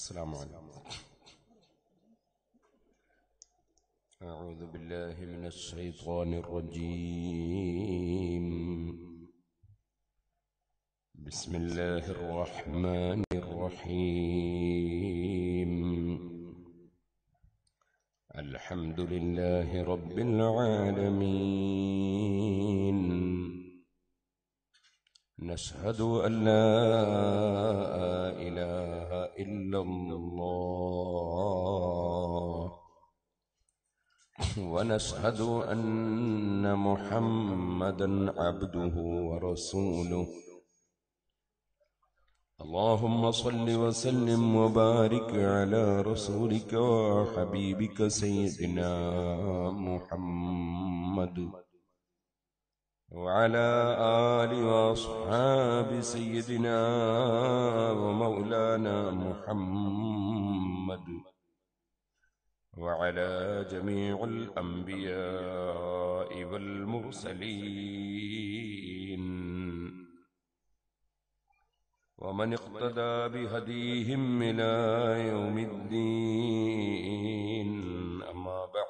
السلام عليكم. أعوذ بالله من الشيطان الرجيم. بسم الله الرحمن الرحيم. الحمد لله رب العالمين. نشهد أن لا إله إلا الله ونشهد أن محمدا عبده ورسوله. اللهم صل وسلم وبارك على رسولك وحبيبك سيدنا محمد وعلى آل وأصحاب سيدنا ومولانا محمد وعلى جميع الأنبياء والمرسلين ومن اقتدى بهديهم إلى يوم الدين. أما بعد،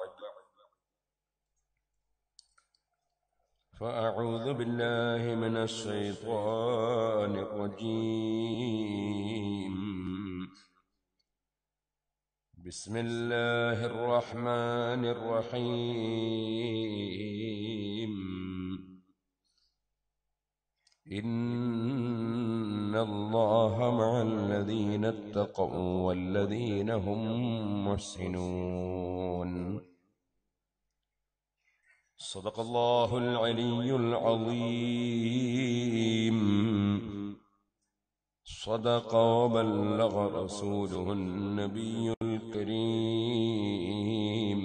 فأعوذ بالله من الشيطان الرجيم. بسم الله الرحمن الرحيم. إن الله مع الذين اتقوا والذين هم محسنون. صدق الله العلي العظيم. صدق وبلغ رسوله النبي الكريم.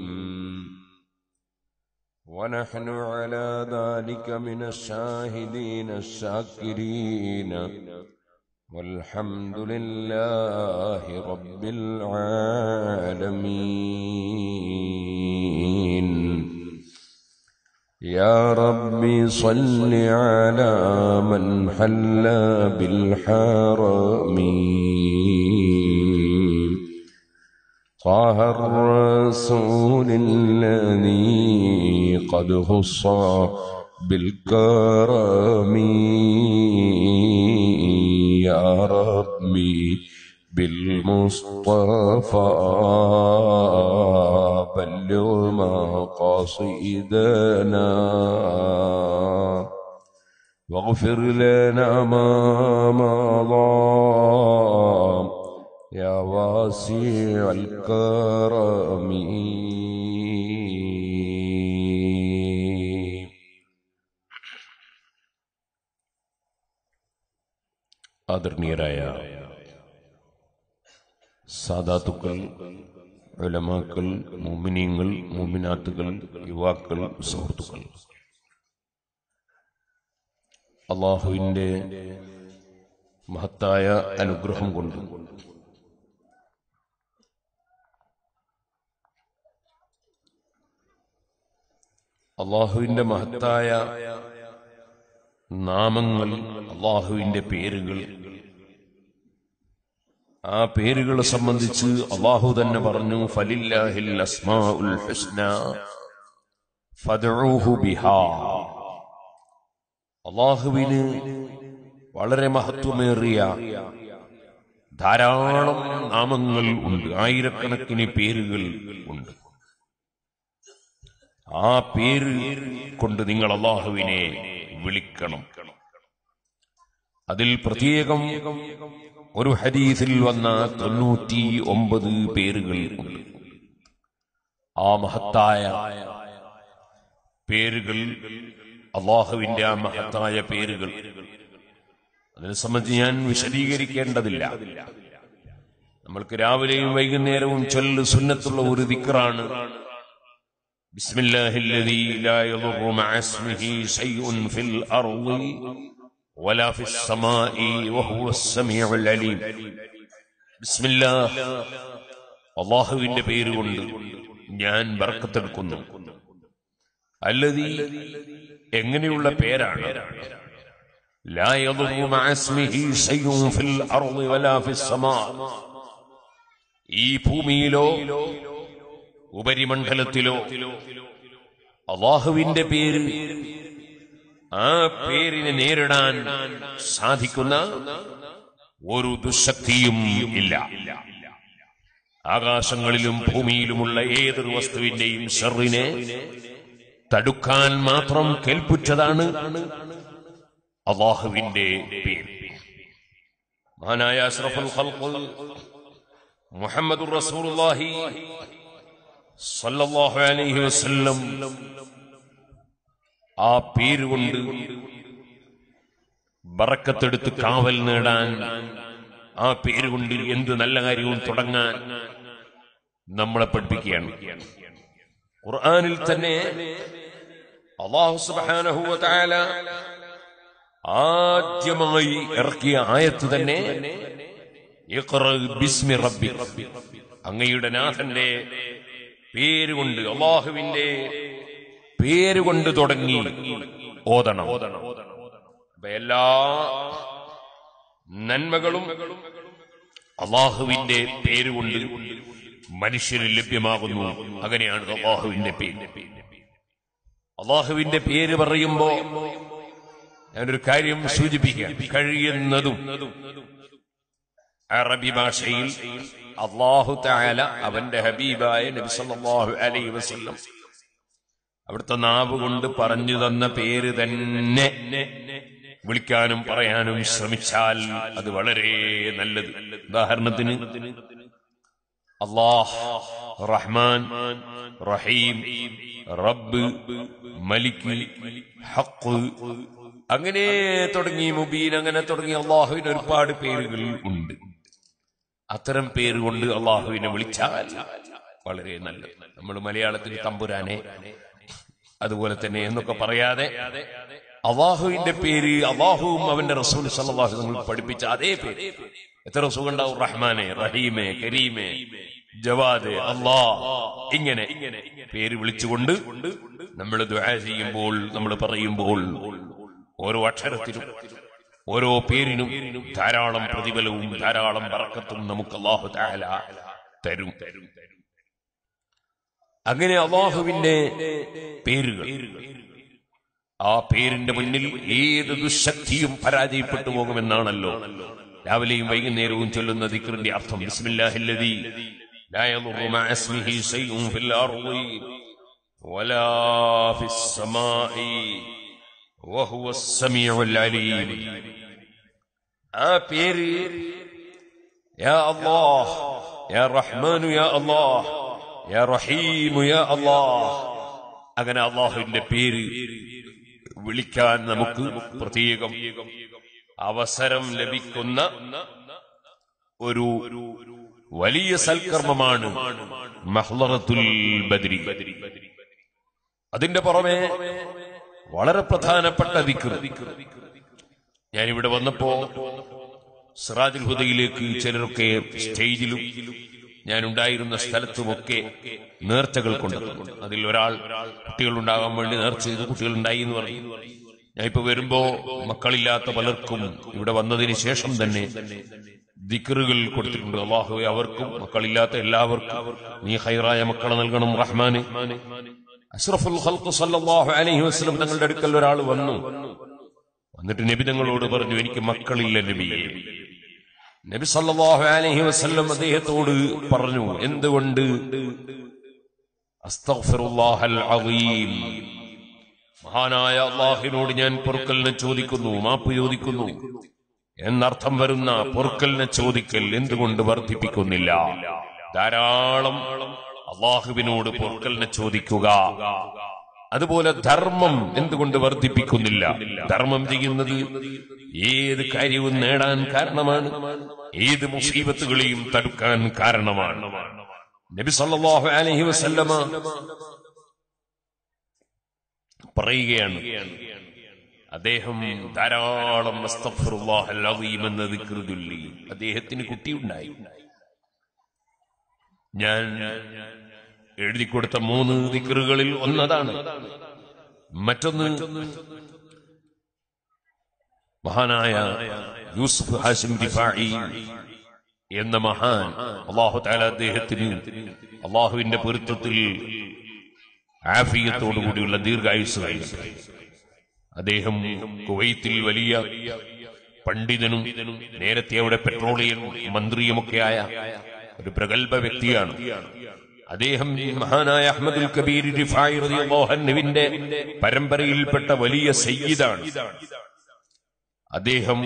ونحن على ذلك من الشاهدين الشاكرين، والحمد لله رب العالمين. يا ربي صل على من حل بالحرم طه الرسول الذي قد خص بالكرم. يا ربي بالمصطفى بلغ مقاصدنا واغفر لنا ما مضى يا واسع الكرم. ആദരണീയരായ സാദാത്തുക്കൾ, ഉലമാക്കൾ, മുഅ്മിനീങ്ങൾ, മുഅ്മിനാത്തുകൾ, യുവാക്കൾ, സുഹൃത്തുക്കൾ, അല്ലാഹുവിന്റെ മഹത്തായ അനുഗ്രഹം കൊണ്ട് അല്ലാഹുവിന്റെ മഹത്തായ നാമങ്ങൾ, അല്ലാഹുവിന്റെ പേരുകൾ, ആ പേരുകളെ സംബന്ധിച്ച് അല്ലാഹു തന്നെ പറഞ്ഞു, ഫലില്ലാഹിൽ അസ്മാഉൽ ഹുസ്ന ഫദ്ഉഹു ബിഹാ. അല്ലാഹുവിന് വളരെ മഹത്വമേറിയ ധാരാളം നാമങ്ങൾ ഉണ്ട്, ആയിരക്കണക്കിന് പേരുകൾ ഉണ്ട്. ആ പേര് കൊണ്ട് നിങ്ങൾ അല്ലാഹുവിനെ വിളിക്കണം. അതിൽ പ്രത്യേകം ഒരു ഹദീസിൽ വന്ന 99 പേരുകൾ ഉണ്ട്. ആ മഹത്തായ പേരുകൾ, അല്ലാഹുവിന്റെ ആ മഹത്തായ പേരുകൾ, അതിനെ സംബന്ധിച്ച് ഞാൻ വിശദീകരിക്കേണ്ടതില്ല. നമ്മൾക്ക് രാവിലെയും വൈകുന്നേരവും ചൊല്ല് സുന്നത്തുള്ള ഒരു ദിക്റാണ്. ബിസ്മില്ലാഹില്ലദീ ലാ യദുറു മഅ ഇസ്മിഹി ശൈഉൻ ഫിൽ അർളി വലാ ഫിസ് സമാഇ വഹുവസ് സമീഉൽ അലീം. ബിസ്മില്ലാഹ്, അല്ലാഹുവിന്റെ പേരുകൊണ്ട് ഞാൻ ബർക്കത്തെടുക്കുന്നു. അല്ലദീ, എങ്ങനെയുള്ള പേരാണ്? ലാ യദുറു മഅ ഇസ്മിഹി ശൈഉൻ ഫിൽ അർളി വലാ ഫിസ് സമാ, ഈ ഭൂമിയിലോ ഉപരിമണ്ഡലത്തിലോ അല്ലാഹുവിന്റെ പേര്, ആ പേരിനെ നേരിടാൻ സാധിക്കുന്ന ഒരു ദുശക്തിയും ഇല്ല. ആകാശങ്ങളിലും ഭൂമിയിലുമുള്ള ഏതൊരു വസ്തുവിന്റെയും ശർറിനെ തടുക്കാൻ മാത്രം കേൾപ്പുറ്റതാണ് അല്ലാഹുവിന്റെ പേര്. മഹാനായ അഷ്റഫുൽ ഖൽഖ് മുഹമ്മദുർ റസൂലുള്ളാഹി സ്വല്ലല്ലാഹു അലൈഹി വസല്ലം ആ പേരുകൊണ്ട് ബറക്കത്തെടുത്ത് കാവൽ നേടാൻ, ആ പേരുകൊണ്ട് എന്ത് നല്ല കാര്യവും തുടങ്ങാൻ നമ്മളെ പഠിപ്പിക്കുകയാണ്. ഖുർആനിൽ തന്നെ അല്ലാഹു സുബ്ഹാനഹു വ തആല ആദ്യമായി ഇറക്കിയ ആയത്ത് തന്നെ ഇഖ്റ ബിസ്മി റബ്ബിക്, അങ്ങയുടെ നാഥന്റെ പേരുകൊണ്ട്, അല്ലാഹുവിന്റെ പേരുകൊണ്ട് തുടങ്ങി ഓതണം. എല്ലാ നന്മകളും അല്ലാഹുവിന്റെ പേരുകൊണ്ട് മനുഷ്യന് ലഭ്യമാകുന്നു. അങ്ങനെയാണ് അല്ലാഹുവിന്റെ പേര്. അല്ലാഹുവിന്റെ പേര് പറയുമ്പോ ഞാനൊരു കാര്യം സൂചിപ്പിക്കാം. കഴിയുന്നതും അറബി ഭാഷയിൽ അല്ലാഹു തആല അവന്റെ ഹബീബായ നബി സല്ലല്ലാഹു അലൈഹി വസല്ലം അവിടുത്തെ നാവ് കൊണ്ട് പറഞ്ഞു തന്ന പേര് തന്നെ വിളിക്കാനും പറയാനും ശ്രമിച്ചാൽ അത് വളരെ നല്ലത്. ഉദാഹരണത്തിന് അല്ലാഹ്, റഹ്മാൻ, റഹീം, റബ്ബ്, മലിക്, ഹഖ്, അങ്ങനെ തുടങ്ങി മുബീൻ, അങ്ങനെ തുടങ്ങി അല്ലാഹുവിന് ഒരുപാട് പേരുകൾ ഉണ്ട്. അത്തരം പേരുകൊണ്ട് അല്ലാഹുവിനെ വിളിച്ചാൽ വളരെ നല്ലത്. നമ്മൾ മലയാളത്തിൽ തമ്പുരാനെ അതുപോലെ തന്നെ എന്നൊക്കെ പറയാതെ അല്ലാഹുവിന്റെ പേര്, അല്ലാഹുവും അവന്റെ റസൂൽ സല്ലല്ലാഹു അലൈഹി വസല്ലം പഠിപ്പിച്ച അതേ പേര്. എത്ര സുഖണ്ടാവും. റഹ്മാനെ, റഹീമെ, കരീമെ, ജവാദ്, അല്ലാഹ്, ഇങ്ങനെ പേര് വിളിച്ചുകൊണ്ട് നമ്മൾ ദുആ ചെയ്യുമ്പോൾ, നമ്മൾ പറയുമ്പോൾ ഓരോ അക്ഷരത്തിനും ഓരോ പേരിനും ധാരാളം പ്രതിഫലവും ധാരാളം ബറക്കത്തും നമുക്ക് അല്ലാഹു തആല തരും. അങ്ങനെ അല്ലാഹുവിന്റെ പേരുകൾ, ആ പേരിന്റെ മുന്നിൽ ഏത് ദുശക്തിയും പരാജയപ്പെട്ടു പോകുമെന്നാണല്ലോ രാവിലെയും വൈകുന്നേരവും ചൊല്ലുന്ന ദിക്റിന്റെ അർത്ഥം. ബിസ്മില്ലാഹില്ലദീ ലാ യദുറു മഅ ഇസ്മിഹി ശൈഉൻ ഫിൽ അർളി വലാ ഫിസ് സമാഇ വഹുവസ് സമീഉൽ അലീം. ആ പേര് യാ അല്ലാഹ്, യാ റഹ്മാനു യാ അല്ലാഹ്, യാ റഹീമു യാ അല്ലാഹ്, അങ്ങനെ അല്ലാഹുവിന്റെ പേര് വിളിക്കാൻ നമുക്ക് പ്രത്യേകം അവസരം ലഭിക്കുന്ന ഒരു വലിയ സൽക്കർമ്മമാണ് മഹ്ളറത്തുൽ ബദ്രി. അതിന്റെ പുറമെ വളരെ പ്രധാനപ്പെട്ട ദിക്ർ. ഞാനിവിടെ വന്നപ്പോ സിറാജുൽ ഹുദയിലേക്ക് ചിലരൊക്കെ സ്റ്റേജിലും ഞാനുണ്ടായിരുന്ന സ്ഥലത്തുമൊക്കെ നേർച്ചകൾ കൊണ്ടുവന്നു. അതിൽ ഒരാൾ കുട്ടികളുണ്ടാകാൻ വേണ്ടി നേർച്ച ചെയ്ത് കുട്ടികളുണ്ടായി എന്ന് പറഞ്ഞു. ഞാൻ ഇപ്പൊ വരുമ്പോ മക്കളില്ലാത്ത പലർക്കും ഇവിടെ വന്നതിന് ശേഷം തന്നെ ദിക്റുകൾ കൊടുത്തിട്ടുണ്ട്. അല്ലാഹുവേ, അവർക്കും മക്കളില്ലാത്ത എല്ലാവർക്കും നീ ഖൈറായ മക്കളെ നൽകണം റഹ്മാനെ. അഷ്റഫുൽ ഖൽഖ് സല്ലല്ലാഹു അലൈഹി വസല്ലം തങ്ങളുടെ അടുക്കൽ ഒരാൾ വന്നു. എന്നിട്ട് നബി തങ്ങളോട് പറഞ്ഞു, എനിക്ക് മക്കളില്ല നബിയേ. നബി സല്ലല്ലാഹു അലൈഹി വസല്ലം അദ്ദേഹത്തോട് പറഞ്ഞു, എന്തുകൊണ്ട്? അസ്തഗ്ഫിറുല്ലാഹൽ അസീം, മഹാനായ അല്ലാഹുവിനോട് ഞാൻ പൊറുക്കലിനെ ചോദിക്കുന്നു, മാപ്പ് ചോദിക്കുന്നു എന്നർത്ഥം വരുന്ന പൊറുക്കലിനെ ചോദിക്കൽ എന്തുകൊണ്ട് വർദ്ധിപ്പിക്കുന്നില്ല? ധാരാളം അല്ലാഹുവിനോട് പൊറുക്കലിനെ ചോദിക്കുക. അതുപോലെ ധർമ്മം എന്തുകൊണ്ട് വർദ്ധിപ്പിക്കുന്നില്ല? ധർമ്മം ചെയ്യുന്നത് ഏത് കാര്യവും നേടാൻ കാരണമാണ്, ഏത് മുസീബത്തുകളെയും തടുക്കാൻ കാരണമാണ്. നബി സല്ലല്ലാഹു അലൈഹി വസല്ലമ പറയുകയാണ്, അദ്ദേഹം ധാരാളം അസ്തഗ്ഫിറുല്ലാഹൽ അസീം എന്ന ദിക്ർ ചൊല്ലി. അദ്ദേഹത്തിന് കുട്ടിയുണ്ടായി. ഞാൻ എഴുതി കൊടുത്ത 3 ദിക്റുകളിൽ ഒന്നതാണ്. മറ്റൊന്ന് മഹാനായ യൂസുഫ് ഹാഷിം ദിഫാഇ എന്ന മഹാൻ അല്ലാഹു തആല അദ്ദേഹത്തിന് അല്ലാഹുവിന്റെ പൊരുത്തത്തിൽ ആഫിയത്തോടുകൂടിയുള്ള ദീർഘായുസ്സ് നൽകട്ടെ. അദ്ദേഹം കുവൈത്തിൽ വലിയ പണ്ഡിതനും നേരത്തെ അവിടെ പെട്രോളിയം മന്ത്രിയുമൊക്കെയായ ഒരു പ്രഗത്ഭ വ്യക്തിയാണ്. അദ്ദേഹം മഹാനായ അഹ്മദുൽ കബീർ റിഫായി റളിയല്ലാഹു അൻഹുവിന്റെ പരമ്പരയിൽപ്പെട്ട വലിയ സയ്യിദാണ്. അദ്ദേഹം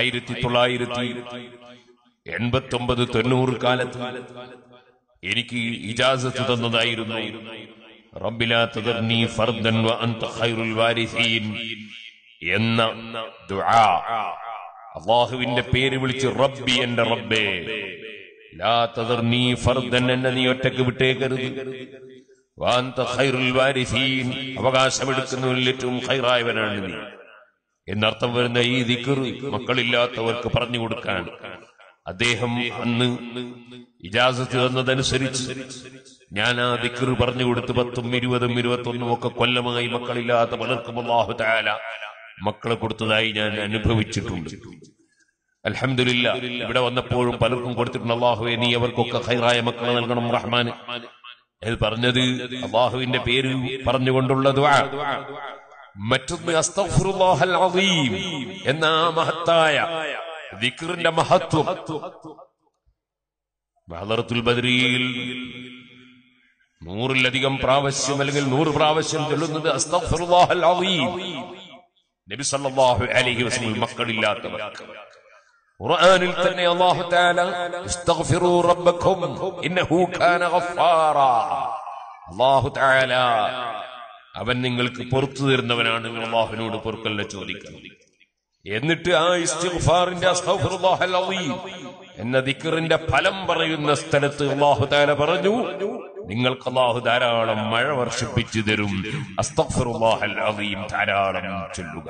1989-90 കാലത്ത് എനിക്ക് ഇജാസത്ത് തന്നതായിരുന്നു. റബ്ബിലാ തദർനി ഫർദൻ വ അൻത ഖൈറുൽ വാരിസീൻ എന്ന ദുആ. അല്ലാഹുവിന്റെ പേര് വിളിച്ച് റബ്ബി, എന്റെ റബ്ബേ, ലാ തദർനി ഫർദൻ, എന്നെ നീ ഒറ്റക്ക് വിട്ടേക്കരുത്, വ അൻത ഖൈറുൽ വാരിസീൻ, അവകാശമെടുക്കുന്നവരിൽ ഏറ്റവും ഖൈറായവനാണ് നീ എന്നർത്ഥം വരുന്ന ഈ ദിക്ർ മക്കളില്ലാത്തവർക്ക് പറഞ്ഞു കൊടുക്കാൻ അദ്ദേഹം അന്ന് ഇജാസത്ത് തന്നതനുസരിച്ച് ഞാൻ ആ ദിക്ർ പറഞ്ഞു കൊടുത്ത് 10, 20, 21 ഒക്കെ കൊല്ലമായി മക്കളില്ലാത്ത പലർക്കും അല്ലാഹു തആല മക്കളെ കൊടുത്തതായി ഞാൻ അനുഭവിച്ചിട്ടുണ്ട്. അൽഹംദുലില്ലാ, ഇവിടെ വന്നപ്പോഴും പലർക്കും കൊടുത്തിട്ടുണ്ട്. അല്ലാഹുവേ, നീ അവർക്കൊക്കെ ഖൈറായ മക്കളെ നൽകണം റഹ്മാൻ. ഇത് പറഞ്ഞത് അല്ലാഹുവിന്റെ പേര് പറഞ്ഞുകൊണ്ടുള്ള ദുആ. മറ്റൊന്ന് അസ്തഗ്ഫിറുല്ലാഹൽ അസീം എന്ന മഹത്തായ ദിക്റിന്റെ മഹത്വം. ഹളറത്തുൽ ബദരിയിൽ 100-ലധികം പ്രാവശ്യം അല്ലെങ്കിൽ 100 പ്രാവശ്യം ചൊല്ലുന്നത് അസ്തഗ്ഫിറുല്ലാഹൽ അസീം. നബി സല്ലല്ലാഹു അലൈഹി വസല്ലം മക്കളില്ലാത്തവർക്ക് ഖുർആനിൽ തന്നെ അല്ലാഹു തആല ഇസ്തഗ്ഫിറൂ റബ്ബക്കും ഇന്നഹു കാന ഗഫാറാ, അല്ലാഹു തആല അവൻ നിങ്ങൾക്ക് പുറത്തു തരുന്നവനാണ്, നിങ്ങൾ അല്ലാഹുവിനോട് പൊറുക്കലിനെ ചോദിക്കണം. എന്നിട്ട് ആ ഇസ്തിഗ്ഫാറിന്റെ അസ്തഗ്ഫിറുല്ലാഹൽ അസീം എന്ന ദിക്റിന്റെ ഫലം പറയുന്ന സ്ഥലത്ത് അല്ലാഹു തആല പറഞ്ഞു, നിങ്ങൾക്ക് അല്ലാഹു ധാരാളം മഴ വർഷിപ്പിച്ചു തരും. അസ്തഗ്ഫിറുല്ലാഹൽ അസീം ധാരാളം ചൊല്ലുക.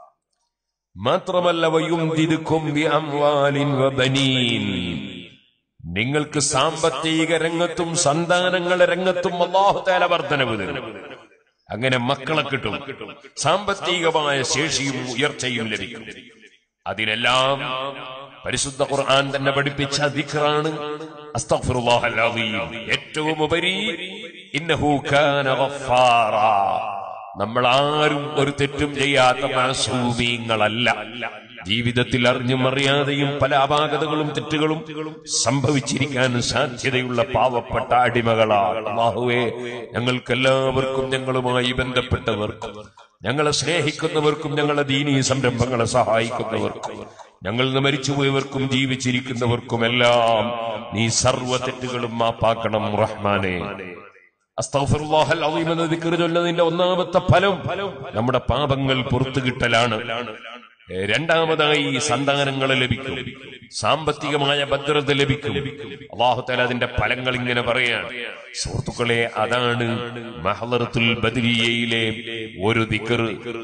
മാത്രമല്ല വയുംദിദുകും ബിഅംവാലിൻ വബനീൻ, നിങ്ങൾക്ക് സാമ്പത്തിക രംഗത്തും സന്താനങ്ങളുടെ രംഗത്തും അല്ലാഹു തആല വർധനവ് തരും. അങ്ങനെ മക്കളെ കിട്ടും, സാമ്പത്തികമായ ശേഷിയും ഉയർച്ചയും ലഭിക്കും. അതിനെല്ലാം പരിശുദ്ധ ഖുർആൻ തന്നെ പഠിപ്പിച്ച ദിക്റാണ് അസ്തഗ്ഫിറുല്ലാഹൽ അസീം. ഏറ്റവും ഉപരി ഇന്നഹു കാന ഗഫാറാ, നമ്മൾ ആരും ഒരു തെറ്റും ചെയ്യാത്ത മാസൂമീങ്ങളല്ല. ജീവിതത്തിൽ അറിഞ്ഞും അറിയാതെയും പല അപാകതകളും തെറ്റുകളും സംഭവിച്ചിരിക്കാൻ സാധ്യതയുള്ള പാവപ്പെട്ട അടിമകളാണ്. അല്ലാഹുവേ, ഞങ്ങൾക്കെല്ലാവർക്കും ഞങ്ങളുമായി ബന്ധപ്പെട്ടവർക്കും ഞങ്ങളെ സ്നേഹിക്കുന്നവർക്കും ഞങ്ങളുടെ ദീനീ സംരംഭങ്ങളെ സഹായിക്കുന്നവർക്കും ഞങ്ങളിൽ നിന്ന് മരിച്ചുപോയവർക്കും ജീവിച്ചിരിക്കുന്നവർക്കുമെല്ലാം നീ സർവ്വ തെറ്റുകളും മാപ്പാക്കണം റഹ്മാനേ. അസ്തഗ്ഫിറുല്ലാഹൽ അസീം എന്ന ദിക്ർ ചൊല്ലുന്നതിന്റെ ഒന്നാമത്തെ ഫലം നമ്മുടെ പാപങ്ങൾ പുറത്തു കിട്ടലാണ്. രണ്ടാമതായി സന്താനങ്ങളെ ലഭിക്കും, സാമ്പത്തികമായ ഭദ്രത ലഭിക്കും. അല്ലാഹു തആല അതിന്റെ ഫലങ്ങൾ ഇങ്ങനെ പറയാണ്. സുഹൃത്തുക്കളെ, അതാണ് മഹ്ളറത്തുൽ ബദരിയയിലെ ഒരു ദിക്ർ.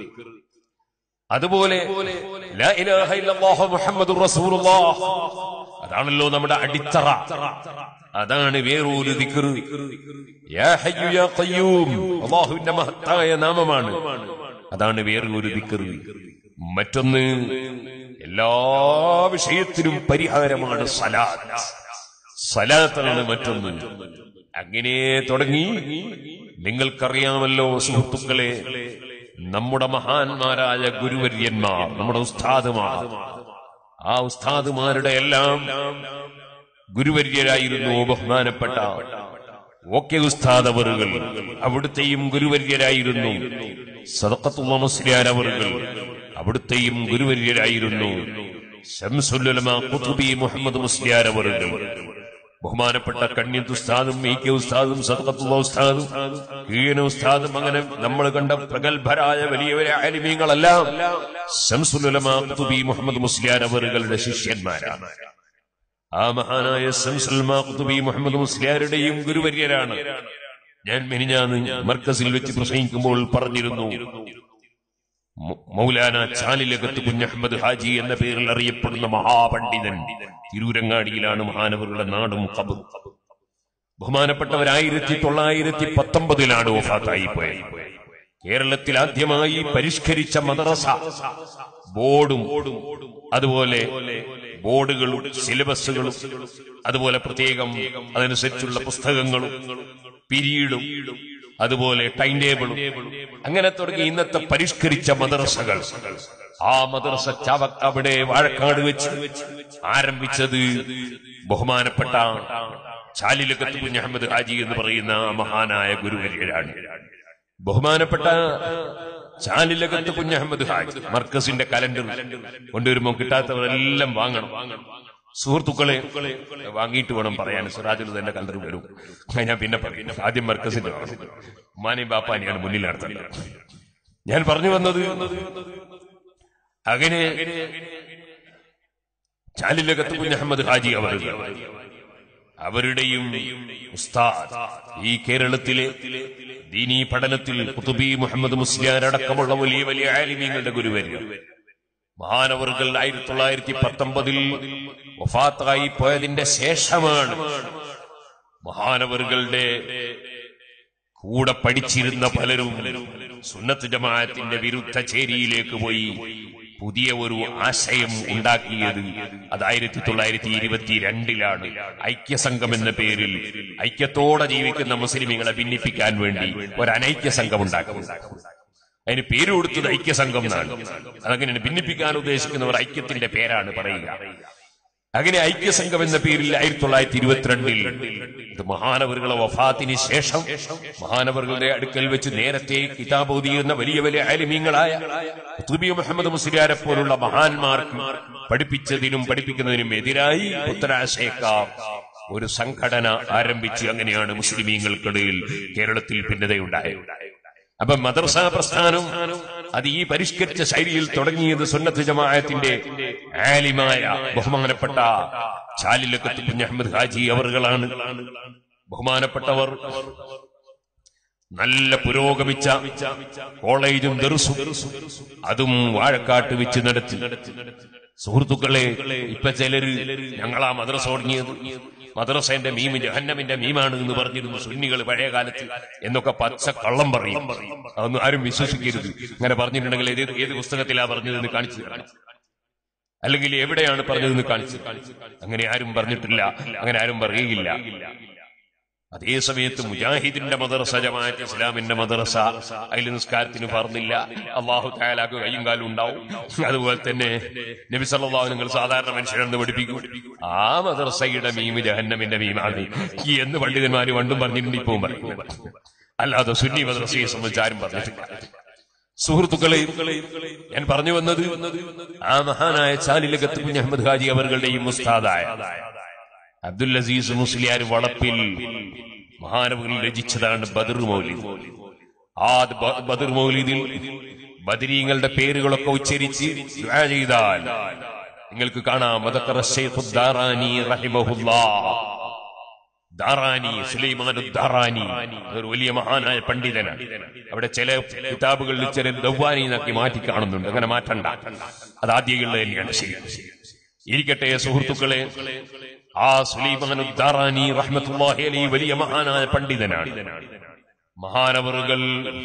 അതുപോലെ ലാ ഇലാഹ ഇല്ലല്ലാഹു മുഹമ്മദുർ റസൂലുള്ളാഹ്, അതാണല്ലോ നമ്മുടെ അടിത്തറ. അതാണ് വേറൊരു ദിക്ർ. യാ ഹയ്യു യാ ഖയ്യൂം, അല്ലാഹുവിന്റെ മഹത്തായ നാമമാണ്. അതാണ് വേറൊരു ദിക്ർ. മറ്റൊന്ന് എല്ലാ വിഷയത്തിനും പരിഹാരമാണ് സലാത്ത്. സലാത്താണ് മറ്റൊന്ന്. അങ്ങനെ തുടങ്ങി. നിങ്ങൾക്കറിയാമല്ലോ സുഹൃത്തുക്കളെ, നമ്മുടെ മഹാന്മാരായ ഗുരുവര്യന്മാർ, നമ്മുടെ ഉസ്താദുമാർ, ആ ഉസ്താദുമാരുടെ എല്ലാം ഗുരുവര്യരായിരുന്നു ബഹുമാനപ്പെട്ട ഓക്കെ ഉസ്താദ് അവറുകൾ. അവിടുത്തെയും ഗുരുവര്യരായിരുന്നു സദഖത്തുള്ള മുസ്ലിയാർ അവറുകൾ. അവിടുത്തെയും ഗുരുവര്യരായിരുന്നു ശംസുൽ ഉലമാ ഖുതുബി മുഹമ്മദ് മുസ്ലിയാർ അവറുകൾ. ബഹുമാനപ്പെട്ട കണ്യത്ത് ഉസ്താദും ഇ.കെ. ഉസ്താദും സദഖത്തുള്ള ഉസ്താദും കീഴന ഉസ്താദും, അങ്ങനെ നമ്മൾ കണ്ട പ്രഗത്ഭരായ വലിയ വലിയ ആലിമീങ്ങളെല്ലാം ശംസുൽ ഉലമാ ഖുതുബി മുഹമ്മദ് മുസ്ലിയാർ അവറുകളുടെ ശിഷ്യന്മാരാണ്. ആ മഹാനായ ശംസുൽ ഉലമാ ഖുതുബി മുഹമ്മദ് മുസ്ലിയാരുടെയും ഗുരുവര്യരാണ്. ഞാൻ മിനിഞ്ഞാന്ന് മർക്കസിൽ വെച്ച് പ്രസംഗിക്കുമ്പോൾ പറഞ്ഞിരുന്നു, മൗലാന ചാലിലകത്ത് കുഞ്ഞഹമ്മദ് ഹാജി എന്ന പേരിൽ അറിയപ്പെടുന്ന മഹാപണ്ഡിതൻ തിരൂരങ്ങാടിയിലാണ് മഹാനവറുടെ നാടും ഖബറും. ബഹുമാനപ്പെട്ടവർ 1919 വഫാത്തായി പോയത്. കേരളത്തിൽ ആദ്യമായി പരിഷ്കരിച്ച മദ്രസ ബോർഡും അതുപോലെ ബോർഡുകളും സിലബസുകളും അതുപോലെ പ്രത്യേകം അതനുസരിച്ചുള്ള പുസ്തകങ്ങളും പിരീഡും അതുപോലെ ടൈം ടേബിളും അങ്ങനെ തുടങ്ങി ഇന്നത്തെ പരിഷ്കരിച്ച മദ്രസകൾ. ആ മദ്രസ അവിടെ വാഴക്കാട് വെച്ച് ആരംഭിച്ചത് ബഹുമാനപ്പെട്ട ചാലിലകത്ത് കുഞ്ഞ് അഹമ്മദ് ഹാജി എന്ന് പറയുന്ന മഹാനായ ഗുരുവര്യരാണ്. ബഹുമാനപ്പെട്ട ചാലിലകത്ത് കുഞ്ഞ് അഹമ്മദ് ഹാജി മർക്കസിന്റെ കലണ്ടർ കൊണ്ടുവരുമ്പോൾ കിട്ടാത്തവരെല്ലാം വാങ്ങണം. സുഹൃത്തുക്കളെ, വാങ്ങിയിട്ട് വേണം പറയാൻ. സിറാജുൽ തന്നെ കലണ്ടർ വരും. ഞാൻ പിന്നെ പറയും. ആദ്യം മർക്കസിന്റെ ഉമ്മാനെയും ബാപ്പാനെയാണ് മുന്നിൽ നടത്തേണ്ടത്. ഞാൻ പറഞ്ഞു വന്നത്, അങ്ങനെ ചാലിലകത്ത് കുഞ്ഞ് അഹമ്മദ് ഹാജി അവരുടെയും ഉസ്താദ് ഈ കേരളത്തിലെ ദീനീ പഠനത്തിൽ ഖുതുബി മുഹമ്മദ് മുസ്ലിയാർ അടക്കമുള്ള വലിയ വലിയ ആലിമീങ്ങളുടെ ഗുരുവര്യർ മഹാനവറുകൾ 1919 വഫാത്തായി പോയതിന്റെ ശേഷമാണ് മഹാനവറുകളുടെ കൂടെ പഠിച്ചിരുന്ന പലരും സുന്നത്ത് ജമാഅത്തിന്റെ വിരുദ്ധ ചേരിയിലേക്ക് പോയി പുതിയ ഒരു ആശയം ഉണ്ടാക്കിയത്. അത് 1922 ഐക്യസംഘം എന്ന പേരിൽ ഐക്യത്തോടെ ജീവിക്കുന്ന മുസ്ലിമീങ്ങളെ ഭിന്നിപ്പിക്കാൻ വേണ്ടി ഒരു അനൈക്യ സംഘം ഉണ്ടാക്കി. അതിന് പേര് കൊടുത്തത് ഐക്യസംഘം എന്നാണ്. അതങ്ങനെയാണ്. ഭിന്നിപ്പിക്കാൻ ഉദ്ദേശിക്കുന്നവർ ഐക്യത്തിന്റെ പേരാണ് പറയുക. അങ്ങനെ ഐക്യസംഘം എന്ന പേരിൽ 1922 മഹാനവറുകളുടെ വഫാത്തിന് ശേഷം മഹാനവറുകളുടെ അടുക്കൽ വെച്ച് നേരത്തെ കിതാബ് ഓതിയിരുന്ന വലിയ വലിയ ആലിമീങ്ങളായ ഖുതുബി മുഹമ്മദ് മുസ്ലിയാരെ പോലുള്ള മഹാന്മാർക്ക് പഠിപ്പിച്ചതിനും പഠിപ്പിക്കുന്നതിനും എതിരായി ഉത്തരാശയക്കാർ ഒരു സംഘടന ആരംഭിച്ച് അങ്ങനെയാണ് മുസ്ലിമീങ്ങൾക്കിടയിൽ കേരളത്തിൽ ഭിന്നതയുണ്ടായത്. അപ്പൊ മദ്രസ പ്രസ്ഥാനം അത് ഈ പരിഷ്കരിച്ച ശൈലിയിൽ തുടങ്ങിയത് സുന്നത്ത് ജമാഅത്തിന്റെ ആലിമായ ബഹുമാനപ്പെട്ട ചാലിലകത്ത് കുഞ്ഞ് അഹമ്മദ് ഹാജി അവറുകളാണ്. ബഹുമാനപ്പെട്ടവർ നല്ല പുരോഗമിച്ച കോളേജും ദർസും അതും വാഴക്കാട്ട് വെച്ച് നടത്തി. സുഹൃത്തുക്കളെ, ഇപ്പൊ ചിലര് ഞങ്ങളാ മദ്രസ തുടങ്ങിയത്, മദ്രസന്റെ മീം ജഹന്നമിന്റെ മീമാണ് എന്ന് പറഞ്ഞിരുന്നു സുന്നികൾ പഴയ കാലത്ത് എന്നൊക്കെ പച്ച കള്ളം പറയും. അതൊന്നും ആരും വിശ്വസിക്കരുത്. അങ്ങനെ പറഞ്ഞിട്ടുണ്ടെങ്കിൽ ഏത് പുസ്തകത്തിലാ പറഞ്ഞതെന്ന് കാണിച്ചു, അല്ലെങ്കിൽ എവിടെയാണ് പറഞ്ഞതെന്ന് കാണിച്ചു. അങ്ങനെ ആരും പറഞ്ഞിട്ടില്ല, അങ്ങനെ ആരും പറയുകയില്ല. അതേ സമയത്ത് മുജാഹിദിന്റെ മദ്രസ, ജമാഅത്ത് ഇസ്ലാമിന്റെ മദ്രസ, അതിൽ നിസ്കാരത്തിന് പറഞ്ഞില്ല. അല്ലാഹു തആലാക്ക് കയ്യും കാലും ഉണ്ടാവും. അതുപോലെ തന്നെ നബി സല്ലല്ലാഹു അലൈഹി വസല്ലം സാധാരണ മനുഷ്യരെന്ന് പഠിപ്പിക്കും. ആ മദ്രസയുടെ മീം ജഹന്നമിന്റെ മീമാണ് എന്ന് പണ്ഡിതന്മാര് പണ്ടും പറഞ്ഞിട്ടുണ്ട്, ഇപ്പവും പറയും. അല്ലാതെ സുന്നി മദ്രസയെ സംബന്ധിച്ച് ആരും പറഞ്ഞിട്ടില്ല. സുഹൃത്തുക്കളെ, ഞാൻ പറഞ്ഞു വന്നത് ആ മഹാനായ ചാലിലകത്ത് കുഞ്ഞ് അഹമ്മദ് ഹാജി അവരുടെയും ഉസ്താദായ അബ്ദുൽ അസീസ് മുസ്ലിയാർ വളപ്പിൽ മഹാനവറുകൾ രചിച്ചതാണ് ബദർ മൗലിദ്. ആ ബദർ മൗലിദിൽ ബദരീങ്ങളുടെ പേരുകളൊക്കെ ഉച്ചരിച്ച് ദുആ ചെയ്താൽ നിങ്ങൾക്ക് കാണാം. ദാറാനി റഹിമഹുല്ലാഹ്, ദാറാനി സുലൈമാൻ ദാറാനി ഒരു വലിയ മഹാനായ പണ്ഡിതനാണ്. അവിടെ ചില കിതാബുകളിൽ ചില ദവ്വാനി എന്നാക്കി മാറ്റി കാണുന്നുണ്ട്. അങ്ങനെ മാറ്റണ്ട, അത് ആദ്യമുള്ളത് തന്നെയാണ്. ശരി ഇരിക്കട്ടെ സുഹൃത്തുക്കളെ. ആ സുലൈമാൻ ദാറാനി റഹ്മത്തുള്ളാഹി അലൈഹി വലിയ മഹാനായ പണ്ഡിതനാണ്. മഹാനവറുകൾ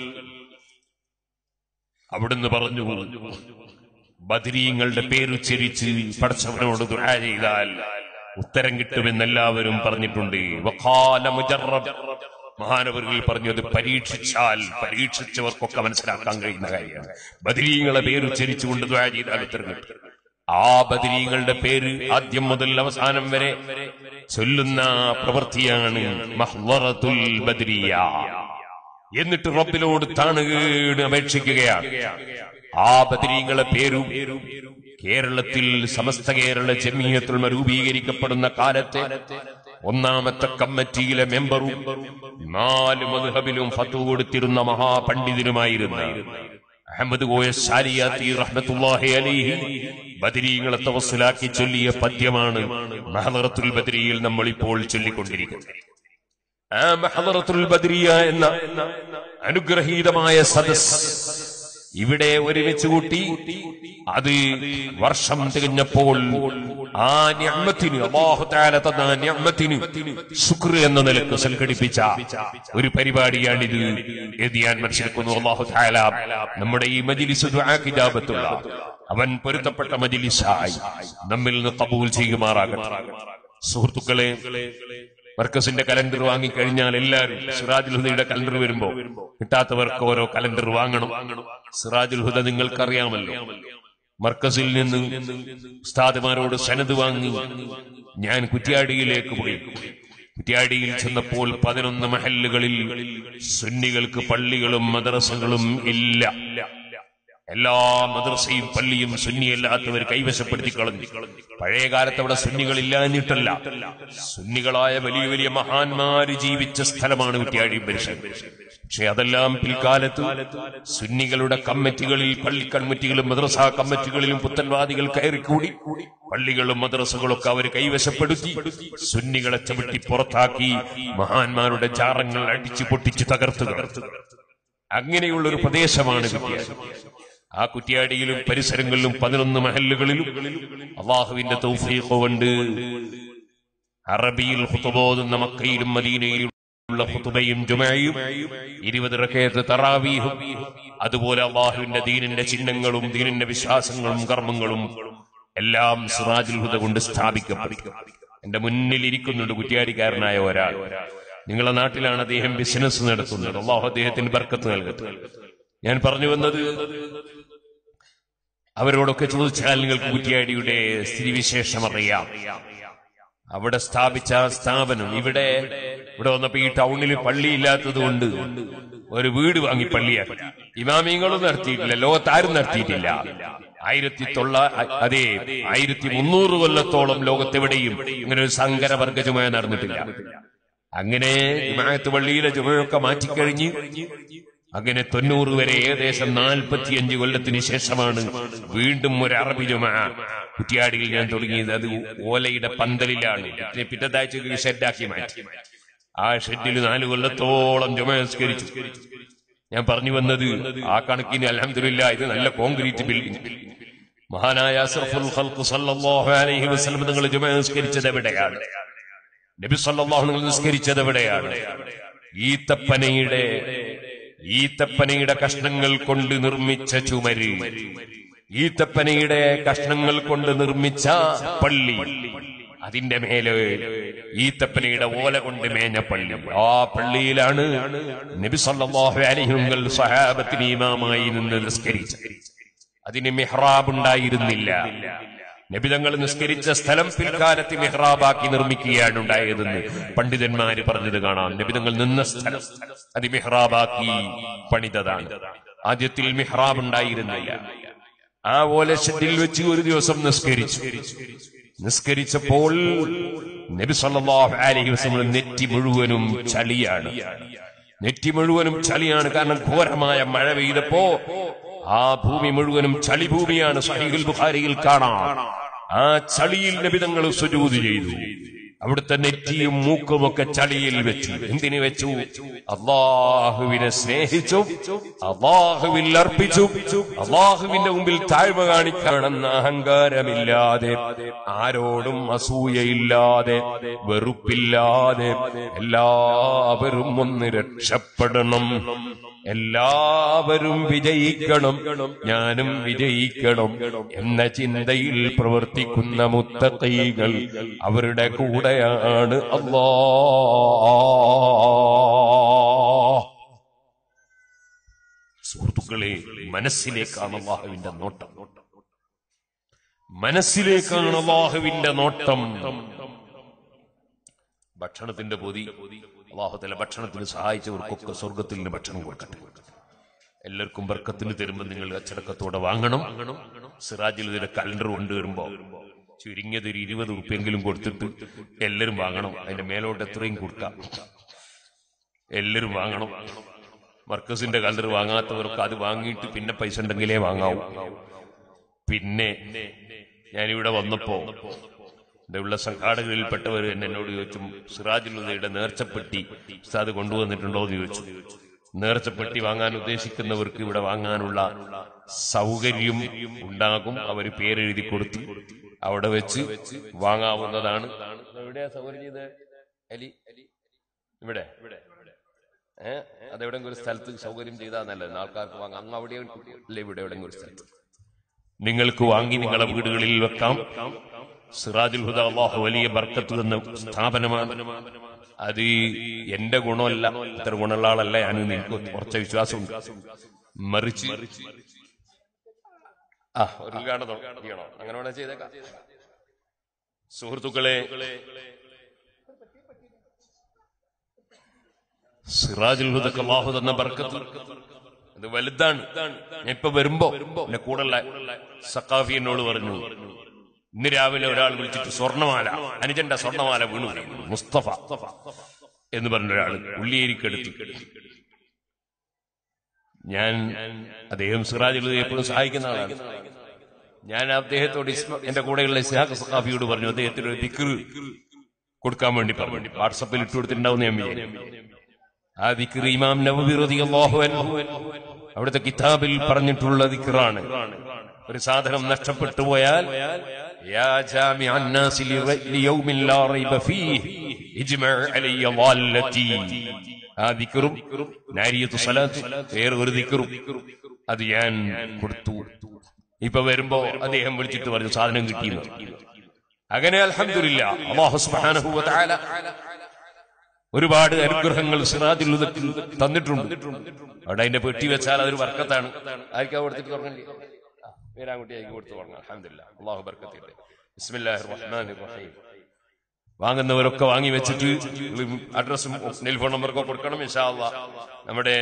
അവിടുന്ന് പറഞ്ഞു, ബദരീങ്ങളുടെ പേരുച്ചരിച്ച് പടച്ചവനോട് ദുആ ചെയ്താൽ ഉത്തരം കിട്ടുമെന്നെല്ലാവരും പറഞ്ഞിട്ടുണ്ട്. വഖാല മുജറബ്, മഹാനവറുകൾ പറഞ്ഞു അത് പരീക്ഷിച്ചാൽ പരീക്ഷിച്ചവർക്കൊക്കെ മനസ്സിലാക്കാൻ കഴിയുന്ന കാര്യമാണ്. ബദരീങ്ങളെ പേരുച്ചരിച്ചുകൊണ്ട് ദുആ ചെയ്താൽ ഉത്തരം കിട്ടും. ആ ബദരീങ്ങളുടെ പേര് ആദ്യം മുതൽ അവസാനം വരെ ചൊല്ലുന്ന പ്രവൃത്തിയാണ് മഹ്ളറത്തുൽ ബദരിയ. എന്നിട്ട് റബ്ബിനോട് താണുകേട് അപേക്ഷിക്കുകയാണ്. ആ ബദരീങ്ങളെ പേരും കേരളത്തിൽ സമസ്ത കേരള ജമിയത്തുൽ ഉലമ രൂപീകരിക്കപ്പെടുന്ന കാലത്തെ ഒന്നാമത്തെ കമ്മിറ്റിയിലെ മെമ്പറും 4 മദ്ഹബിലും ഫത്വ കൊടുത്തിരുന്ന മഹാപണ്ഡിതനുമായിരുന്ന അഹമ്മദ് കോയ ശാരിയാത്തി റഹ്മത്തുള്ളാഹി അലൈഹി ബദരീങ്ങളെ തവസ്സുലാക്കി ചൊല്ലിയ പദ്യമാണ് മഹ്ളറത്തുൽ ബദരിയിൽ നമ്മൾ ഇപ്പോൾ ചൊല്ലിക്കൊണ്ടിരിക്കുന്നത്. ആ മഹ്ളറത്തുൽ ബദരിയ എന്ന അനുഗ്രഹീതമായ സദസ് ഇവിടെ ഒരുമിച്ച് കൂട്ടി. അത് വർഷം തികഞ്ഞപ്പോൾ ആ നിഅമത്തിന്, അല്ലാഹു തആല തന്ന നിഅമത്തിന് ശുക്ർ എന്ന നിലക്ക് സംഘടിപ്പിച്ച ഒരു പരിപാടിയാണിത് എന്ന് ഞാൻ മനസ്സിലാക്കുന്നു. അല്ലാഹു തആല നമ്മുടെ ഈ മജ്ലിസ് ദുആക്ക് ഇജാബത്തുള്ള, അവൻ പൊരുത്തപ്പെട്ട മജ്ലിസായി നമ്മിൽ നിന്ന് ഖബൂൽ ചെയ്യുമാറാകട്ടെ. സുഹൃത്തുക്കളെ, മർക്കസിന്റെ കലണ്ടർ വാങ്ങിക്കഴിഞ്ഞാൽ എല്ലാവരും സിറാജുൽ ഹുദയുടെ കലണ്ടർ വരുമ്പോ കിട്ടാത്തവർക്ക് ഓരോ കലണ്ടർ വാങ്ങണം. സിറാജുൽ ഹുദ നിങ്ങൾക്കറിയാമല്ലോ. മർക്കസിൽ നിന്ന് ഉസ്താദുമാരോട് സനദ് വാങ്ങി ഞാൻ കുറ്റ്യാടിയിലേക്ക് പോയി. കുറ്റ്യാടിയിൽ ചെന്നപ്പോൾ 11 മഹല്ലുകളിൽ സുന്നികൾക്ക് പള്ളികളും മദ്രസകളും ഇല്ല. എല്ലാ മദ്രസയും പള്ളിയും സുന്നിയല്ലാത്തവർ കൈവശപ്പെടുത്തി കളഞ്ഞു. പഴയ കാലത്ത് അവിടെ സുന്നികളില്ലാഞ്ഞിട്ടല്ല, സുന്നികളായ വലിയ വലിയ മഹാന്മാര് ജീവിച്ച സ്ഥലമാണ് കുറ്റ്യാടി പരിസരം. പക്ഷെ അതെല്ലാം പിൽക്കാലത്ത് സുന്നികളുടെ കമ്മിറ്റികളിൽ, പള്ളി കമ്മിറ്റികളും മദ്രസ കമ്മിറ്റികളിലും പുത്തൻവാദികൾ കയറിക്കൂടി പള്ളികളും മദ്രസകളും ഒക്കെ അവർ കൈവശപ്പെടുത്തി സുന്നികളെ ചവിട്ടി പുറത്താക്കി മഹാന്മാരുടെ ചാറങ്ങൾ അടിച്ചു പൊട്ടിച്ച് തകർത്തുക. അങ്ങനെയുള്ളൊരു പ്രദേശമാണ് കുറ്റ്യാടി. ആ കുറ്റ്യാടിയിലും പരിസരങ്ങളിലും 11 മഹല്ലുകളിലും അല്ലാഹുവിന്റെ തൗഫീഖ് കൊണ്ട് അറബിയിൽ ഖുതുബ ഓതുന്ന മക്കയിലും മദീനയിലും ഉള്ള ഖുതുബയും ജുമഅയും 20 റകഅത്ത് തറാവീഹും, അതുപോലെ അല്ലാഹുവിന്റെ ദീനിന്റെ ചിഹ്നങ്ങളും ദീനിന്റെ വിശ്വാസങ്ങളും കർമ്മങ്ങളും എല്ലാം സിറാജുൽ ഹുദ കൊണ്ട് സ്ഥാപിക്കപ്പെട്ടു. എന്റെ മുന്നിൽ ഇരിക്കുന്നുണ്ട് കുറ്റ്യാടിക്കാരനായ ഒരാൾ. നിങ്ങളുടെ നാട്ടിലാണ് അദ്ദേഹം ബിസിനസ് നടത്തുന്നത്. അല്ലാഹു അദ്ദേഹത്തിന് ബർക്കത്ത് നൽകട്ടെ. ഞാൻ പറഞ്ഞു വന്നത്, അവരോടൊക്കെ ചോദിച്ചാൽ നിങ്ങൾക്ക് കുറ്റ്യാടിയുടെ സ്ഥിതിവിശേഷം അറിയാം. അവിടെ സ്ഥാപിച്ച സ്ഥാപനം, ഇവിടെ വന്നപ്പോ ഈ ടൗണിൽ പള്ളിയില്ലാത്തത് കൊണ്ട് ഒരു വീട് വാങ്ങി പള്ളിയാക്കി. ഇമാമിങ്ങളും നടത്തിയിട്ടില്ല, ലോകത്താരും നടത്തിയിട്ടില്ല. 1300 കൊല്ലത്തോളം ലോകത്തെവിടെയും ഇങ്ങനെ ഒരു സങ്കരവർഗ ജുമഅ നടന്നിട്ടില്ല. അങ്ങനെ ജുമഅത്ത് പള്ളിയിലെ ജുമഅയൊക്കെ മാറ്റിക്കഴിഞ്ഞ് അങ്ങനെ 90 വരെ ഏകദേശം 45 കൊല്ലത്തിന് ശേഷമാണ് വീണ്ടും ഒരു അറബി ജുമഅ കുറ്റ്യാടിയിൽ ഞാൻ തുടങ്ങിയത്. അത് ഓലയുടെ പന്തലിലാണ്. പിറ്റത്താഴ്ച ഷെഡാക്കി മാറ്റി. ആ ഷെഡിൽ 4 കൊല്ലത്തോളം ജുമഅ നിസ്കരിച്ചു. ഞാൻ പറഞ്ഞു വന്നത്, ആ കണക്കിന് അൽഹംദുലില്ലാ ഇത് നല്ല കോൺക്രീറ്റ് ബിൽഡിംഗ്. മഹാനായ അസ്റഫുൽ ഖൽഖ് സല്ലല്ലാഹു അലൈഹി വസല്ലം നിങ്ങൾ ജുമഅ നിസ്കരിച്ചത് എവിടെയാണ്? നബി സല്ലല്ലാഹു അലൈഹി വസല്ലം നിസ്കരിച്ചത് എവിടെയാണ്? ഈത്തപ്പനയുടെ കഷ്ണങ്ങൾ കൊണ്ട് നിർമ്മിച്ച ചുമര്, ഈത്തപ്പനയുടെ കഷ്ണങ്ങൾ കൊണ്ട് നിർമ്മിച്ച പള്ളി, അതിന്റെ മേലെ ഈത്തപ്പനയുടെ ഓല കൊണ്ട് മേഞ്ഞ പള്ളി. ആ പള്ളിയിലാണ് നബി സല്ലല്ലാഹു അലൈഹി വസല്ലം സ്വഹാബത്തിന് ഇമാമായി നിന്ന് നിസ്കരിച്ചത്. അതിന് മിഹ്റാബ് ഉണ്ടായിരുന്നില്ല. നബി തങ്ങൾ നിസ്കരിച്ച സ്ഥലം പിൽക്കാലത്ത് മിഹ്റാബാക്കി നിർമ്മിക്കുകയാണ് ഉണ്ടായതെന്ന് പണ്ഡിതന്മാര് പറഞ്ഞത് കാണാം. നബി തങ്ങൾ നിന്ന സ്ഥലം അത് മിഹ്റാബാക്കി പണിതതാണ്. ആദ്യത്തിൽ മിഹ്റാബ് ഉണ്ടായിരുന്നില്ല. ആ ഓലഷെഡിൽ വെച്ച് ഒരു ദിവസം നിസ്കരിച്ചപ്പോൾ നബി സല്ലല്ലാഹു അലൈഹി വസല്ലം നെറ്റി മുഴുവനും ചളിയാണ്. കാരണം ഘോരമായ മഴ പെയ്തപ്പോ ആ ഭൂമി മുഴുവനും ചളി ഭൂമിയാണ്. സഹീഹുൽ ബുഖാരിയിൽ കാണാം. ആ ചളിയിൽ നബി തങ്ങൾ സുജൂദ് ചെയ്തു. അവിടുത്തെ നെറ്റിയും മൂക്കുമൊക്കെ ചളിയിൽ വെച്ചു. എന്തിനു വെച്ചു? അല്ലാഹുവിനെ സ്നേഹിച്ചു, അല്ലാഹുവിൽ അർപ്പിച്ചു, അല്ലാഹുവിന്റെ മുമ്പിൽ താഴ്മ കാണിക്കണമെന്ന അഹങ്കാരമില്ലാതെ, ആരോടും അസൂയയില്ലാതെ, വെറുപ്പില്ലാതെ, എല്ലാവരും ഒന്ന് രക്ഷപ്പെടണം, എല്ലാവരും വിജയിക്കണം, ഞാനും വിജയിക്കണം എന്ന ചിന്തയിൽ പ്രവർത്തിക്കുന്ന മുത്തഖീകൾ അവരുടെ കൂടെയാണ് അല്ലാഹ്. സുഹൃത്തുക്കളെ, മനസ്സിലേക്കാണ് അല്ലാഹുവിന്റെ നോട്ടം. മനസ്സിലേക്കാണ് അല്ലാഹുവിന്റെ നോട്ടം. ഭക്ഷണത്തിന്റെ പൊതി അല്ലാഹു തആല ഭക്ഷണത്തിന് സഹായിച്ചവർക്കൊക്കെ സ്വർഗത്തിൽ നിന്ന് ഭക്ഷണം കൊടുക്കട്ടെ. എല്ലാവർക്കും ബർക്കത്തിന് തരുമ്പോൾ നിങ്ങൾ അച്ചടക്കത്തോടെ വാങ്ങണം. സിറാജുൽ ഹുദയുടെ കലണ്ടർ കൊണ്ടുവരുമ്പോ ചുരുങ്ങിയത് ഒരു 20 ഉറുപ്പിയെങ്കിലും കൊടുത്തിട്ട് എല്ലാവരും വാങ്ങണം. അതിന്റെ മേലോട്ട് എത്രയും കൊടുക്കാം, എല്ലാവരും വാങ്ങണം. മർക്കസിന്റെ കലണ്ടർ വാങ്ങാത്തവർക്ക് അത് വാങ്ങിയിട്ട് പിന്നെ പൈസ ഉണ്ടെങ്കിലേ വാങ്ങാവൂ. പിന്നെ ഞാനിവിടെ വന്നപ്പോ ഇവിടെയുള്ള സംഘാടകരിൽപ്പെട്ടവർ എന്നോട് ചോദിച്ചു, സിറാജുൽ ഹുദയുടെ നേർച്ചപ്പെട്ടി ഉസ്താദ് കൊണ്ടുവന്നിട്ടുണ്ടോ എന്ന് ചോദിച്ചു. നേർച്ചപ്പെട്ടി വാങ്ങാൻ ഉദ്ദേശിക്കുന്നവർക്ക് ഇവിടെ വാങ്ങാനുള്ള സൗകര്യം ഉണ്ടാകും. അവർ പേരെഴുതി കൊടുത്ത് അവിടെ വെച്ച് വാങ്ങാവുന്നതാണ്. എവിടെയാ സൗകര്യം ചെയ്ത് അലി ഇവിടെ അതെവിടെയെങ്കിലും ഒരു സ്ഥലത്ത് സൗകര്യം ചെയ്താൽ നല്ലത്. ആൾക്കാർക്ക് വാങ്ങാം. അങ്ങ് അവിടെ അല്ലെ ഇവിടെ എവിടെയെങ്കിലും ഒരു സ്ഥലത്ത് നിങ്ങൾക്ക് വാങ്ങി നിങ്ങളെ വീടുകളിൽ വെക്കാം. സിറാജുൽ ഹുദ അല്ലാഹു വലിയ ബർക്കത്ത് എന്ന സ്ഥാപനമാണ്. അത് എന്റെ ഗുണമല്ല, ഇത്ര ഗുണമുള്ള ആളല്ല ഞാൻ. എനിക്ക് കുറച്ച് വിശ്വാസമുണ്ട്. മറിച്ച് ഒരു ഉദ്ഘാടനം ചെയ്യണോ? അങ്ങനെ വേണേ ചെയ്തേക്കാം. സുഹൃത്തുക്കളെ, സിറാജുൽ ഹുദക്ക് അല്ലാഹു തന്ന ബർക്കത്ത് അത് വലുതാണ്. ഞാൻ ഇപ്പൊ വരുമ്പോ എന്റെ കൂടെയുള്ള സഖാഫി എന്നോട് പറഞ്ഞു, ഇന്ന് രാവിലെ ഒരാൾ വിളിച്ചിട്ട് സ്വർണ്ണമാല, അനുജന്റെ സ്വർണ്ണമാല വീണു, മുസ്തഫ എന്ന് പറഞ്ഞ ഒരാൾ ഉള്ളിയേരിക്കടുത്ത്. ഞാൻ അദ്ദേഹം സിറാജുൽ ഹുദയെ എപ്പോഴും സഹായിക്കുന്ന ആളാണ്. ഞാൻ അദ്ദേഹത്തോട് എന്റെ കൂടെയുള്ള ഇസ്ഹാഖ് സഖാഫിയോട് പറഞ്ഞു, അദ്ദേഹത്തിന് ഒരു ദിക്ർ കൊടുക്കാൻ വേണ്ടി പറഞ്ഞു. വാട്സപ്പിൽ ഇട്ടു കൊടുത്തിട്ടുണ്ടാവുന്ന ഞാൻ വിചാരിച്ചു. ആ ദിക്ർ ഇമാം നവവി റളിയല്ലാഹു അൻഹു അവിടുത്തെ കിതാബിൽ പറഞ്ഞിട്ടുള്ള ദിക്റാണ്. ഒരു സാധനം നഷ്ടപ്പെട്ടു പോയാൽ യാ ജാമിഅൻ നാസി ലിയൗമിൻ ലാ റൈബ ഫീഹി ഇജ്മഅ അലയ്യ ളാല്ലതി. ആ ദിക്റും നാരിയത്തു സ്വലാത്ത് വേറെ ഒരു ദിക്റും അത് ഞാൻ കൊടുത്തു. ഇപ്പൊ വരുമ്പോ അദ്ദേഹം വിളിച്ചിട്ട് പറഞ്ഞു സാധനം കിട്ടിയെന്ന്. അങ്ങനെ അൽഹംദുലില്ലാ അല്ലാഹു സുബ്ഹാനഹു വ തആല ഒരുപാട് അനുഗ്രഹങ്ങൾ സിറാജുൽ ഹുദക്ക് തന്നിട്ടുണ്ട്. അവിടെ അതിന്റെ പെട്ടി വെച്ചാൽ അതൊരു ബർക്കത്താണ്. ആർക്കാ കൊടുത്തിട്ട് തുടങ്ങണ്ടേ? പേരാങ്കുട്ടി ആയിക്ക് കൊടുത്തു തുടങ്ങാം. അൽഹംദുലില്ലാ, അല്ലാഹു ബർക്കത്ത് ചെയ്യട്ടെ. ബിസ്മില്ലാഹിർ റഹ്മാനിർ റഹീം. വാങ്ങുന്നവരൊക്കെ വാങ്ങി വെച്ചിട്ട് അഡ്രസ്സും ടെലിഫോൺ നമ്പറൊക്കെ കൊടുക്കണം ഇൻഷാ അല്ലാഹ്. നമ്മുടെ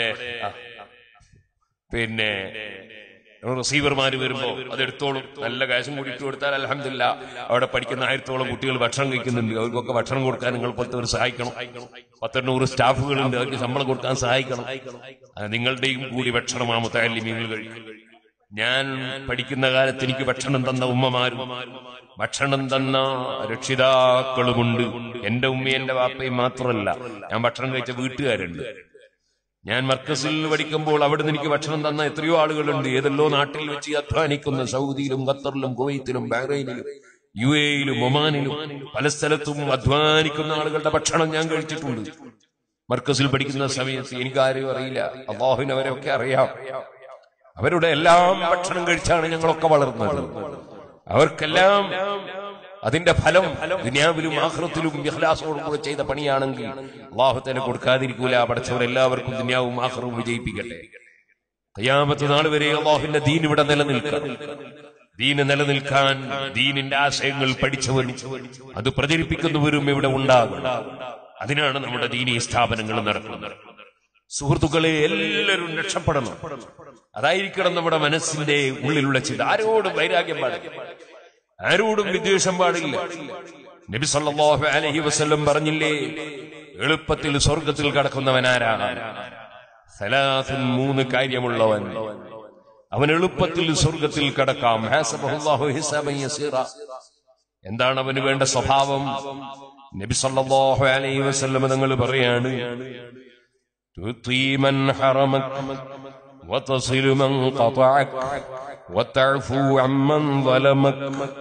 പിന്നെ റിസീവർമാര് വരുമ്പോ അതെടുത്തോളും. നല്ല കാശും കൂടി ഇട്ട് കൊടുത്താൽ അൽഹംദുലില്ലാ. അവിടെ പഠിക്കുന്ന 1000-ഓളം കുട്ടികൾ ഭക്ഷണം കഴിക്കുന്നുണ്ട്. അവർക്കൊക്കെ ഭക്ഷണം കൊടുക്കാൻ നിങ്ങൾ 10 സഹായിക്കണം. 100 സ്റ്റാഫുകളുണ്ട്, അവർക്ക് ശമ്പളം കൊടുക്കാൻ സഹായിക്കണം. നിങ്ങളുടെയും കൂടി ഭക്ഷണം ആ മുതഅല്ലിമീങ്ങൾ കഴിക്കും. ഞാൻ പഠിക്കുന്ന കാലത്ത് എനിക്ക് ഭക്ഷണം തന്ന ഉമ്മമാരും ഭക്ഷണം തന്ന രക്ഷിതാക്കളുമുണ്ട്. എന്റെ ഉമ്മയും എന്റെ വാപ്പയും മാത്രമല്ല, ഞാൻ ഭക്ഷണം കഴിച്ച വീട്ടുകാരുണ്ട്. ഞാൻ മർക്കസിൽ പഠിക്കുമ്പോൾ അവിടെ നിന്ന് എനിക്ക് ഭക്ഷണം തന്ന എത്രയോ ആളുകളുണ്ട്. ഏതെല്ലോ നാട്ടിൽ വെച്ച് അധ്വാനിക്കുന്ന സൗദിയിലും ഖത്തറിലും കുവൈത്തിലും ബഹ്റൈനിലും UAE-യിലും ഒമാനിലും പല സ്ഥലത്തും അധ്വാനിക്കുന്ന ആളുകളുടെ ഭക്ഷണം ഞാൻ കഴിച്ചിട്ടുണ്ട്. മർക്കസിൽ പഠിക്കുന്ന സമയത്ത് എനിക്കാരും അറിയില്ല, അല്ലാഹുവിന് അവരെയൊക്കെ അറിയാം. അവരുടെ എല്ലാം ഭക്ഷണം കഴിച്ചാണ് ഞങ്ങളൊക്കെ വളർന്നത്. അവർക്കെല്ലാം അതിന്റെ ഫലം ദുനിയാവിലും ആഖിറത്തിലും ഇഖ്ലാസോടുകൂടി ചെയ്ത പണിയാണെങ്കിൽ അല്ലാഹു തആല കൊടുക്കാതിരിക്കൂല. പടച്ചവരെല്ലാവർക്കും ദുനിയാവും ആഖിറവും വിജയിപ്പിക്കട്ടെ. ഖിയാമത്ത് നാൾ വരെ അല്ലാഹുവിന്റെ ദീൻ ഇവിടെ നിലനിൽക്കണം. ദീന് നിലനിൽക്കാൻ ദീനിന്റെ ആശയങ്ങൾ പഠിച്ചവരും അത് പ്രചരിപ്പിക്കുന്നവരും ഇവിടെ ഉണ്ടാകും. അതിനാണ് നമ്മുടെ ദീനീ സ്ഥാപനങ്ങൾ നടക്കുന്നത്. സുഹൃത്തുക്കളെ, എല്ലാവരും രക്ഷപ്പെടണം. അതായിരിക്കണം നമ്മുടെ മനസ്സിന്റെ ഉള്ളിലുള്ള ചിന്ത. ആരോടും വൈരാഗ്യം പാടില്ല, ആരോടും വിദ്വേഷം പാടില്ല. നബി സല്ലല്ലാഹു അലൈഹി വസല്ലം പറഞ്ഞില്ലേ, എളുപ്പത്തിൽ സ്വർഗത്തിൽ കടക്കുന്നവനാരാണ്? സലാസുൻ, 3 കാര്യമുള്ളവൻ, അവൻ എളുപ്പത്തിൽ സ്വർഗത്തിൽ കടക്കാം. ഹസബഹുല്ലാഹു ഹിസാബൻ യസീറ. എന്താണ് അവന് വേണ്ട സ്വഭാവം? നബി സല്ലല്ലാഹു അലൈഹി വസല്ലം തങ്ങൾ പറയാണ്, തുതി മൻ ഹറമക വതസിലു മൻ ഖതഅക വതഅഫു അമ്മൻ ളലമക.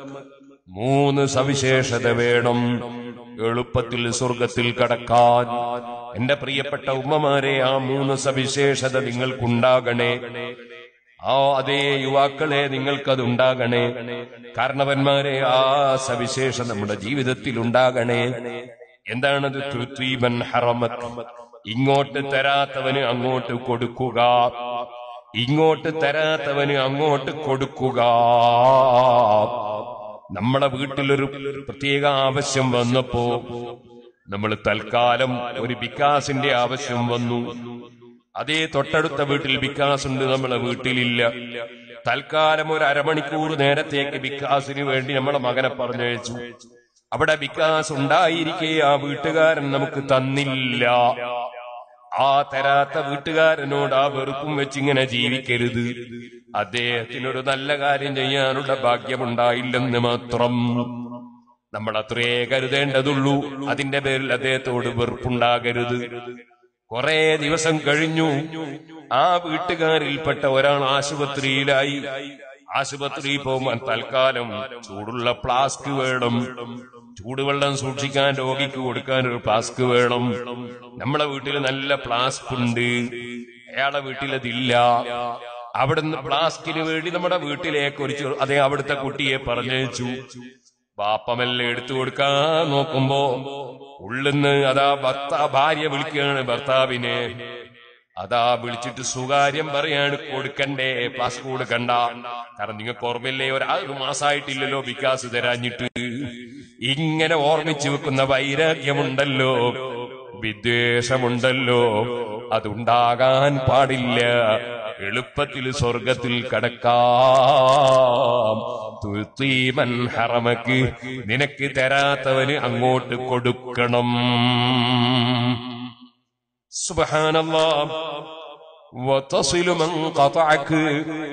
3 സവിശേഷത വേണം എളുപ്പത്തിൽ സ്വർഗത്തിൽ കടക്കാൻ. എന്റെ പ്രിയപ്പെട്ട ഉമ്മമാരെ, ആ 3 സവിശേഷത നിങ്ങൾക്കുണ്ടാകണേ. അതേ യുവാക്കളെ, നിങ്ങൾക്കതുണ്ടാകണേ. കാരണവന്മാരെ, ആ സവിശേഷം നമ്മുടെ ജീവിതത്തിൽ ഉണ്ടാകണേ. എന്താണത്? തുതി മൻ ഹറമക. ഇങ്ങോട്ട് തരാത്തവന് അങ്ങോട്ട് കൊടുക്കുക, ഇങ്ങോട്ട് തരാത്തവന് അങ്ങോട്ട് കൊടുക്കുക. നമ്മളെ വീട്ടിലൊരു പ്രത്യേക ആവശ്യം വന്നപ്പോ നമ്മൾ തൽക്കാലം ഒരു ബിക്കാസിന്റെ ആവശ്യം വന്നു. അതേ തൊട്ടടുത്ത വീട്ടിൽ ബിക്കാസ് ഉണ്ട്, നമ്മളെ വീട്ടിലില്ല. തൽക്കാലം ഒരു അരമണിക്കൂർ നേരത്തേക്ക് ബിക്കാസിന് വേണ്ടി നമ്മളെ മകനെ പറഞ്ഞയച്ചു. അവിടെ ബിക്കാസ് ഉണ്ടായിരിക്കെ ആ വീട്ടുകാരൻ നമുക്ക് തന്നില്ല. ആ തരാത്ത വീട്ടുകാരനോട് ആ വെറുപ്പും വെച്ചിങ്ങനെ ജീവിക്കരുത്. അദ്ദേഹത്തിനൊരു നല്ല കാര്യം ചെയ്യാനുള്ള ഭാഗ്യമുണ്ടായില്ലെന്ന് മാത്രം. നമ്മൾ അത്രേ കരുതേണ്ടതുള്ളൂ. അതിന്റെ പേരിൽ അദ്ദേഹത്തോട് വെറുപ്പുണ്ടാകരുത്. കുറെ ദിവസം കഴിഞ്ഞു. ആ വീട്ടുകാരിൽപ്പെട്ട ഒരാൾ ആശുപത്രിയിലായി. ആശുപത്രിയിൽ പോകുമ്പോൾ തൽക്കാലം ചൂടുള്ള ഫ്ലാസ്ക് വേണം, ചൂടുവെള്ളം സൂക്ഷിക്കാൻ രോഗിക്ക് കൊടുക്കാൻ ഒരു ഫ്ലാസ്ക് വേണം. നമ്മളെ വീട്ടിൽ നല്ല ഫ്ലാസ്ക് ഉണ്ട്, അയാളെ വീട്ടിലതില്ല. അവിടുന്ന് ഫ്ലാസ്കിന് വേണ്ടി നമ്മുടെ വീട്ടിലേക്ക് ഒരു അവിടുത്തെ കുട്ടിയെ പറഞ്ഞയച്ചു. ബാപ്പമെല്ലാം എടുത്തു കൊടുക്കാൻ നോക്കുമ്പോ ഉള്ളിന്ന് ഭാര്യ വിളിക്കുകയാണ് ഭർത്താവിനെ. വിളിച്ചിട്ട് സുകാര്യം പറയാണ്, കൊടുക്കണ്ടേ, ഫ്ലാസ്ക് കൊടുക്കണ്ട. കാരണം നിങ്ങൾക്ക് ഓർമ്മയില്ലേ, ഒരു മാസമായിട്ടില്ലല്ലോ വികാസ് തരാഞ്ഞിട്ട്. ഇങ്ങനെ ഓർമ്മിച്ചു വെക്കുന്ന വൈരാഗ്യമുണ്ടല്ലോ, വിദ്വേഷമുണ്ടല്ലോ, അതുണ്ടാകാൻ പാടില്ല. എളുപ്പത്തിൽ സ്വർഗത്തിൽ കടക്കാം. തുൽത്തീമൻ ഹറമക്ക്, നിനക്ക് തരാത്തവന് അങ്ങോട്ട് കൊടുക്കണം. സുബ്ഹാനല്ലാഹ്. വതസിലു മൻ ഖതഅക,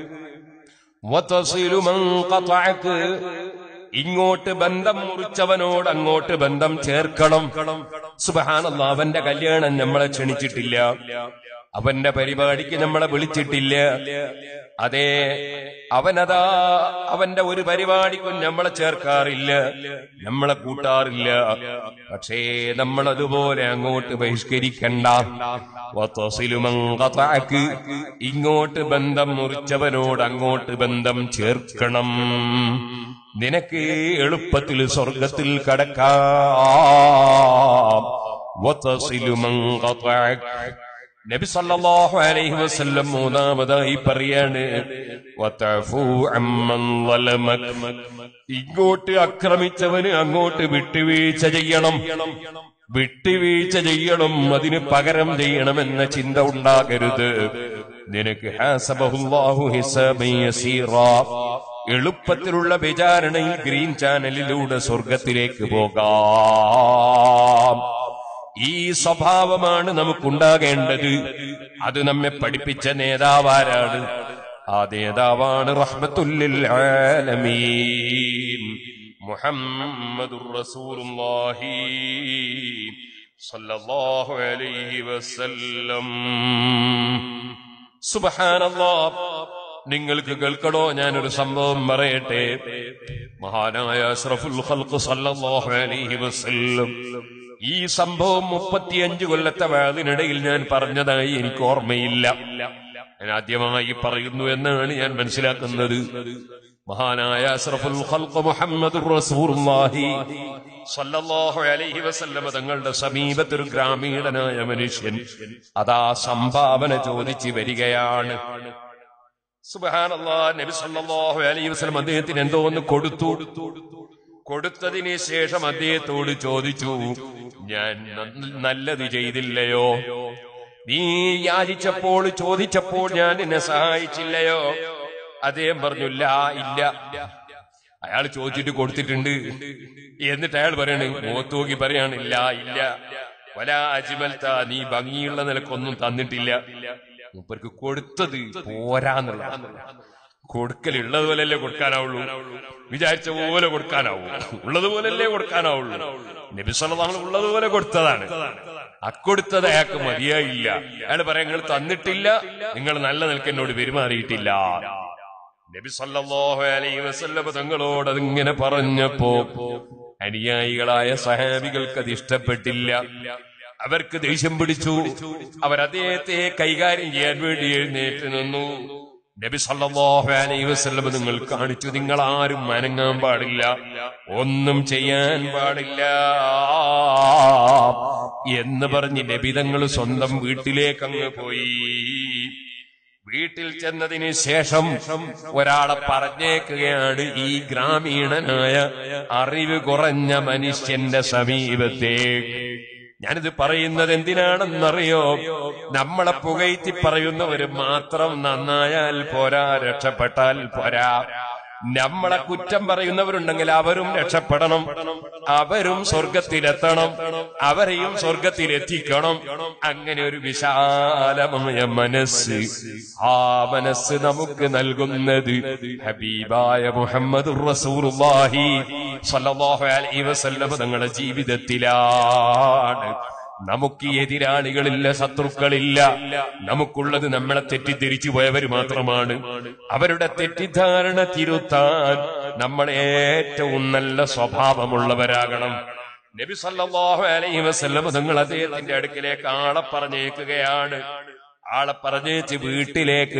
വതസിലു മൻ ഖതഅക, ഇങ്ങോട്ട് ബന്ധം മുറിച്ചവനോട് അങ്ങോട്ട് ബന്ധം ചേർക്കണം. സുബ്ഹാനല്ലാഹ്. അവന്റെ കല്യാണം നമ്മളെ ക്ഷണിച്ചിട്ടില്ല, അവന്റെ പരിപാടിക്ക് നമ്മളെ വിളിച്ചിട്ടില്ല. അതെ, അവന്റെ ഒരു പരിപാടിക്കും നമ്മളെ ചേർക്കാറില്ല, നമ്മളെ കൂട്ടാറില്ല. പക്ഷേ നമ്മളതുപോലെ അങ്ങോട്ട് ബഹിഷ്കരിക്കണ്ട. ഇങ്ങോട്ട് ബന്ധം മുറിച്ചവനോട് അങ്ങോട്ട് ബന്ധം ചേർക്കണം. നിനക്ക് എളുപ്പത്തിൽ സ്വർഗത്തിൽ കടക്കാം. നബി സല്ലല്ലാഹു അലൈഹി വസല്ലം മൂന്നാമതായി പറയാണ്, വതഫു അമ്മൻ ളലമക, ഇങ്ങോട്ട് ആക്രമിച്ചവന് അങ്ങോട്ട് വിട്ടുവീഴ്ച ചെയ്യണം. വിട്ടുവീഴ്ച ചെയ്യണം, അതിന് പകരം ചെയ്യണമെന്ന ചിന്ത ഉണ്ടാകരുത്. നിനക്ക് ഹസബഹുല്ലാഹു ഹിസാബൻ യസീറാ, എളുപ്പത്തിലുള്ള വിചാരണയിൽ ഗ്രീൻ ചാനലിലൂടെ സ്വർഗത്തിലേക്ക് പോകാം. ഈ സ്വഭാവമാണ് നമുക്കുണ്ടാകേണ്ടത്. അത് നമ്മെ പഠിപ്പിച്ച നേതാവാരാണ്? ആ നേതാവാണ് റഹ്മത്തുല്ലിൽ ആലമീൻ മുഹമ്മദുർ റസൂലുള്ളാഹി സ്വല്ലല്ലാഹു അലൈഹി വസല്ലം. സുബ്ഹാനല്ലാഹ്. നിങ്ങൾക്ക് കേൾക്കണോ? ഞാനൊരു സംഭവം പറയട്ടെ. മഹാനായ അഷ്റഫുൽ ഖൽഖ് സ്വല്ലല്ലാഹു അലൈഹി വസല്ലം ഈ സംഭവം 35 കൊല്ലത്തെ വഅദിനിടയിൽ ഞാൻ പറഞ്ഞതായി എനിക്ക് ഓർമ്മയില്ല. ഞാൻ ആദ്യമായി പറയുന്നു എന്നാണ് ഞാൻ മനസ്സിലാക്കുന്നത്. മഹാനായ അഷ്റഫുൽ ഖൽഖ് മുഹമ്മദുർ റസൂലുള്ളാഹി സ്വല്ലല്ലാഹു അലൈഹി വസല്ലം തങ്ങളുടെ സമീപത്ത് ഒരു ഗ്രാമീണനായ മനുഷ്യൻ സംഭാവന ചോദിച്ച് വരികയാണ്. സുബ്ഹാനല്ലാഹ്. നബി സല്ലല്ലാഹു അലൈഹി വസല്ലം അദ്ദേഹത്തിന് എന്തോ ഒന്ന് കൊടുത്തു. കൊടുത്തതിന് ശേഷം അദ്ദേഹത്തോട് ചോദിച്ചു, ഞാൻ നല്ലത് ചെയ്തില്ലയോ? നീ യാചിച്ചപ്പോൾ ചോദിച്ചപ്പോൾ ഞാൻ നിന്നെ സഹായിച്ചില്ലയോ? അദ്ദേഹം പറഞ്ഞു, ഇല്ല. അയാൾ ചോദിച്ചിട്ട് കൊടുത്തിട്ടുണ്ട്. എന്നിട്ട് അയാൾ പറയണ, മുഖത്ത് നോക്കി പറയാണ്, ഇല്ല. വലാ അജ്മൽത, നീ ഭംഗിയുള്ള നിലക്കൊന്നും തന്നിട്ടില്ല. മൂപ്പർക്ക് കൊടുത്തത് പോരാന്നുള്ള. കൊടുക്കലുള്ളതുപോലല്ലേ കൊടുക്കാനാവുള്ളൂ, വിചാരിച്ച പോലെ കൊടുക്കാനാവൂ, ഉള്ളതുപോലല്ലേ കൊടുക്കാനാവുള്ളൂ. നബി സല്ലല്ലാഹു അലൈഹി വസല്ലം ഉള്ളതുപോലെ കൊടുത്തതാണ്. അക്കൊടുത്തത് അയാൾക്ക് മതിയായില്ല. അയാൾ പറയാൻ, നിങ്ങൾ തന്നിട്ടില്ല, നിങ്ങൾ നല്ല നിലക്ക് എന്നോട് പെരുമാറിയിട്ടില്ല. നബി സല്ലല്ലാഹു അലൈഹി വസല്ലം തങ്ങളോട് അതിങ്ങനെ പറഞ്ഞപ്പോ അനുയായികളായ സഹാബികൾക്ക് അത് ഇഷ്ടപ്പെട്ടില്ല. അവർക്ക് ദേഷ്യം പിടിച്ചു. അവർ അദ്ദേഹത്തെ കൈകാര്യം ചെയ്യാൻ വേണ്ടി എഴുന്നേറ്റ് നിന്നു. നബി സല്ലല്ലാഹു അലൈഹി വസല്ലം നിങ്ങൾ കാണിച്ചു, നിങ്ങൾ ആരും അനങ്ങാൻ പാടില്ല, ഒന്നും ചെയ്യാൻ പാടില്ല എന്ന് പറഞ്ഞ് നബി തങ്ങൾ സ്വന്തം വീട്ടിലേക്ക് അങ്ങ് പോയി. വീട്ടിൽ ചെന്നതിന് ശേഷം ഒരാളെ പറഞ്ഞേക്കുകയാണ് ഈ ഗ്രാമീണനായ അറിവ് കുറഞ്ഞ മനുഷ്യന്റെ സമീപത്തേക്ക്. ഞാനിത് പറയുന്നത് എന്തിനാണെന്നറിയോ? നമ്മളെ പുകഴ്ത്തി പറയുന്നവര് മാത്രം നന്നായാൽ പോരാ, രക്ഷപ്പെട്ടാൽ പോരാ. നമ്മളെ കുറ്റം പറയുന്നവരുണ്ടെങ്കിൽ അവരും രക്ഷപ്പെടണം, അവരും സ്വർഗത്തിലെത്തണം, അവരെയും സ്വർഗത്തിലെത്തിക്കണം. അങ്ങനെ ഒരു വിശാലമായ മനസ്സ്, ആ മനസ്സ് നമുക്ക് നൽകുന്നത് ഹബീബായ മുഹമ്മദുർ റസൂലുള്ളാഹി സ്വല്ലല്ലാഹു അലൈഹി വസല്ലം തങ്ങളുടെ ജീവിതത്തിലാണ്. നമുക്ക് എതിരാളികളില്ല, ശത്രുക്കളില്ല. നമുക്കുള്ളത് നമ്മളെ തെറ്റിദ്ധരിച്ചു പോയവര് മാത്രമാണ്. അവരുടെ തെറ്റിദ്ധാരണ തിരുത്താൻ നമ്മൾ ഏറ്റവും നല്ല സ്വഭാവമുള്ളവരാകണം. നബി സല്ലല്ലാഹു അലൈഹി വസല്ലം തങ്ങൾ അദ്ദേഹത്തിന്റെ അടുക്കിലേക്ക് ആളെ പറഞ്ഞേക്കുകയാണ്. ആളെ പറഞ്ഞേച്ച് വീട്ടിലേക്ക്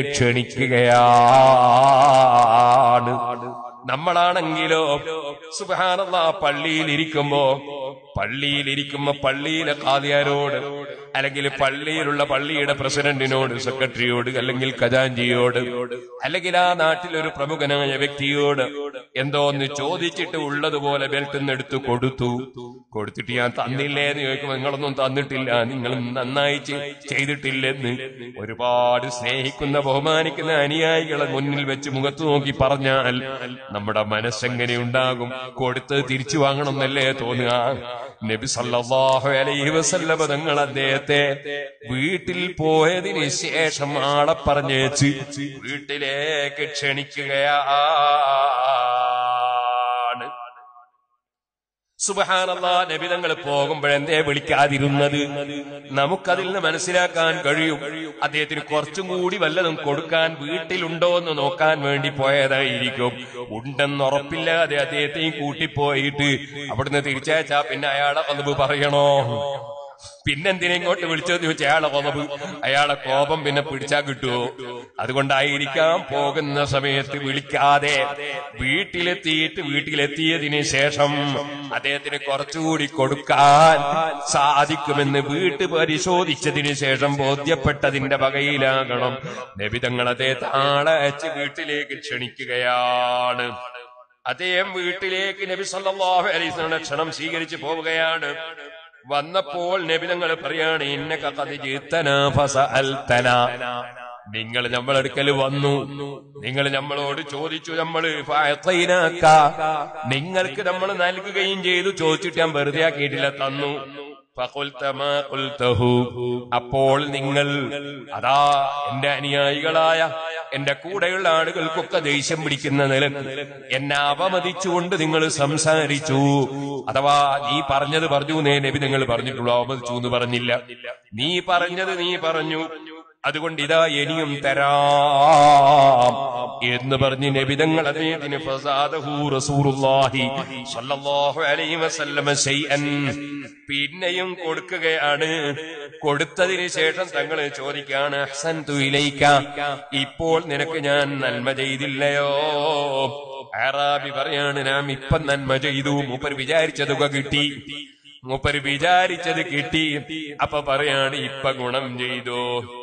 ക്ഷണിക്കുകയാണ്. നമ്മളാണെങ്കിലോ സുബ്ഹാനല്ലാഹ് പള്ളിയിലിരിക്കുമ്പോ പള്ളിയിലെ ഖാദിയാരോട് അല്ലെങ്കിൽ പള്ളിയിലുള്ള പള്ളിയുടെ പ്രസിഡന്റിനോട്, സെക്രട്ടറിയോട്, അല്ലെങ്കിൽ ഖജാൻജിയോട്, അല്ലെങ്കിൽ ആ നാട്ടിലൊരു പ്രമുഖനായ വ്യക്തിയോട് എന്തോ ഒന്ന് ചോദിച്ചിട്ട് ഉള്ളതുപോലെ ബെൽറ്റിന്നെടുത്ത് കൊടുത്തിട്ട് ഞാൻ തന്നില്ലേ എന്ന് ചോദിക്കുമ്പോൾ നിങ്ങളൊന്നും തന്നിട്ടില്ല, നിങ്ങൾ നന്നായി ചെയ്തിട്ടില്ലെന്ന് ഒരുപാട് സ്നേഹിക്കുന്ന ബഹുമാനിക്കുന്ന അനുയായികളെ മുന്നിൽ വെച്ച് മുഖത്ത് നോക്കി പറഞ്ഞാൽ നമ്മുടെ മനസ്സെങ്ങനെ ഉണ്ടാകും? കൊടുത്ത് തിരിച്ചു വാങ്ങണം എന്നല്ലേ തോന്നുക? നബി സല്ലല്ലാഹു അലൈഹി വസല്ലം തങ്ങൾ അദ്ദേഹത്തെ വീട്ടിൽ പോയതിന് ശേഷം ആളെ പറഞ്ഞേച്ച് വീട്ടിലേക്ക് ക്ഷണിക്കുകയാണ്. സുബ്ഹാനല്ലാഹ്, നബി തങ്ങൾ പോകുമ്പോഴെന്തേ വിളിക്കാതിരുന്നത്? നമുക്കതിൽ നിന്ന് മനസ്സിലാക്കാൻ കഴിയും. അദ്ദേഹത്തിന് കുറച്ചും കൂടി വല്ലതും കൊടുക്കാൻ വീട്ടിലുണ്ടോ എന്ന് നോക്കാൻ വേണ്ടി പോയതായിരിക്കും. ഉണ്ടെന്ന് ഉറപ്പില്ലാതെ അദ്ദേഹത്തെയും കൂട്ടിപ്പോയിട്ട് അവിടുന്ന് തിരിച്ചയച്ചാ പിന്നെ അയാളെ ഖൽബ് പറയണോ? പിന്നെന്തിനെ ഇങ്ങോട്ട് വിളിച്ചതെന്ന് ചോദിച്ചാൽ അയാളെ കോപം പിന്നെ പിടിച്ചാ കിട്ടുമോ? അതുകൊണ്ടായിരിക്കാം പോകുന്ന സമയത്ത് വിളിക്കാതെ വീട്ടിലെത്തിയതിന് ശേഷം അദ്ദേഹത്തിന് കുറച്ചുകൂടി കൊടുക്കാൻ സാധിക്കുമെന്ന് വീട്ട് പരിശോധിച്ചതിന് ശേഷം ബോധ്യപ്പെട്ടതിന്റെ വകയിലാകണം നബി തങ്ങൾ അദ്ദേഹത്തെ ആളെ അയച്ച് വീട്ടിലേക്ക് ക്ഷണിക്കുകയാണ്. അദ്ദേഹം വീട്ടിലേക്ക് നബി സല്ലല്ലാഹു അലൈഹി വസല്ലം ക്ഷണം സ്വീകരിച്ചു പോവുകയാണ്. വന്നപ്പോൾ നബി തങ്ങൾ പറയാണ്, ഇന്നക ഖദ് ജിതനാ ഫസഅൽതനാ, നിങ്ങൾ നമ്മളടുക്കൽ വന്നു, നിങ്ങൾ നമ്മളോട് ചോദിച്ചു, നമ്മള് ഫഅതൈനാക, നിങ്ങൾക്ക് നമ്മൾ നൽകുകയും ചെയ്തു. ചോദിച്ചിട്ട് ഞാൻ വെറുതെ ആക്കിയിട്ടില്ല, തന്നു. അപ്പോൾ നിങ്ങൾ അതാ എന്റെ അനുയായികളായ എന്റെ കൂടെയുള്ള ആളുകൾക്കൊക്കെ ദേഷ്യം പിടിക്കുന്ന നിലക്ക് എന്നെ അവമതിച്ചുകൊണ്ട് നിങ്ങൾ സംസാരിച്ചു. അഥവാ നീ പറഞ്ഞത് പറഞ്ഞു നേ നബി നിങ്ങൾ പറഞ്ഞിട്ടുള്ളൂ, അവമതിച്ചു എന്ന് പറഞ്ഞില്ല. നീ പറഞ്ഞത് നീ പറഞ്ഞു, അതുകൊണ്ട് ഇതാ ഇനിയും തരാം എന്ന് പറഞ്ഞ് നബി തങ്ങൾ അദ്ദേഹത്തിന് ഫസാദഹു റസൂലുള്ളാഹി സ്വല്ലല്ലാഹു അലൈഹി വസല്ലം ശൈഅൻ, പിന്നെയും കൊടുക്കുകയാണ്. കൊടുത്തതിന് ശേഷം തങ്ങൾ ചോദിക്കാണ്, അഹ്സൻതു ഇലൈക, ഇപ്പോൾ നിനക്ക് ഞാൻ നന്മ ചെയ്തില്ലയോ? അറാബി പറയാണ്, നാം ഇപ്പം നന്മ ചെയ്തു, മൂപ്പർ വിചാരിച്ച തുക കിട്ടി, മൂപ്പർ വിചാരിച്ചത് കിട്ടി. അപ്പൊ പറയാണ്, ഇപ്പൊ ഗുണം ചെയ്തു.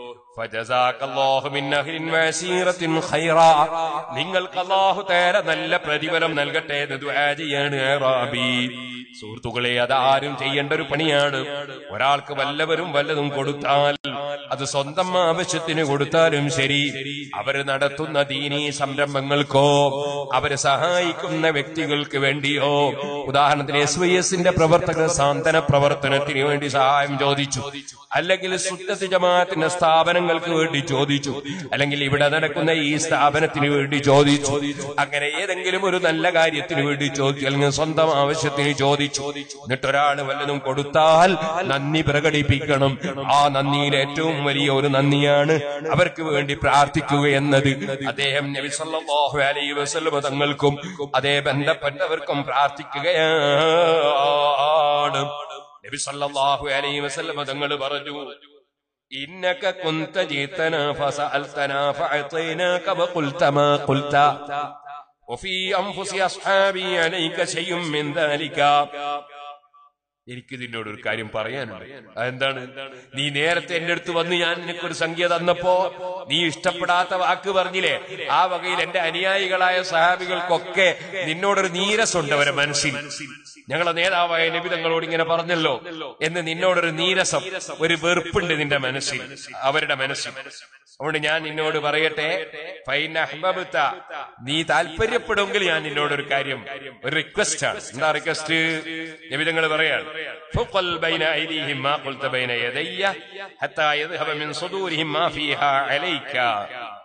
നിങ്ങൾക്ക് അല്ലാഹു തആല നല്ല പ്രതിഫലം നൽകട്ടെ എന്ന് ദുആ ചെയ്യാണ് അറാബി. സുഹൃത്തുക്കളെ, അതാരും ചെയ്യേണ്ട ഒരു പണിയാണ്. ഒരാൾക്ക് വല്ലതും കൊടുത്താൽ അത് സ്വന്തം ആവശ്യത്തിന് കൊടുത്താലും ശരി, അവര് നടത്തുന്ന ദീനീ സംരംഭങ്ങൾക്കോ അവര് സഹായിക്കുന്ന വ്യക്തികൾക്ക് വേണ്ടിയോ, ഉദാഹരണത്തിന് SYSന്റെ പ്രവർത്തകർ സാന്ത്വന പ്രവർത്തനത്തിന് വേണ്ടി സഹായം ചോദിച്ചു, അല്ലെങ്കിൽ സുന്നത്ത് ജമാഅത്തിന്റെ സ്ഥാപനങ്ങൾക്ക് വേണ്ടി ചോദിച്ചു, അല്ലെങ്കിൽ ഇവിടെ നടക്കുന്ന ഈ സ്ഥാപനത്തിന് വേണ്ടി ചോദിച്ചു, അങ്ങനെ ഏതെങ്കിലും ഒരു നല്ല കാര്യത്തിന് വേണ്ടി ചോദിച്ചു, അല്ലെങ്കിൽ സ്വന്തം ആവശ്യത്തിന് ചോദിച്ചു. എന്നിട്ടൊരാൾ വല്ലതും കൊടുത്താൽ നന്ദി പ്രകടിപ്പിക്കണം. ആ നന്ദിയിൽ ഏറ്റവും വലിയ ഒരു നന്ദിയാണ് അവർക്ക് വേണ്ടി പ്രാർത്ഥിക്കുക എന്നത്. അദ്ദേഹം നബി സല്ലല്ലാഹു അലൈഹി വസല്ലം തങ്ങൾക്കും അതേ ബന്ധപ്പെട്ടവർക്കും പ്രാർത്ഥിക്കുകയാണ്. നബി സല്ലല്ലാഹു അലൈഹി വസല്ലം തങ്ങൾ പറഞ്ഞു, ഇന്നക കുൻത ജീതനാ ഫസഅൽതനാ ഫഅതൈനാക വഖുൽത മാ ഖുൽത വഫീ അൻഫുസി അസ്ഹാബി അലൈക ശൈഉം മിൻ ദാലിക. എനിക്ക് നിന്നോടൊരു കാര്യം പറയാനുണ്ട്. അതെന്താണ്? നീ നേരത്തെ എന്റെ അടുത്ത് വന്ന് ഞാൻ നിനക്കൊരു സംഖ്യ തന്നപ്പോ നീ ഇഷ്ടപ്പെടാത്ത വാക്ക് പറഞ്ഞില്ലേ, ആ വകയിൽ എന്റെ അനുയായികളായ സഹാബികൾക്കൊക്കെ നിന്നോടൊരു നീരസുണ്ട് അവരെ മനസ്സിൽ. ഞങ്ങളെ നേതാവായ നബി തങ്ങളോട് ഇങ്ങനെ പറഞ്ഞല്ലോ എന്ന് നിന്നോടൊരു നീരസം, ഒരു വെറുപ്പുണ്ട് നിന്റെ മനസ്സിൽ, അവരുടെ മനസ്സിൽ. അതുകൊണ്ട് ഞാൻ നിന്നോട് പറയട്ടെ, ഫൈന അഹ്ബബ്ത, നീ താല്പര്യപ്പെടുമെങ്കിൽ ഞാൻ നിന്നോടൊരു കാര്യം, ഒരു റിക്വസ്റ്റ് ആണ്. എന്താ റിക്വസ്റ്റ്? നബി തങ്ങൾ പറയാണ്, ഫഖൽ ബൈന ഐദിഹിം മാ ഖുൽത ബൈന യദയ്യ ഹത്താ യദ്ഹബ മിൻ സുദൂരിഹിം മാ ഫീഹാ അലൈക.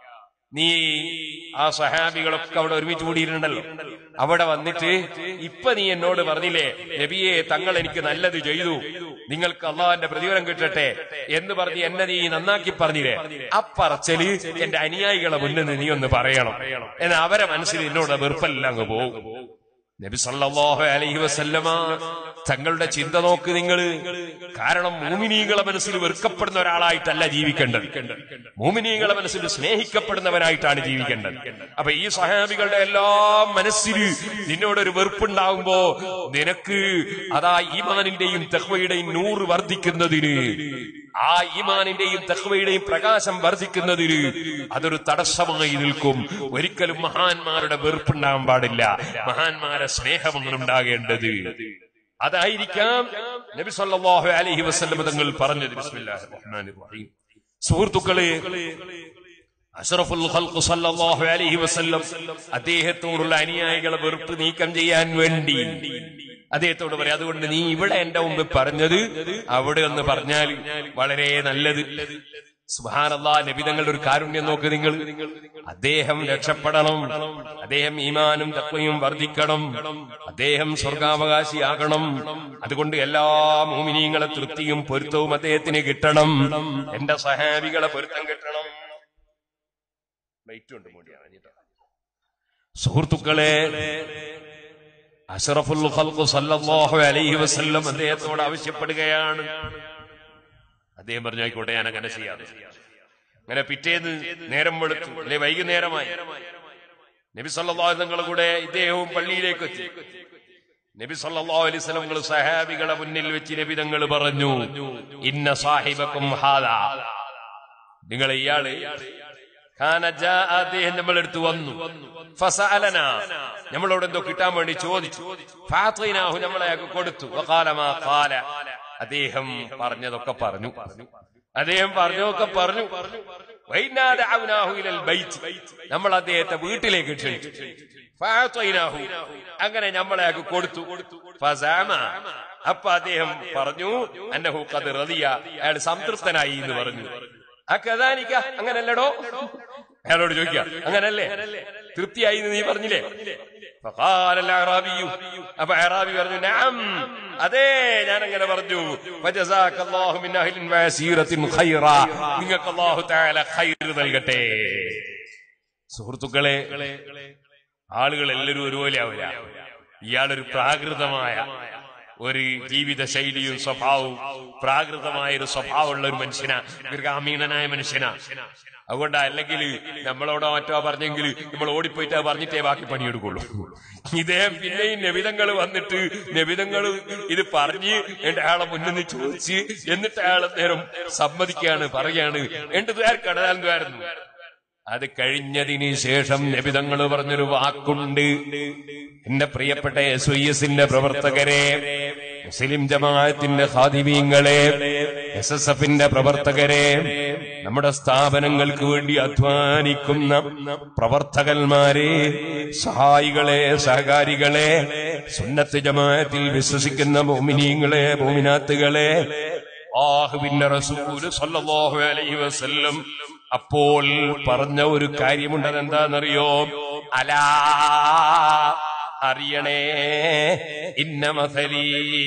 നീ ആ സഹാബികളൊക്കെ അവിടെ ഒരുമിച്ച് കൂടിയിട്ടുണ്ടല്ലോ, അവിടെ വന്നിട്ട് ഇപ്പൊ നീ എന്നോട് പറഞ്ഞില്ലേ നബിയെ തങ്ങൾ എനിക്ക് നല്ലത് ചെയ്തു, നിങ്ങൾക്ക് അള്ളാഹുവിന്റെ പ്രതിഫലം കിട്ടട്ടെ എന്ന് പറഞ്ഞ് എന്നെ നീ നന്നാക്കി പറഞ്ഞില്ലേ, അപ്പറച്ചല് എന്റെ അനുയായികളെ മുന്നിൽ നീ ഒന്ന് പറയണം എന്ന് അവരെ മനസ്സിൽ എന്നോട് വെറുപ്പെല്ലാം അങ്ങ് പോകും. നബി സല്ലല്ലാഹു അലൈഹി വസല്ലമ തങ്ങളുടെ ചിന്ത നോക്ക് നിങ്ങൾ. കാരണം മുഅ്മിനീകളെ മനസ്സിൽ വെറുക്കപ്പെടുന്ന ഒരാളായിട്ടല്ല ജീവിക്കേണ്ടത്, മുഅ്മിനീകളെ മനസ്സിൽ സ്നേഹിക്കപ്പെടുന്നവനായിട്ടാണ് ജീവിക്കേണ്ടത്. അപ്പൊ ഈ സഹാബികളുടെ എല്ലാം മനസ്സിൽ നിന്നോടൊരു വെറുപ്പുണ്ടാവുമ്പോ നിനക്ക് അതാ ഈമാനിന്റെയും തഖ്വയുടെയും നൂറ് വർദ്ധിക്കുന്നതിന്, ആ ഈമാനിന്റെയും തഖ്വയുടെയും പ്രകാശം വർദ്ധിക്കുന്നതിന് അതൊരു തടസ്സമായി നിൽക്കും. ഒരിക്കലും മഹാന്മാരുടെ വെറുപ്പുണ്ടാകാൻ പാടില്ല, മഹാന്മാരെ സ്നേഹമാണ് ഉണ്ടാകേണ്ടത്. അതായിരിക്കാം നബി സല്ലല്ലാഹു അലൈഹി വസല്ലം തങ്ങൾ പറഞ്ഞത്. ബിസ്മില്ലാഹിർ റഹ്മാനിർ റഹീം. സുഹൃത്തുക്കളെ, അഷ്റഫുൽ ഖൽഖ് സല്ലല്ലാഹു അലൈഹി വസല്ലം അദ്ദേഹത്തോടുള്ള അനുയായികളെ വെറുപ്പ് നീക്കം ചെയ്യാൻ വേണ്ടി അദ്ദേഹത്തോട് പറയാം, അതുകൊണ്ട് നീ ഇവിടെ എന്റെ മുമ്പ് പറഞ്ഞത് അവിടെ ഒന്ന് പറഞ്ഞാൽ വളരെ നല്ലത്. സുബ്ഹാനല്ലാഹ്, നബി തങ്ങളുടെ ഒരു കാരുണ്യം നോക്ക് നിങ്ങൾ. അദ്ദേഹം രക്ഷപ്പെടണം, അദ്ദേഹം ഈമാനും തഖ്വയും വർദ്ധിക്കണം, അദ്ദേഹം സ്വർഗാവകാശിയാകണം. അതുകൊണ്ട് എല്ലാ മുഅ്മിനീങ്ങളെ തൃപ്തിയും പൊരുത്തവും അദ്ദേഹത്തിന് കിട്ടണം, എന്റെ സഹാബികളെ പൊരുത്തം കിട്ടണം. സുഹൃത്തുക്കളെ, അഷ്റഫുൽ ഖൽഖ് സല്ലല്ലാഹു അലൈഹി വസല്ലം അദ്ദേഹത്തോട് ആവശ്യപ്പെടുകയാണ്. അദ്ദേഹം പറഞ്ഞു ആയിക്കോട്ടെ, ഞാൻ അങ്ങനെ ചെയ്യാതെ. അങ്ങനെ പിറ്റേന്ന് നേരം വെളുത്തു, അല്ലെ വൈകുന്നേരമായി. നബി സല്ലല്ലാഹു അലൈഹി വസല്ലം കൂടെ ഇദ്ദേഹവും പള്ളിയിലേക്ക് എത്തി. നബി സല്ലല്ലാഹു അലൈഹി വസല്ലം സഹാബികളെ മുന്നിൽ വെച്ച് നബി തങ്ങൾ പറഞ്ഞു, ഇന്ന സാഹിബക്കും ഹാദാ, നിങ്ങൾ ഇയാള് അദ്ദേഹം നമ്മളെടുത്ത് വന്നു, ഫസഅലനാ, നമ്മളോട് എന്തോ കിട്ടാൻ വേണ്ടി ചോദിച്ചു, ഫഅതൈനാഹു, നമ്മളെ കൊടുത്തു, വഖാല മാ ഖാല, അദ്ദേഹം പറഞ്ഞതൊക്കെ പറഞ്ഞു, അദ്ദേഹം പറഞ്ഞതൊക്കെ പറഞ്ഞു. വൈനാ ദഅവനാഹു ഇലൽ ബൈത്ത്, നമ്മൾ അദ്ദേഹത്തെ വീട്ടിലേക്ക് ക്ഷണിച്ചു. ഫഅതൈനാഹു, അങ്ങനെ നമ്മളെ കൊടുത്തു. ഫസഅമ, അപ്പൊ അദ്ദേഹം പറഞ്ഞു, അന്നഹു ഖദ് റദിയ, അയാൾ സംതൃപ്തനായി എന്ന് പറഞ്ഞു. അക്കദാനിക, അങ്ങനല്ലടോ, അയാളോട് ചോദിക്കുക, അങ്ങനല്ലേ, തൃപ്തിയായി എന്ന് നീ പറഞ്ഞില്ലേ? അപ്പൊ അറാബി പറഞ്ഞു, നഅം, അതെ, ഞാൻ അങ്ങനെ പറഞ്ഞു. വജസാകല്ലാഹു മിൻ അഹ്ലിൻ വസീറത്തിൻ ഖൈറാ, നിങ്ങൾക്ക് അല്ലാഹു തആല ഖൈർ നൽകട്ടെ. സുഹൃത്തുക്കളെ, ആളുകൾ എല്ലാവരും ഒരുപോലെ ആവില്ല. ഇയാളൊരു പ്രാകൃതമായ ഒരു ജീവിത ശൈലിയും സ്വഭാവവും പ്രാകൃതമായ ഒരു സ്വഭാവമുള്ള ഒരു മനുഷ്യനാ, ഒരു ഗ്രാമീണനായ മനുഷ്യനാ. അതുകൊണ്ട് അല്ലെങ്കിൽ നമ്മളോടോ മറ്റോ പറഞ്ഞെങ്കിൽ നമ്മൾ ഓടിപ്പോയിട്ട് പറഞ്ഞിട്ടേ ബാക്കി പണിയെടുക്കുള്ളൂ. ഇദ്ദേഹം പിന്നെയും നബിതങ്ങൾ വന്നിട്ട് നബിതങ്ങൾ ഇത് പറഞ്ഞ് എന്റെ ആളെ മുന്നിൽ നിന്ന് ചോദിച്ച് എന്നിട്ട് അയാളെ നേരം സമ്മതിക്കുകയാണ്, പറയാണ് എന്റെ ദ്വാരക്കടതായിരുന്നു. അത് കഴിഞ്ഞതിന് ശേഷം നബിതങ്ങൾ പറഞ്ഞൊരു വാക്കുണ്ട്, എന്റെ പ്രിയപ്പെട്ട SYS-ന്റെ പ്രവർത്തകരെ, മുസ്ലിം ജമാഅത്തിന്റെ ഖാദിമീങ്ങളെ, SSF-ന്റെ പ്രവർത്തകരെ, നമ്മുടെ സ്ഥാപനങ്ങൾക്ക് വേണ്ടി അധ്വാനിക്കുന്ന പ്രവർത്തകന്മാരെ, സഹായികളെ, സഹകാരികളെ, സുന്നത്ത് ജമാഅത്തിൽ വിശ്വസിക്കുന്ന മുഅ്മിനീങ്ങളെ, മുഅ്മിനാത്തുകളെ, അല്ലാഹുവിന്റെ റസൂൽ സല്ലല്ലാഹു അലൈഹി വസല്ലം അപ്പോൾ പറഞ്ഞ ഒരു കാര്യമുണ്ട്. അതെന്താണെന്നറിയോ? അലാ, അറിയണേ, ഇന്ന മസലീ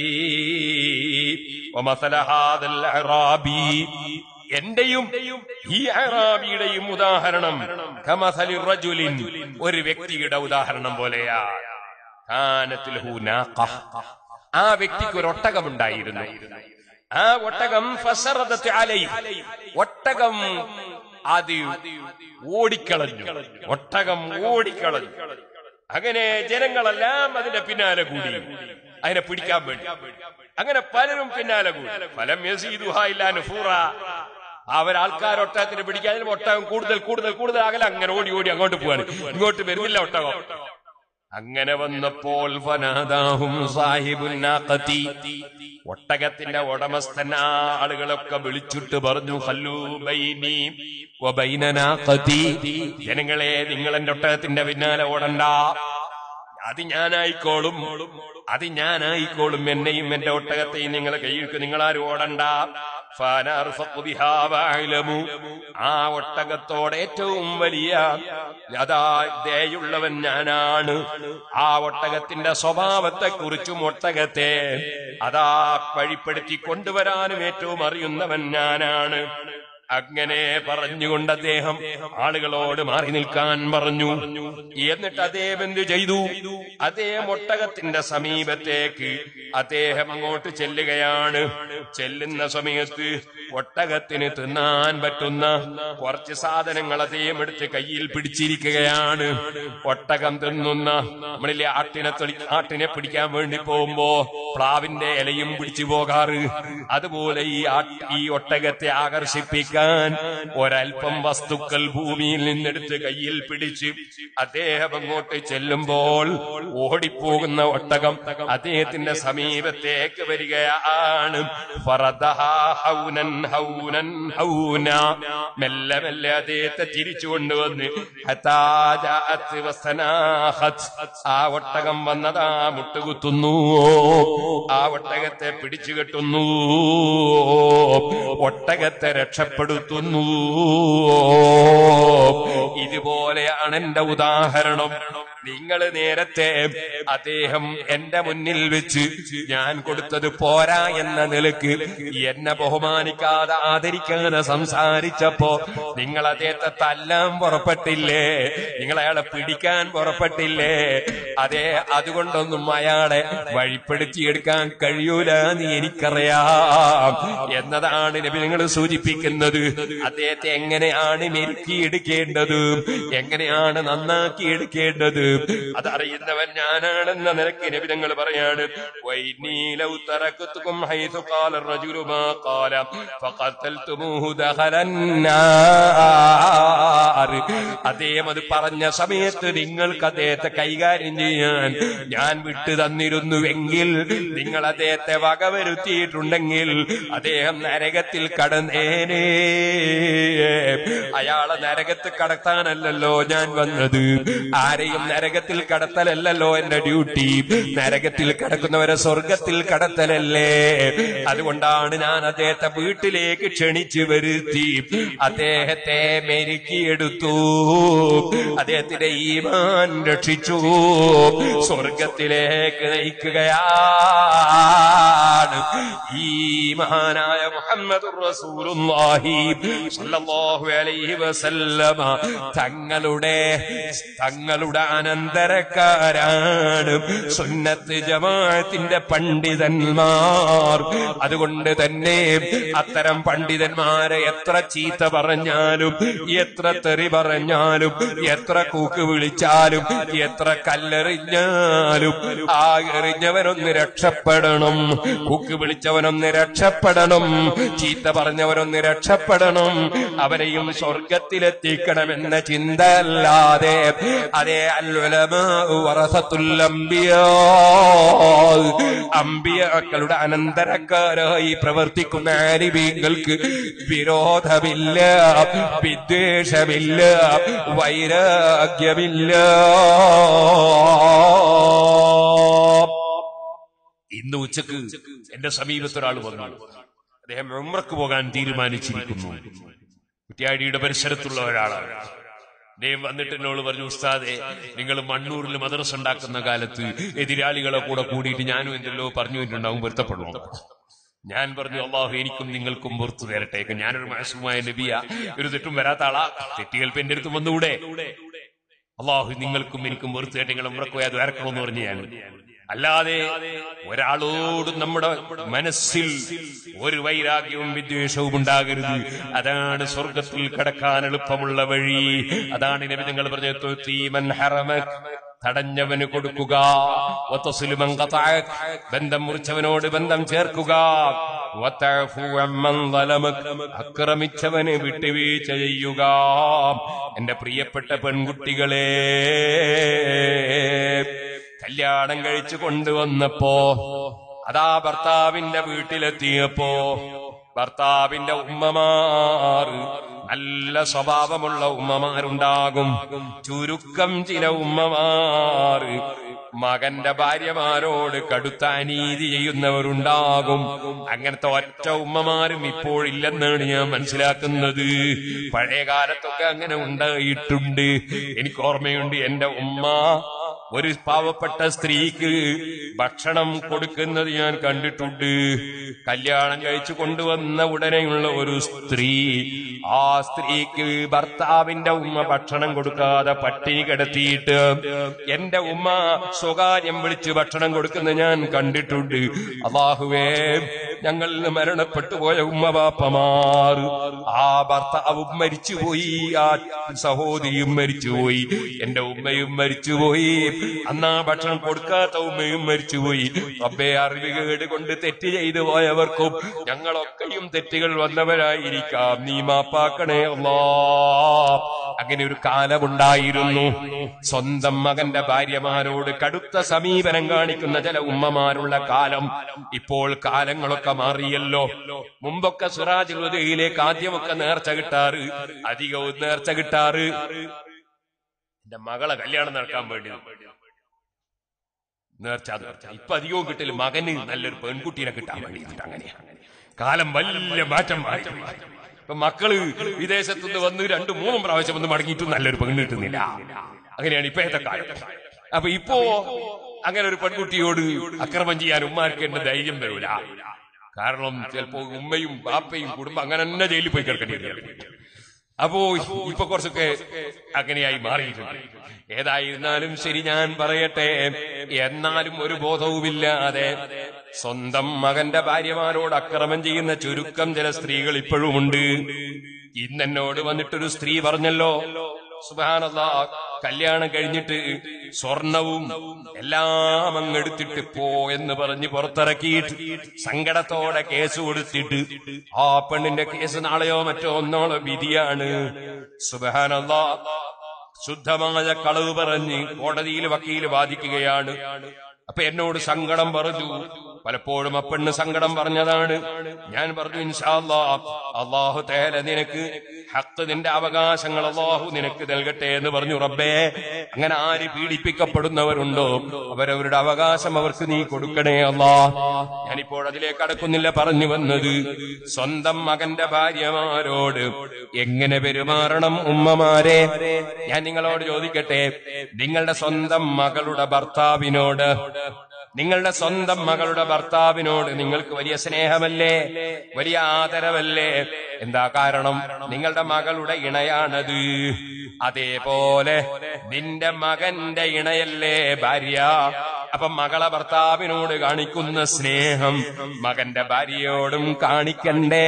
വമസല ഹാദൽ അറാബി, എന്റെയും ഈ അറാബിയുടെയും ഉദാഹരണം കമസലി റജുലിൻ, ഒരു വ്യക്തിയുടെ ഉദാഹരണം പോലെയാ. കാനത് ലഹു നാഖ, ആ വ്യക്തിക്ക് ഒരു ഒട്ടകമുണ്ടായിരുന്നു. ആ ഒട്ടകം ഫസറദത് അലൈഹി, ഒട്ടകം അത് ഓടിക്കളഞ്ഞു, ഒട്ടകം ഓടിക്കളഞ്ഞു. അങ്ങനെ ജനങ്ങളെല്ലാം അതിന്റെ പിന്നാലെ കൂടി, അതിനെ പിടിക്കാൻ വേണ്ടി. അങ്ങനെ പലരും പിന്നാലെ കൂടി. ഫലം യസീദുഹാ ഇല്ലാ നുഫൂറാ, അവരാൾക്കാരൊട്ടകത്തിന് പിടിക്കാൻ ഒട്ടകം കൂടുതൽ കൂടുതൽ കൂടുതൽ അകലെ അങ്ങനെ ഓടി ഓടി അങ്ങോട്ട് പോവാണ്, ഇങ്ങോട്ട് വരുന്നില്ല ഒട്ടകം. അങ്ങനെ വന്നപ്പോൾ ഫനാദാഹും സാഹിബുൻ നാഖതി, ഒട്ടകത്തിന്റെ ഉടമസ്ഥൻ ആ ആളുകളൊക്കെ വിളിച്ചിട്ട് പറഞ്ഞു, ഖല്ലൂ ബൈനി വബൈന നാഖതി, ജനങ്ങളെ നിങ്ങൾ എന്റെ ഒട്ടകത്തിന്റെ പിന്നാലെ ഓടണ്ട, അത് ഞാനായിക്കോളും, അത് ഞാനായിക്കോളും, എന്നെയും എന്റെ ഒട്ടകത്തെയും നിങ്ങളെ കയ്യിൽക്ക് നിങ്ങളാരും ഓടണ്ട. ആ ഒട്ടകത്തോടെ ഏറ്റവും വലിയ ദയുള്ളവൻ ഞാനാണ്. ആ ഒട്ടകത്തിന്റെ സ്വഭാവത്തെ കുറിച്ചും ഒട്ടകത്തെ വഴിപ്പെടുത്തി കൊണ്ടുവരാനും ഏറ്റവും അറിയുന്നവൻ ഞാനാണ്. അങ്ങനെ പറഞ്ഞുകൊണ്ട് അദ്ദേഹം ആളുകളോട് മാറി നിൽക്കാൻ പറഞ്ഞു. എന്നിട്ട് അദ്ദേഹം എന്തു ചെയ്തു? അദ്ദേഹം ഒട്ടകത്തിന്റെ സമീപത്തേക്ക് അദ്ദേഹം അങ്ങോട്ട് ചെല്ലുകയാണ്. ചെല്ലുന്ന സമയത്ത് ഒട്ടകത്തിന് തിന്നാൻ പറ്റുന്ന കുറച്ച് സാധനങ്ങൾ അദ്ദേഹം എടുത്ത് കയ്യിൽ പിടിച്ചിരിക്കുകയാണ്. ഒട്ടകം തിന്നുന്ന, നമ്മളിലെ ആട്ടിനെ പിടിക്കാൻ വേണ്ടി പോകുമ്പോ പ്ലാവിന്റെ ഇലയും പിടിച്ചു പോകാറ്, അതുപോലെ ഈ ഒട്ടകത്തെ ആകർഷിപ്പിക്കാൻ ഒരൽപ്പം വസ്തുക്കൾ ഭൂമിയിൽ നിന്നെടുത്ത് കയ്യിൽ പിടിച്ച് അദ്ദേഹം അങ്ങോട്ട് ചെല്ലുമ്പോൾ ഓടിപ്പോകുന്ന ഒട്ടകം അദ്ദേഹത്തിന്റെ സമീപത്തേക്ക് വരികയാണ്. മെല്ലെ മെല്ലെ അദ്ദേഹത്തെ തിരിച്ചു കൊണ്ടുവന്ന് ആ ഒട്ടകം വന്നതാ മുട്ടുകുത്തുന്നു, ആ ഒട്ടകത്തെ പിടിച്ചു കെട്ടുന്നു, ഒട്ടകത്തെ രക്ഷപ്പെടുത്തുന്നു. ഇതുപോലെയാണ് എന്റെ ഉദാഹരണം. നിങ്ങൾ നേരത്തെ അദ്ദേഹം എന്റെ മുന്നിൽ വെച്ച് ഞാൻ കൊടുത്തത് പോരാ എന്ന നിലക്ക് എന്നെ ബഹുമാനിക്കാതെ ആദരിക്കാതെ സംസാരിച്ചപ്പോ നിങ്ങൾ അദ്ദേഹത്തെ തല്ലാൻ പുറപ്പെട്ടില്ലേ? നിങ്ങൾ അയാളെ പിടിക്കാൻ പുറപ്പെട്ടില്ലേ? അതെ, അതുകൊണ്ടൊന്നും അയാളെ വഴിപ്പെടുത്തിയെടുക്കാൻ കഴിയൂല എന്ന് എനിക്കറിയാം എന്നതാണ് നബി നിങ്ങൾ സൂചിപ്പിക്കുന്നത്. അദ്ദേഹത്തെ എങ്ങനെയാണ് മെരുക്കിയെടുക്കേണ്ടത്, എങ്ങനെയാണ് നന്നാക്കിയെടുക്കേണ്ടത് അതറിയുന്നവൻ ഞാനാണെന്ന നിലയ്ക്ക് നബി തങ്ങൾ പറയാണ്. അദ്ദേഹം അത് പറഞ്ഞ സമയത്ത് നിങ്ങൾക്ക് അദ്ദേഹത്തെ കൈകാര്യം ചെയ്യാൻ ഞാൻ വിട്ടു തന്നിരുന്നുവെങ്കിൽ, നിങ്ങൾ അദ്ദേഹത്തെ വകവരുത്തിയിട്ടുണ്ടെങ്കിൽ അദ്ദേഹം നരകത്തിൽ കടന്നേനെ. അയാളെ നരകത്ത് കടത്താനല്ലല്ലോ ഞാൻ വന്നത്, ആരെയും നരകത്തിൽ കടത്തലല്ലോ എന്റെ ഡ്യൂട്ടി. നരകത്തിൽ കടക്കുന്നവരെ സ്വർഗത്തിൽ കടത്തലല്ലേ? അതുകൊണ്ടാണ് ഞാൻ അദ്ദേഹത്തെ വീട്ടിലേക്ക് ക്ഷണിച്ചു വരുത്തി അദ്ദേഹത്തെ മെരുക്കിയെടുത്തു, അദ്ദേഹത്തിന്റെ ഈമാൻ രക്ഷിച്ചു, സ്വർഗത്തിലേക്ക് നയിക്കുകയാണ്. ഈ മഹാനായ മുഹമ്മദുർ റസൂലുള്ളാഹി സ്വല്ലല്ലാഹു അലൈഹി വസല്ലമ തങ്ങളുടെ അനന്തരക്കാരാണ് സുന്നത്ത് ജമാഅത്തിന്റെ പണ്ഡിതന്മാർ. അതുകൊണ്ട് തന്നെ അത്തരം പണ്ഡിതന്മാരെ എത്ര ചീത്ത പറഞ്ഞാലും, എത്ര തെറി പറഞ്ഞാലും, എത്ര കൂക്ക് വിളിച്ചാലും, എത്ര കല്ലെറിഞ്ഞാലും ആ എറിഞ്ഞവനൊന്ന് രക്ഷപ്പെടണം, കൂക്ക് വിളിച്ചവനൊന്ന് രക്ഷപ്പെടണം, ചീത്ത പറഞ്ഞവനൊന്ന് രക്ഷപ്പെടണം, അവരെയും സ്വർഗത്തിലെത്തിക്കണമെന്ന ചിന്ത അല്ലാതെ അതേ അമ്പിയാക്കളുടെ അനന്തരക്കാരായി പ്രവർത്തിക്കുന്ന ആലിമീങ്ങൾക്ക് വിരോധമില്ല, വിദ്വേഷമില്ല, വൈരാഗ്യമില്ല. ഇന്ന് ഉച്ചക്ക് എന്റെ സമീപത്തൊരാൾ വന്നു. അദ്ദേഹം ഉംറക്ക് പോകാൻ തീരുമാനിച്ചിരിക്കുന്നു. കുറ്റ്യാടിയുടെ പരിസരത്തുള്ള ഒരാളാണ്. അദ്ദേഹം വന്നിട്ട് എന്നോട് പറഞ്ഞു, ഉസ്താദെ, നിങ്ങൾ മണ്ണൂരിൽ മദ്രസ ഉണ്ടാക്കുന്ന കാലത്ത് എതിരാളികളെ കൂടെ കൂടിയിട്ട് ഞാനും എന്തെല്ലോ പറഞ്ഞു വെച്ചിട്ടുണ്ടാവും, പൊരുത്തപ്പെടണം. ഞാൻ പറഞ്ഞു, അള്ളാഹു എനിക്കും നിങ്ങൾക്കും പുറത്തു തരട്ടെ. ഞാനൊരു മാസമായ നബിയ, ഒരു തെറ്റും വരാത്ത ആളാ, തെറ്റുകൾക്ക് എന്റെ അടുത്ത് വന്നുകൂടെ? അള്ളാഹു നിങ്ങൾക്കും എനിക്കും പുറത്തു തരട്ടെ, നിങ്ങൾ ഉംറക്ക് പോയാൽ വരക്കണമെന്ന് പറഞ്ഞു. ഞാൻ അല്ലാതെ ഒരാളോടും നമ്മുടെ മനസ്സിൽ ഒരു വൈരാഗ്യവും വിദ്വേഷവും ഉണ്ടാകരുത്. അതാണ് സ്വർഗത്തിൽ കടക്കാൻ എളുപ്പമുള്ള വഴി. അതാണ് നബി തങ്ങൾ പറഞ്ഞത്, തടഞ്ഞവന് കൊടുക്കുക, ബന്ധം മുറിച്ചവനോട് ബന്ധം ചേർക്കുക, അക്രമിച്ചവന് വിട്ടുവീഴ്ച ചെയ്യുക. എന്റെ പ്രിയപ്പെട്ട പെൺകുട്ടികളെ, കല്യാണം കഴിച്ചു കൊണ്ടുവന്നപ്പോ അതാ ഭർത്താവിന്റെ വീട്ടിലെത്തിയപ്പോ ഭർത്താവിന്റെ ഉമ്മമാർ നല്ല സ്വഭാവമുള്ള ഉമ്മമാരുണ്ടാകും. ചുരുക്കം ചില ഉമ്മമാർ മകന്റെ ഭാര്യമാരോട് കടുത്ത അനീതി ചെയ്യുന്നവരുണ്ടാകും. അങ്ങനത്തെ ഒറ്റ ഉമ്മമാരും ഇപ്പോഴില്ലെന്നാണ് ഞാൻ മനസ്സിലാക്കുന്നത്. പഴയ കാലത്തൊക്കെ അങ്ങനെ ഉണ്ടായിട്ടുണ്ട്. എനിക്ക് ഓർമ്മയുണ്ട്, എന്റെ ഉമ്മ ഒരു പാവപ്പെട്ട സ്ത്രീക്ക് ഭക്ഷണം കൊടുക്കുന്നത് ഞാൻ കണ്ടിട്ടുണ്ട്. കല്യാണം കഴിച്ചു കൊണ്ടുവന്ന ഉടനെയുള്ള ഒരു സ്ത്രീ, ആ സ്ത്രീക്ക് ഭർത്താവിന്റെ ഉമ്മ ഭക്ഷണം കൊടുക്കാതെ പട്ടിണി കിടത്തിയിട്ട് എന്റെ ഉമ്മ സ്വകാര്യം വിളിച്ച് ഭക്ഷണം കൊടുക്കുന്നത് ഞാൻ കണ്ടിട്ടുണ്ട്. അല്ലാഹുവേ, ഞങ്ങളിൽ നിന്ന് മരണപ്പെട്ടു പോയ ഉമ്മ ബാപ്പമാർ, ആ ഭർത്താവും മരിച്ചുപോയി, ആ സഹോദരിയും മരിച്ചുപോയി, എന്റെ ഉമ്മയും മരിച്ചുപോയി, അന്നാ ഭക്ഷണം കൊടുക്കാത്ത ഉമ്മയും മരിച്ചുപോയി. റബ്ബേ, അറിവുകേട് കൊണ്ട് തെറ്റ് ചെയ്തു പോയവർക്കും ഞങ്ങളൊക്കെയും തെറ്റുകൾ വന്നവരായിരിക്കാം, നീ മാപ്പാക്കണേ അല്ലാഹ്. അങ്ങനെ ഒരു കാലമുണ്ടായിരുന്നു. സ്വന്തം മകന്റെ ഭാര്യമാരോട് കടുത്ത സമീപനം കാണിക്കുന്ന ചില ഉമ്മമാരുള്ള കാലം. ഇപ്പോൾ കാലങ്ങളൊക്കെ മാറിയല്ലോ. മുമ്പൊക്കെ സിറാജുൽ ഹുദയിലേക്ക് ആദ്യമൊക്കെ നേർച്ച കിട്ടാറ്, അധികവും നേർച്ച കിട്ടാറ് എന്റെ മകളെ കല്യാണം നടക്കാൻ വേണ്ടി നേർച്ച. ഇപ്പൊ അധികവും കിട്ടില്ല, മകന് നല്ലൊരു പെൺകുട്ടീനെ കിട്ടാൻ വേണ്ടിയിട്ട്. അങ്ങനെയാ കാലം വലിയ മാറ്റം മാറ്റി. ഇപ്പൊ മക്കള് വിദേശത്തുനിന്ന് വന്ന് 2-3 പ്രാവശ്യം വന്ന് മടങ്ങിയിട്ടും നല്ലൊരു പെണ്ണ് കിട്ടുന്നില്ല. അങ്ങനെയാണ് ഇപ്പോഴത്തെ കാലം. അപ്പൊ ഇപ്പോ അങ്ങനെ ഒരു പെൺകുട്ടിയോട് അക്രമം ചെയ്യാൻ ഉമ്മാർക്ക് എന്റെ ധൈര്യം വരൂല. കാരണം ചിലപ്പോ ഉമ്മയും ബാപ്പയും കുടുംബം അങ്ങനെ തന്നെ ജയിലിൽ പോയി കിടക്കേണ്ടി വരും. അപ്പോ ഇപ്പൊ കുറച്ചൊക്കെ അങ്ങനെയായി മാറിയിട്ടുണ്ട്. ഏതായിരുന്നാലും ശരി, ഞാൻ പറയട്ടെ, എന്നാലും ഒരു ബോധവുമില്ലാതെ സ്വന്തം മകന്റെ ഭാര്യമാരോട് അക്രമം ചെയ്യുന്ന ചുരുക്കം ചില സ്ത്രീകൾ ഇപ്പോഴുമുണ്ട്. ഇന്നെന്നോട് വന്നിട്ടൊരു സ്ത്രീ പറഞ്ഞല്ലോ, സുബ്ഹാനല്ലാഹ്, കല്യാണം കഴിഞ്ഞിട്ട് സ്വർണവും എല്ലാം അങ്ങെടുത്തിട്ട് പോ എന്ന് പറഞ്ഞ് പുറത്തിറക്കിയിട്ട് സങ്കടത്തോടെ കേസ് കൊടുത്തിട്ട് ആ പെണ്ണിന്റെ കേസ് നാളെയോ മറ്റോ ഒന്നോളോ വിധിയാണ്. സുബ്ഹാനല്ലാഹ്, ശുദ്ധമായ കളവ് പറഞ്ഞ് കോടതിയിൽ വക്കീല് വാദിക്കുകയാണ്. അപ്പൊ എന്നോട് സങ്കടം പറഞ്ഞു. പലപ്പോഴും ആ പെണ്ണ് സങ്കടം പറഞ്ഞതാണ്. ഞാൻ പറഞ്ഞു, ഇൻഷാ അല്ലാഹ്, അല്ലാഹു തആല നിനക്ക് ഹഖ്, നിന്റെ അവകാശങ്ങൾ അല്ലാഹു നിനക്ക് നൽകട്ടെ എന്ന് പറഞ്ഞു. റബ്ബേ, അങ്ങനെ ആര് പീഡിപ്പിക്കപ്പെടുന്നവരുണ്ടോ അവരവരുടെ അവകാശം അവർക്ക് നീ കൊടുക്കണേ അല്ലാഹ്. ഞാനിപ്പോൾ അതിലേക്ക് കടക്കുന്നില്ല. പറഞ്ഞു വന്നത്, സ്വന്തം മകന്റെ ഭാര്യമാരോട് എങ്ങനെ പെരുമാറണം ഉമ്മമാരെ. ഞാൻ നിങ്ങളോട് ചോദിക്കട്ടെ, നിങ്ങളുടെ സ്വന്തം മകളുടെ ഭർത്താവിനോട്, നിങ്ങളുടെ സ്വന്തം മകളുടെ ഭർത്താവിനോട് നിങ്ങൾക്ക് വലിയ സ്നേഹമല്ലേ, വലിയ ആദരവല്ലേ? എന്താ കാരണം? നിങ്ങളുടെ മകളുടെ ഇണയാണത്. അതേപോലെ നിന്റെ മകന്റെ ഇണയല്ലേ ഭാര്യ. അപ്പൊ മകളെ ഭർത്താവിനോട് കാണിക്കുന്ന സ്നേഹം മകന്റെ ഭാര്യയോടും കാണിക്കണ്ടേ?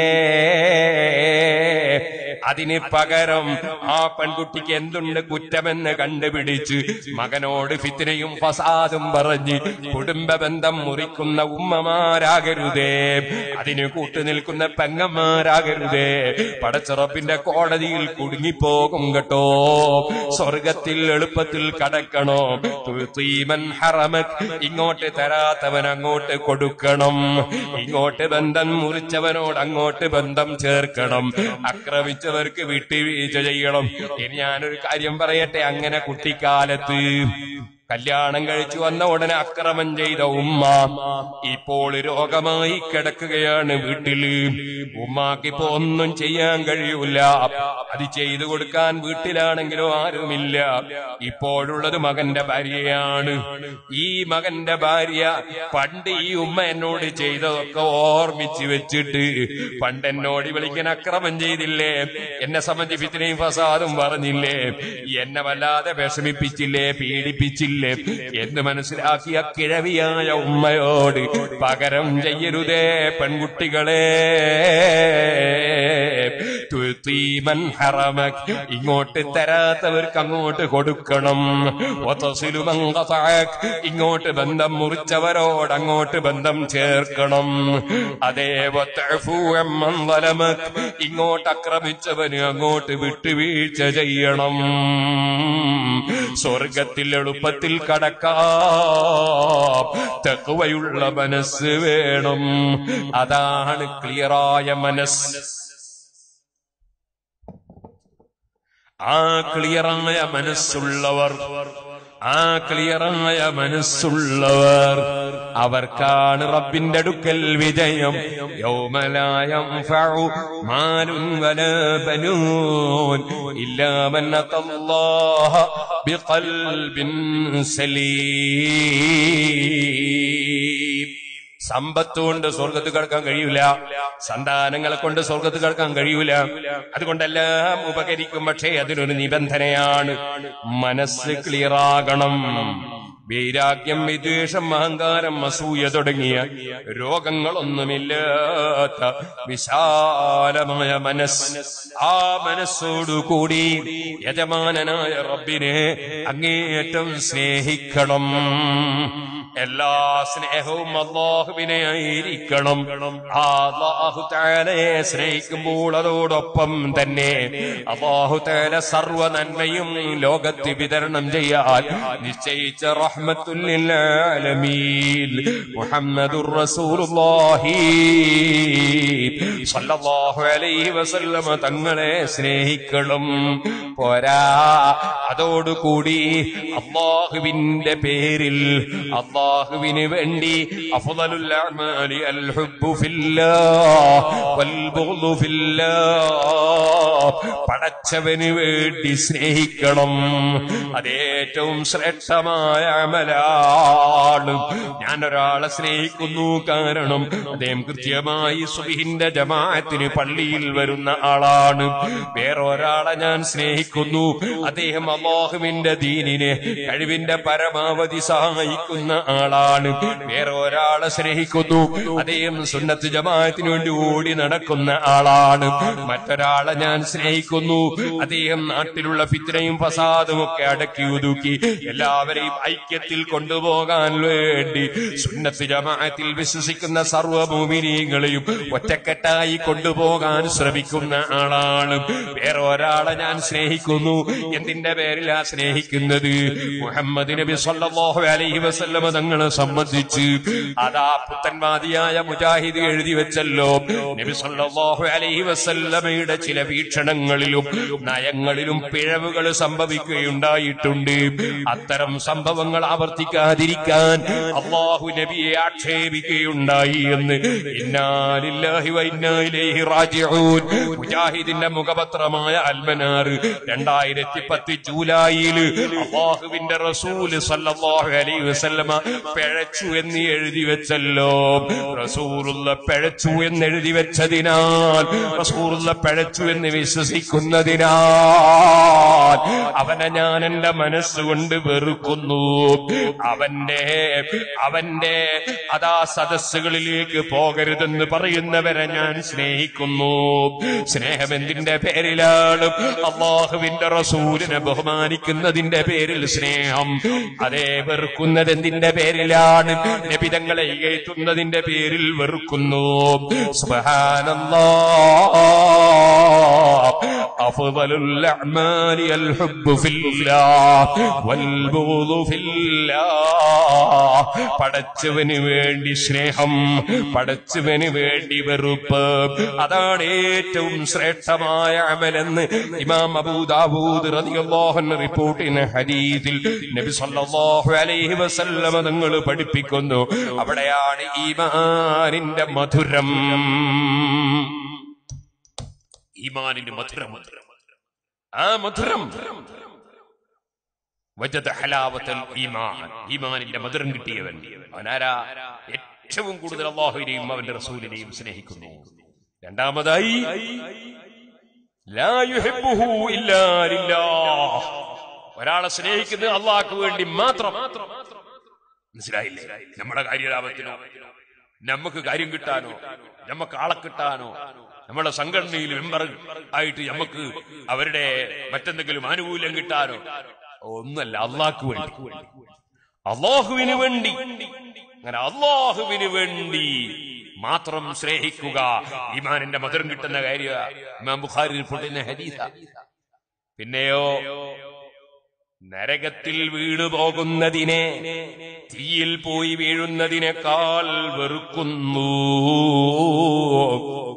അതിന് പകരം ആ പെൺകുട്ടിക്ക് എന്തുണ്ട് കുറ്റമെന്ന് കണ്ടുപിടിച്ച് മകനോട് ഫിത്നയും ഫസാദും പറഞ്ഞ് കുടുംബ ബന്ധം മുറിക്കുന്ന ഉമ്മമാരാകരുതേ, അതിന് കൂട്ടുനിൽക്കുന്ന പെങ്ങന്മാരാകരുതേ. പടച്ചറപ്പിന്റെ കോടതിയിൽ കുടുങ്ങിപ്പോകും കേട്ടോ. സ്വർഗത്തിൽ എളുപ്പത്തിൽ കടക്കണോ? തുഈമൻ ഹറമക്, ഇങ്ങോട്ട് തരാത്തവൻ അങ്ങോട്ട് കൊടുക്കണം, ഇങ്ങോട്ട് ബന്ധം മുറിച്ചവനോട് അങ്ങോട്ട് ബന്ധം ചേർക്കണം, ആക്രമിച്ചവർക്ക് വിട്ടുവീഴ്ച ചെയ്യണം. ഇനി ഞാനൊരു കാര്യം പറയട്ടെ, അങ്ങനെ കുട്ടിക്കാലത്ത് കല്യാണം കഴിച്ചു വന്ന ഉടനെ അക്രമം ചെയ്ത ഉമ്മ ഇപ്പോൾ രോഗമായി കിടക്കുകയാണ് വീട്ടില്. ഉമ്മാക്കിപ്പോ ഒന്നും ചെയ്യാൻ കഴിയൂല. അത് ചെയ്തു കൊടുക്കാൻ വീട്ടിലാണെങ്കിലോ ആരുമില്ല. ഇപ്പോഴുള്ളത് മകന്റെ ഭാര്യയാണ്. ഈ മകന്റെ ഭാര്യ പണ്ട് ഈ ഉമ്മ എന്നോട് ചെയ്തതൊക്കെ ഓർമ്മിച്ച് വെച്ചിട്ട്, പണ്ട് എന്നോട് വിളിക്കാൻ അക്രമം ചെയ്തില്ലേ, എന്നെ സംബന്ധിച്ച് ഫിത്നയും ഫസാദും പറഞ്ഞില്ലേ, എന്നെ വല്ലാതെ വിഷമിപ്പിച്ചില്ലേ, പീഡിപ്പിച്ചില്ലേ എന്ന് മനസ്സിലാക്കിയ കിഴവിയായ ഉമ്മയോട് പകരം ചെയ്യരുതേ പെൺകുട്ടികളെ. തുഈമൻ ഹറമക്, ഇങ്ങോട്ട് തരാത്തവർക്ക് അങ്ങോട്ട് കൊടുക്കണം. വതസിലു മൻ ഖതഅക്, ഇങ്ങോട്ട് ബന്ധം മുറിച്ചവരോട് അങ്ങോട്ട് ബന്ധം ചേർക്കണം. അതേ വതഅഫു അമ്മൻ ളലമക്, ഇങ്ങോട്ട് ആക്രമിച്ചവന് അങ്ങോട്ട് വിട്ടുവീഴ്ച ചെയ്യണം. സ്വർഗത്തിൽ എളുപ്പത്തിൽ കടക്കാം. തഖ്വയുള്ള മനസ്സ് വേണം. അതാണ് ക്ലിയറായ മനസ്സ്. ആ ക്ലിയറായ മനസ്സുള്ളവർ, ആ ക്ലിയറായ മനസ്സുള്ളവർ അവർക്കാണ് റബ്ബിന്റെ അടുക്കൽ വിജയം. യൗമ ലാ യൻഫഉ മാലുൻ വലാ ബനൂൻ ഇല്ലാ മൻ അത്തല്ലാഹ ബിഖൽബിൻ സലീം. സമ്പത്ത് കൊണ്ട് സ്വർഗത്ത് കടക്കാൻ കഴിയൂല, സന്താനങ്ങളെ കൊണ്ട് സ്വർഗത്ത് കടക്കാൻ കഴിയൂല. അതുകൊണ്ടെല്ലാം ഉപകരിക്കും, പക്ഷേ അതിനൊരു നിബന്ധനയാണ്, മനസ്സ് ക്ലിയറാകണം. വൈരാഗ്യം, വിദ്വേഷം, അഹങ്കാരം, അസൂയ തുടങ്ങിയ രോഗങ്ങളൊന്നുമില്ലാത്ത വിശാലമായ മനസ്സ്. ആ മനസ്സോടുകൂടി യജമാനനായ റബ്ബിനെ അങ്ങേയറ്റം സ്നേഹിക്കണം. എല്ലാ സ്നേഹവും അല്ലാഹുവിനെ ആയിരിക്കണം. അല്ലാഹു തആലയെ സ്നേഹിക്കുമ്പോൾ അതോടൊപ്പം തന്നെ അല്ലാഹു തആല സർവ്വ നന്മയും ലോകത്ത് വിതരണം ചെയ്യാൻ നിശ്ചയിച്ച റഹ്മത്തുൽ ലിൽ ആലമീൻ മുഹമ്മദുർ റസൂലുള്ളാഹി സ്വല്ലല്ലാഹു അലൈഹി വസല്ലമ തങ്ങളെ സ്നേഹിക്കണം. പോരാ, അതോടുകൂടി അല്ലാഹുവിന്റെ പേരിൽ അല്ലാഹുവിന് വേണ്ടി അഫ്ളലുൽ അഅമാലി അൽ ഹുബ്ബു ഫില്ലാഹ് വൽ ബുഗ്ദു ഫില്ലാഹ്, പടച്ചവന് വേണ്ടി സ്നേഹിക്കണം. അതേറ്റവും ശ്രേഷ്ഠമായ അമലാണ്. ഞാൻ ഒരാളെ സ്നേഹിക്കുന്നു, കാരണം അദ്ദേഹം കൃത്യമായി സുബ്ഹിന്റെ ജമാഅത്തിന് പള്ളിയിൽ വരുന്ന ആളാണ്. വേറൊരാളെ ഞാൻ സ്നേഹിക്കുന്നു, അദ്ദേഹം അല്ലാഹുവിന്റെ ദീനിനെ കഴിവിന്റെ പരമാവധി സഹായിക്കുന്ന ആളാണ്. വേറെ ഒരാളെ സ്നേഹിക്കുന്നു, അദ്ദേഹം സുന്നത്ത് ജമാഅത്തിന് വേണ്ടി ഓടി നടക്കുന്ന ആളാണ്. മറ്റൊരാളെ ഞാൻ സ്നേഹിക്കുന്നു, അദ്ദേഹം നാട്ടിലുള്ള ഫിത്നയും ഫസാദും ഒക്കെ അടക്കി ഒതുക്കി എല്ലാവരെയും ഐക്യത്തിൽ കൊണ്ടുപോകാൻ വേണ്ടി സുന്നത്ത് ജമാഅത്തിൽ വിശ്വസിക്കുന്ന സർവ്വ മുഅ്മിനീങ്ങളെയും ഒറ്റക്കെട്ടായി കൊണ്ടുപോകാൻ ശ്രമിക്കുന്ന ആളാണ്. വേറെ ഒരാളെ ഞാൻ സ്നേഹിക്കുന്നു, എന്തിന്റെ പേരിലാ സ്നേഹിക്കുന്നത്? മുഹമ്മദ് നബി സല്ലല്ലാഹു അലൈഹി വസല്ലമ തങ്ങളെ സംബന്ധിച്ച് അതാ പുത്തൻവാദിയായ മുജാഹിദ് എഴുതി വെച്ചല്ലോ, നബി സല്ലല്ലാഹു അലൈഹി വസല്ലമയുടെ ചില വീക്ഷണങ്ങളിലും നയങ്ങളിലും പിഴവുകൾ സംഭവിക്കുകയുണ്ടായിട്ടുണ്ട്. അത്തരം സംഭവങ്ങൾ ആവർത്തിക്കാതിരിക്കാൻ അല്ലാഹു നബിയെ ആക്ഷേപിക്കുകയുണ്ടായി എന്ന് ഇന്നാ ലില്ലാഹി വ ഇന്നാ ഇലൈഹി റാജിഊൻ മുജാഹിദിന്റെ മുഖപത്രമായ അൽമനാർ 2010 ജൂലൈയിൽ അല്ലാഹുവിന്റെ റസൂൽ സല്ലല്ലാഹു അലൈഹി വസല്ലമ പിഴച്ചു എന്ന് എഴുതി വെച്ചല്ലോ. റസൂലുള്ള പിഴച്ചു എന്ന് എഴുതി വെച്ചതിനാൽ, റസൂലുള്ള പിഴച്ചു എന്ന് വിശ്വസിക്കുന്നതിനാൽ അവനെ ഞാൻ എന്റെ മനസ്സുകൊണ്ട് വെറുക്കുന്നു. അവന്റെ അതാ സദസ്സുകളിലേക്ക് പോകരുതെന്ന് പറയുന്നവരെ ഞാൻ സ്നേഹിക്കുന്നു. സ്നേഹം എന്തിന്റെ പേരിലാണ്? അല്ലാഹുവിന്റെ റസൂലിനെ ബഹുമാനിക്കുന്നതിന്റെ പേരിൽ സ്നേഹം. അതേ വെറുക്കുന്നത് എന്തിന്റെ പേരിലാണ്? നബി തങ്ങളെ ഇകഴ്ത്തുന്നതിന്റെ പേരിൽ വെറുക്കുന്നു. സുബ്ഹാനല്ലാഹ്. അഫ്ളലുൽ അഅമാലി അൽ ഹുബ്ബു ഫില്ലാഹ് വൽ ബുഗ്ദു ഫില്ലാഹ്. പടച്ചവന് വേണ്ടി സ്നേഹം, പടച്ചവന് വേണ്ടി വെറുപ്പ്, അതാണ് ഏറ്റവും ശ്രേഷ്ഠമായ അമലെന്ന് ഇമാം അബൂ ദാവൂദ് റളിയല്ലാഹു അൻഹു റിപ്പോർട്ട് ചെയ്യുന്ന ഹദീസിൽ നബി സല്ലല്ലാഹു അലൈഹി വസല്ലമ തങ്ങൾ പഠിപ്പിക്കുന്നു. അവിടെയാണ് ഈമാനിന്റെ മധുരം. ഈമാനിന്റെ മധുരം, ആ മധുരം വജദ ഹലാവത്തുൽ ഈമാൻ, ഈമാനിന്റെ മധുരം കിട്ടിയവൻ അവനാരാ? ഏറ്റവും കൂടുതൽ അല്ലാഹുവിനെയും അവന്റെ റസൂലിനെയും സ്നേഹിക്കുന്നു. രണ്ടാമതായി ലാ യുഹിബ്ബുഹു ഇല്ലാ ലില്ലാഹ്, ഒരാളെ സ്നേഹിക്കുന്നത് അള്ളാഹ്ക്ക് വേണ്ടി മാത്രം. മനസ്സിലായില്ലേ? നമ്മുടെ കാര്യലാഭത്തിനോ, നമുക്ക് കാര്യം കിട്ടാനോ, നമുക്ക് ആളെ കിട്ടാനോ, നമ്മുടെ സംഘടനയിൽ മെമ്പർ ആയിട്ട് നമുക്ക് അവരുടെ മറ്റെന്തെങ്കിലും ആനുകൂല്യം കിട്ടാനോ ഒന്നല്ല, അള്ളാഹ്ക്ക് വേണ്ടി, അള്ളാഹുവിന് വേണ്ടി. അങ്ങനെ അള്ളാഹുവിന് വേണ്ടി മാത്രം സ്നേഹിക്കുക ഈമാനിന്റെ മധുരം കിട്ടുന്ന കാര്യ. ഇമാം ബുഖാരി റിപ്പോർട്ട് ചെയ്യുന്ന ഹദീസാ. പിന്നെയോ നരകത്തിൽ വീണു പോകുന്നതിനെ, തീയിൽ പോയി വീഴുന്നതിനേക്കാൾ വെറുക്കുന്നു.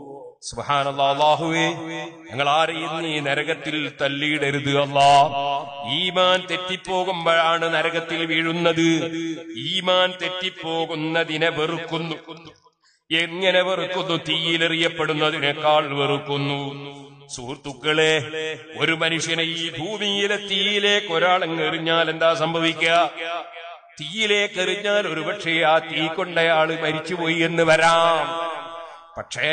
സുബ്ഹാനല്ലാഹ്. അല്ലാഹുവേ, ഞങ്ങൾ ആരെയും നീ നരകത്തിൽ തള്ളിയിടരുത് അല്ലാ. ഈമാൻ തെറ്റിപ്പോകുമ്പോഴാണ് നരകത്തിൽ വീഴുന്നത്. ഈമാൻ തെറ്റിപ്പോകുന്നതിനെ വെറുക്കുന്നു. എങ്ങനെ വെറുക്കുന്നു? തീയിലെറിയപ്പെടുന്നതിനേക്കാൾ വെറുക്കുന്നു. സുഹൃത്തുക്കളെ, ഒരു മനുഷ്യനെ ഈ ഭൂമിയിലെ തീയിലേക്ക് ഒരാളങ്ങ് എറിഞ്ഞാൽ എന്താ സംഭവിക്കുക? തീയിലേക്ക് എറിഞ്ഞാൽ ഒരുപക്ഷെ ആ തീ കൊണ്ടയാള് മരിച്ചുപോയി എന്ന് വരാം. പക്ഷേ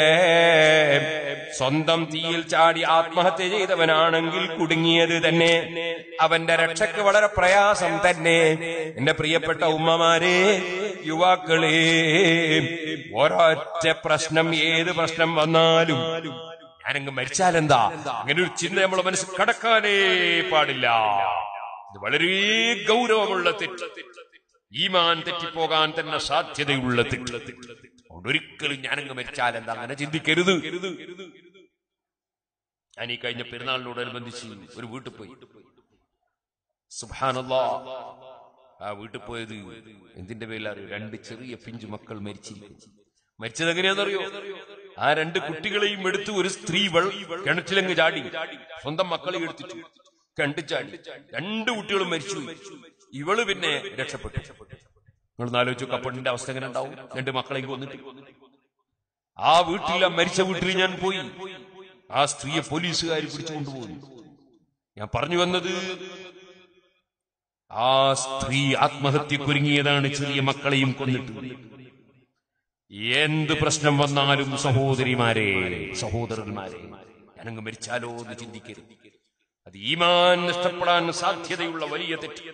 സ്വന്തം തീയിൽ ചാടി ആത്മഹത്യ ചെയ്തവനാണെങ്കിൽ കുടുങ്ങിയത് തന്നെ, അവന്റെ രക്ഷയ്ക്ക് വളരെ പ്രയാസം തന്നെ. എന്റെ പ്രിയപ്പെട്ട ഉമ്മമാരെ, യുവാക്കളെ, ഒരൊറ്റ പ്രശ്നം, ഏത് പ്രശ്നം വന്നാലും ഞാനങ്ങ് മരിച്ചാലെന്താ, അങ്ങനെ ഒരു ചിന്ത നമ്മളെ മനസ്സിൽ കടക്കാനേ പാടില്ല. ഇത് വളരെ ഗൗരവമുള്ള തെറ്റ്, ഈമാൻ തെറ്റിപ്പോകാൻ തന്നെ സാധ്യതയുള്ള തെറ്റ്. ഒരിക്കലും ഞാനങ്ങ് മരിച്ചാലെന്താ, അങ്ങനെ ചിന്തിക്കരുത്. ഞാൻ ഈ കഴിഞ്ഞ പെരുന്നാളിനോടനുബന്ധിച്ച് ഒരു വീട്ടിൽ പോയി. സുബ്ഹാനല്ലാഹ്, ആ വീട്ടിൽ പോയത് എന്തിന്റെ പേരിലറിയോ? 2 ചെറിയ പിഞ്ചു മക്കൾ മരിച്ചിരിക്കുന്നു. മരിച്ചത് എങ്ങനെയാണെന്നറിയോ? ആ 2 കുട്ടികളെയും എടുത്ത് ഒരു സ്ത്രീ കിണറ്റിലങ്ങ് ചാടി, സ്വന്തം മക്കളെ എടുത്തിട്ട് കിണറ്റിൽ ചാടി. 2 കുട്ടികളും മരിച്ചു. ഇവള് പിന്നെ രക്ഷപ്പെട്ടു. നിങ്ങൾ ആലോചിച്ചു, കപ്പണിന്റെ അവസ്ഥ എങ്ങനെ ഉണ്ടാവും? 2 മക്കളെയും കൊന്നിട്ട്. ആ വീട്ടിൽ, മരിച്ച വീട്ടിൽ ഞാൻ പോയി. ആ സ്ത്രീയെ പോലീസുകാർ പിടിച്ചുകൊണ്ടുപോയി. ഞാൻ പറഞ്ഞു വന്നത്, ആ സ്ത്രീ ആത്മഹത്യക്കൊരുങ്ങിയതാണ്, ചെറിയ മക്കളെയും കൊന്നിട്ട്. എന്ത് പ്രശ്നം വന്നാലും സഹോദരിമാരെ, സഹോദരന്മാരെ, ഞാനങ്ങ് മരിച്ചാലോ എന്ന് ചിന്തിക്കരുത്. അത് ഈമാൻ നഷ്ടപ്പെടാൻ സാധ്യതയുള്ള വലിയ തെറ്റ്,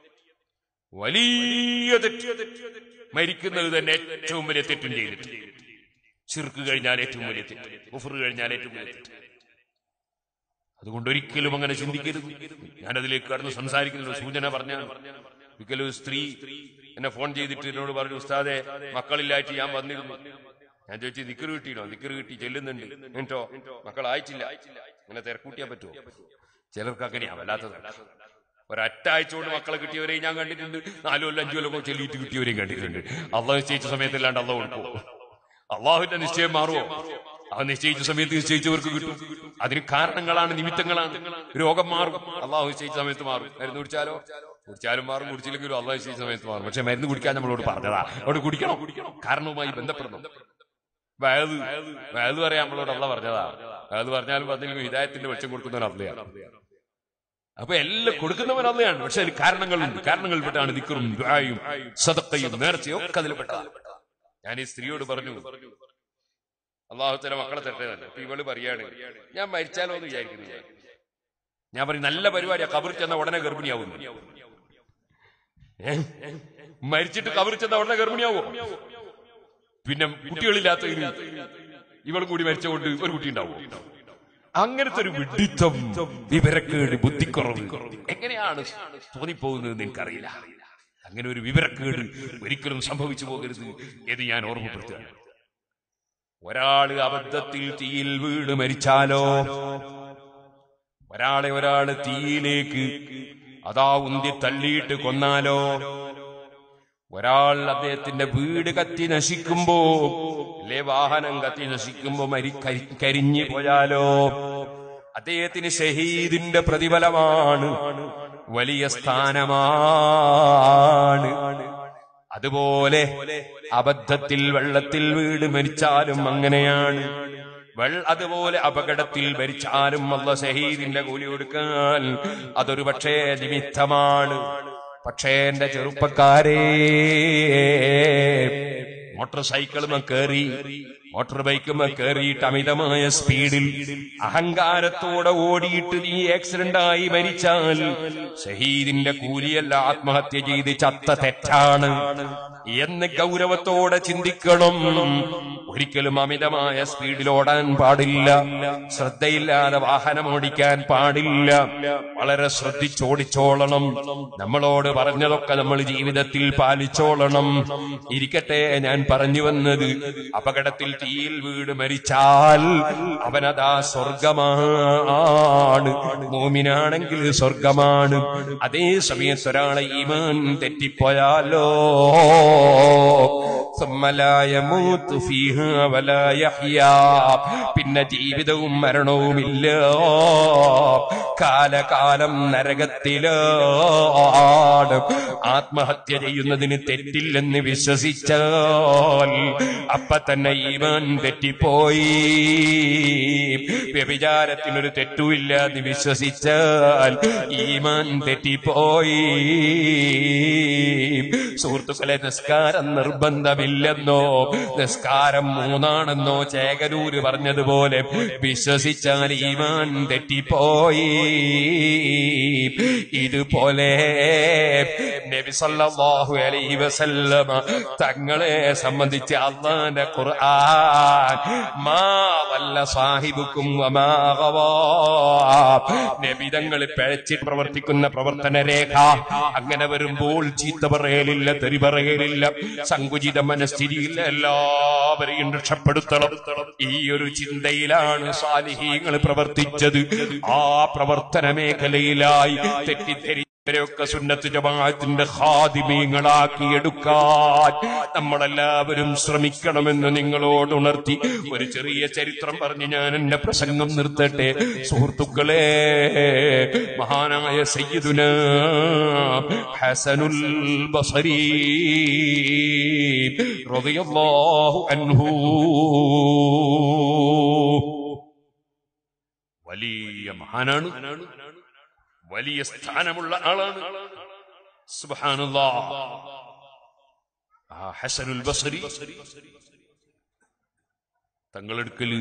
വലിയ തെറ്റ്. മരിക്കുന്നത് തന്നെ ഏറ്റവും വലിയ തെറ്റും ചെയ്തിട്ട്. ശിർക്ക് കഴിഞ്ഞാൽ ഏറ്റവും വലിയ തെറ്റ്, കുഫ്ർ കഴിഞ്ഞാൽ ഏറ്റവും വലിയ തെറ്റ്. അതുകൊണ്ട് ഒരിക്കലും അങ്ങനെ ചിന്തിക്കരുത്. ഞാനതിലേക്ക് കടന്ന് സംസാരിക്കുന്ന സൂചന പറഞ്ഞാൽ, ഒരിക്കലും ഒരു സ്ത്രീ എന്നെ ഫോൺ ചെയ്തിട്ട് എന്നോട് പറഞ്ഞു, ഉസ്താദെ, മക്കളില്ലായിട്ട് ഞാൻ വന്നിരുന്നു. ഞാൻ ചോദിച്ചു, ദിക്ർ കിട്ടിയോ? ദിക്ർ കിട്ടി, ചെല്ലുന്നുണ്ട്. എന്നിട്ടോ മക്കളായിട്ടില്ല. അങ്ങനെ തിരക്കൂട്ടിയാൻ പറ്റുമോ? ചിലർക്ക് അങ്ങനെയാ, വല്ലാത്തതാണ്. ഒരൊറ്റാഴ്ച കൊണ്ട് മക്കളെ കിട്ടിയവരെയും ഞാൻ കണ്ടിട്ടുണ്ട്. 4 കൊല്ലം 5 കൊല്ലം ചെല്ലിയിട്ട് കിട്ടിയവരെയും കണ്ടിട്ടുണ്ട്. അള്ളാഹ് നിശ്ചയിച്ച സമയത്തല്ലാണ്ട് അള്ളാഹ് കൊടുക്കുമോ? അള്ളാഹുവിന്റെ നിശ്ചയം മാറുമോ? ആ നിശ്ചയിച്ച സമയത്ത് നിശ്ചയിച്ചവർക്ക് കിട്ടും. അതിന് കാരണങ്ങളാണ്, നിമിത്തങ്ങളാണ്. രോഗം മാറും, അള്ളാഹു നിശ്ചയിച്ച സമയത്ത് മാറും. മരുന്ന് കുടിച്ചാലും മാറും, കുടിച്ചില്ലെങ്കിലും അള്ളാഹു നിശ്ചയിച്ച സമയത്ത് മാറും. പക്ഷെ മരുന്ന് കുടിക്കാൻ നമ്മളോട് പറഞ്ഞതാ, അവിടെ കുടിക്കണം. കാരണവുമായി ബന്ധപ്പെടണം. വയത് പറയാൻ നമ്മളോട് അള്ളാഹ് പറഞ്ഞതാ. വയത് പറഞ്ഞാലും പറഞ്ഞില്ലെങ്കിൽ ഹിദായത്തിന്റെ വെളിച്ചം കൊടുക്കുന്നവൻ അള്ളയാണ്. അപ്പൊ എല്ലാം കൊടുക്കുന്നവൻ അള്ളയാണ്. പക്ഷെ അതിന് കാരണങ്ങളുണ്ട്. കാരണങ്ങളിൽപ്പെട്ടാണ് ദിക്റും ദുആയും സദഖയും നേർച്ചയും ഒക്കെ അതിൽപ്പെട്ടതാണ്. ഞാൻ ഈ സ്ത്രീയോട് പറഞ്ഞു, അള്ളാഹു തആല മക്കളെ തരട്ടെ. അപ്പൊ ഇവള് പറയാണ്, ഞാൻ മരിച്ചാലോ എന്ന് വിചാരിക്കുന്നില്ല. ഞാൻ പറയും, നല്ല പരിപാടിയാ, കബറിൽ ചെന്ന ഉടനെ ഗർഭിണിയാവുന്നു. മരിച്ചിട്ട് കബറിൽ ചെന്ന ഉടനെ ഗർഭിണിയാവും. പിന്നെ കുട്ടികളില്ലാത്ത ഇവളും കൂടി മരിച്ചുകൊണ്ട് ഒരു കുട്ടി ഉണ്ടാവും. അങ്ങനത്തെ ഒരു വിഡിത്തം, വിവരക്കേട്, ബുദ്ധിക്കുറവ് എങ്ങനെയാണ് തോന്നിപ്പോകുന്നതെന്ന് എനിക്കറിയില്ല. അങ്ങനെ ഒരു വിവരക്കേട് ഒരിക്കലും സംഭവിച്ചു പോകരുത് എന്ന് ഞാൻ ഓർമ്മപ്പെടുത്തുകയാണ്. ഒരാള് അബദ്ധത്തിൽ തീയിൽ വീട് മരിച്ചാലോ, ഒരാള് തീയിലേക്ക് അതാ ഉന്തി തള്ളിയിട്ട് കൊന്നാലോ, ഒരാൾ അദ്ദേഹത്തിന്റെ വീട് കത്തി നശിക്കുമ്പോ, അല്ലെ വാഹനം കത്തി നശിക്കുമ്പോ കരിഞ്ഞു പോയാലോ, അദ്ദേഹത്തിന് ഷഹീദിന്റെ പ്രതിഫലമാണ്, വലിയ സ്ഥാനമാണ്. അതുപോലെ അബദ്ധത്തിൽ വെള്ളത്തിൽ വീട് മരിച്ചാലും അങ്ങനെയാണ്. അതുപോലെ അപകടത്തിൽ മരിച്ചാലും അല്ലാഹ് ഷഹീദിന്റെ കൂലി കൊടുക്കാൻ അതൊരു പക്ഷേ നിമിത്തമാണ്. പക്ഷേ എന്റെ ചെറുപ്പക്കാരെ, മോട്ടോർ സൈക്കിളുമ കയറി, മോട്ടോർ ബൈക്കുമ കയറിയിട്ട് അമിതമായ സ്പീഡിൽ അഹങ്കാരത്തോടെ ഓടിയിട്ട് നീ ആക്സിഡന്റ് ആയി മരിച്ചാൽ ഷഹീദിന്റെ കൂലിയല്ല, ആത്മഹത്യ ചെയ്ത് ചത്ത തെറ്റാണ് എന്ന് ഗൗരവത്തോടെ ചിന്തിക്കണം. ഒരിക്കലും അമിതമായ സ്പീഡിൽ ഓടാൻ പാടില്ല, ശ്രദ്ധയില്ലാതെ വാഹനം ഓടിക്കാൻ പാടില്ല. വളരെ ശ്രദ്ധിച്ചോടിച്ചോളണം. നമ്മളോട് പറഞ്ഞതൊക്കെ നമ്മൾ ജീവിതത്തിൽ പാലിച്ചോളണം. ഇരിക്കട്ടെ, ഞാൻ പറഞ്ഞു വന്നത്, അപകടത്തിൽ തീയിൽ വീട് മരിച്ചാൽ അവനതാ സ്വർഗമാണ്. മോമിനാണെങ്കിൽ സ്വർഗമാണ്. അതേ സമയത്ത് ഒരാളെ ഈമാൻ തെറ്റിപ്പോയാലോ, ثم لا يموت فيها ഫീഹാ വലാ യഹ്യാ, പിന്നെ ജീവിതവും മരണവുമില്ല, കാലകാലം നരകത്തിലാണ്. ആത്മഹത്യ ചെയ്യുന്നതിന് തെറ്റില്ലെന്ന് വിശ്വസിച്ചാൽ അപ്പ തന്നെ ഈമാൻ തെറ്റിപ്പോയി. വ്യഭിചാരത്തിനൊരു തെറ്റുമില്ല എന്ന് വിശ്വസിച്ചാൽ ഈമാൻ തെറ്റിപ്പോയി. സുഹൃത്തുക്കളെ, നിസ്കാരം നിർബന്ധമില്ലെന്നോ നിസ്കാരം 3 ചേകനൂര് പറഞ്ഞതുപോലെ വിശ്വസിച്ചാൽ ഈമാൻ തെറ്റിപ്പോയി. ഇതുപോലെ നബി സല്ലല്ലാഹു അലൈഹി വസല്ലമ തങ്ങളെ സംബന്ധിച്ച് അല്ലാഹുവിന്റെ ഖുർആൻ മാ വല്ല സാഹിബുക്കും വമാ ഗവാ, നബി തങ്ങൾ പിഴച്ചിട്ട് പ്രവർത്തിക്കുന്ന പ്രവർത്തന രേഖ. അങ്ങനെ വരുമ്പോൾ ചീത്ത പറയലില്ല, തെറി പറയലില്ല, സങ്കുചിത മനസ്ഥിതിയില്ല, എല്ലാവരെയും രക്ഷപ്പെടുത്തണം. ഈ ഒരു ചിന്തയിലാണ് സാലിഹീങ്ങൾ പ്രവർത്തിച്ചത്. ആ പ്രവർത്തന മേഖലയിലായി തെറ്റിദ്ധരിച്ചവരെയൊക്കെ സുന്നത്ത് ജമാഅത്തിന്റെ ഖാദിമീങ്ങളാക്കി എടുക്കാൻ നമ്മളെല്ലാവരും ശ്രമിക്കണമെന്ന് നിങ്ങളോട് ഉണർത്തി ഒരു ചെറിയ ചരിത്രം പറഞ്ഞ് ഞാൻ എന്റെ പ്രസംഗം നിർത്തട്ടെ. സുഹൃത്തുക്കളെ, മഹാനായ സയ്യിദുനാ ഹസനുൽ ബസരി റളിയല്ലാഹു അൻഹു വലിയ മഹാനാണ്, വലിയ സ്ഥാനമുള്ള ആളാണ്. സുബ്ഹാനല്ലാഹ്. ആ ഹസനുൽ ബസരി തങ്ങളെടുക്കല്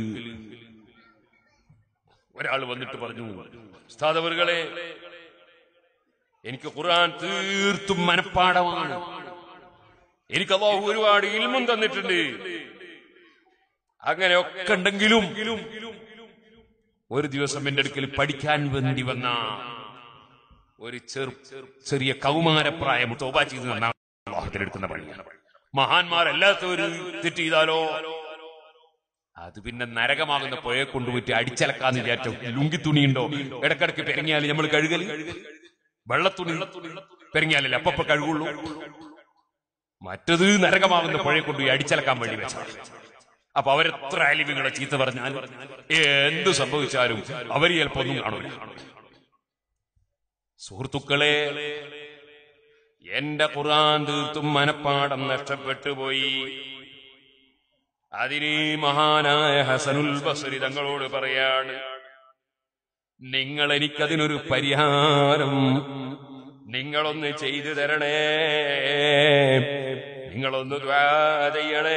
ഒരാൾ വന്നിട്ട് പറഞ്ഞു, ഉസ്താദ് അവറുകളെ, എനിക്ക് ഖുർആൻ തീർത്തും മനപ്പാഠമാണ്, എനിക്ക് അല്ലാഹു ഒരുപാട് ഇൽമും തന്നിട്ടുണ്ട്, അങ്ങനെയൊക്കെ ഉണ്ടെങ്കിലും ഒരു ദിവസം എന്റെ അടുക്കൽ പഠിക്കാൻ വേണ്ടി വന്ന ഒരു ചെറിയ കൗമാരപ്രായം തൗബ ചെയ്ത് അള്ളാഹുവിനെടുക്കുന്ന പണിയാണ്. മഹാന്മാരല്ലാത്ത ഒരു തെറ്റ് ചെയ്താലോ അത് പിന്നെ നരകമാകുന്ന പുഴയെ കൊണ്ടുപോയിട്ട് അടിച്ചലക്കാന്ന് വിചാരിച്ചോ. ലുങ്കി തുണിയുണ്ടോ ഇടക്കിടക്ക് പെരങ്ങിയാൽ നമ്മൾ കഴുകൽ, വെള്ളത്തുണി പെരങ്ങിയാലല്ലേ അപ്പ കഴുകുള്ളൂ. മറ്റത് നരകമാകുന്ന പുഴയെ കൊണ്ടുപോയി അടിച്ചലക്കാൻ വേണ്ടി വെച്ചാൽ. അപ്പൊ അവരെത്ര അലിവുകളെ ചീത്ത പറഞ്ഞാൽ എന്ത് സംഭവിച്ചാലും അവർ ചിലപ്പോ ഒന്നും കാണൂല. സുഹൃത്തുക്കളെ, എന്റെ ഖുർആൻ തീർത്തും മനപ്പാഠം നഷ്ടപ്പെട്ടു പോയി. അതിന് മഹാനായ ഹസനുൽ ബസരി തങ്ങളോട് പറയാണ്, നിങ്ങൾ എനിക്കതിനൊരു പരിഹാരം നിങ്ങളൊന്ന് ചെയ്തു തരണേ, നിങ്ങളൊന്ന് ദുആ ചെയ്യണേ.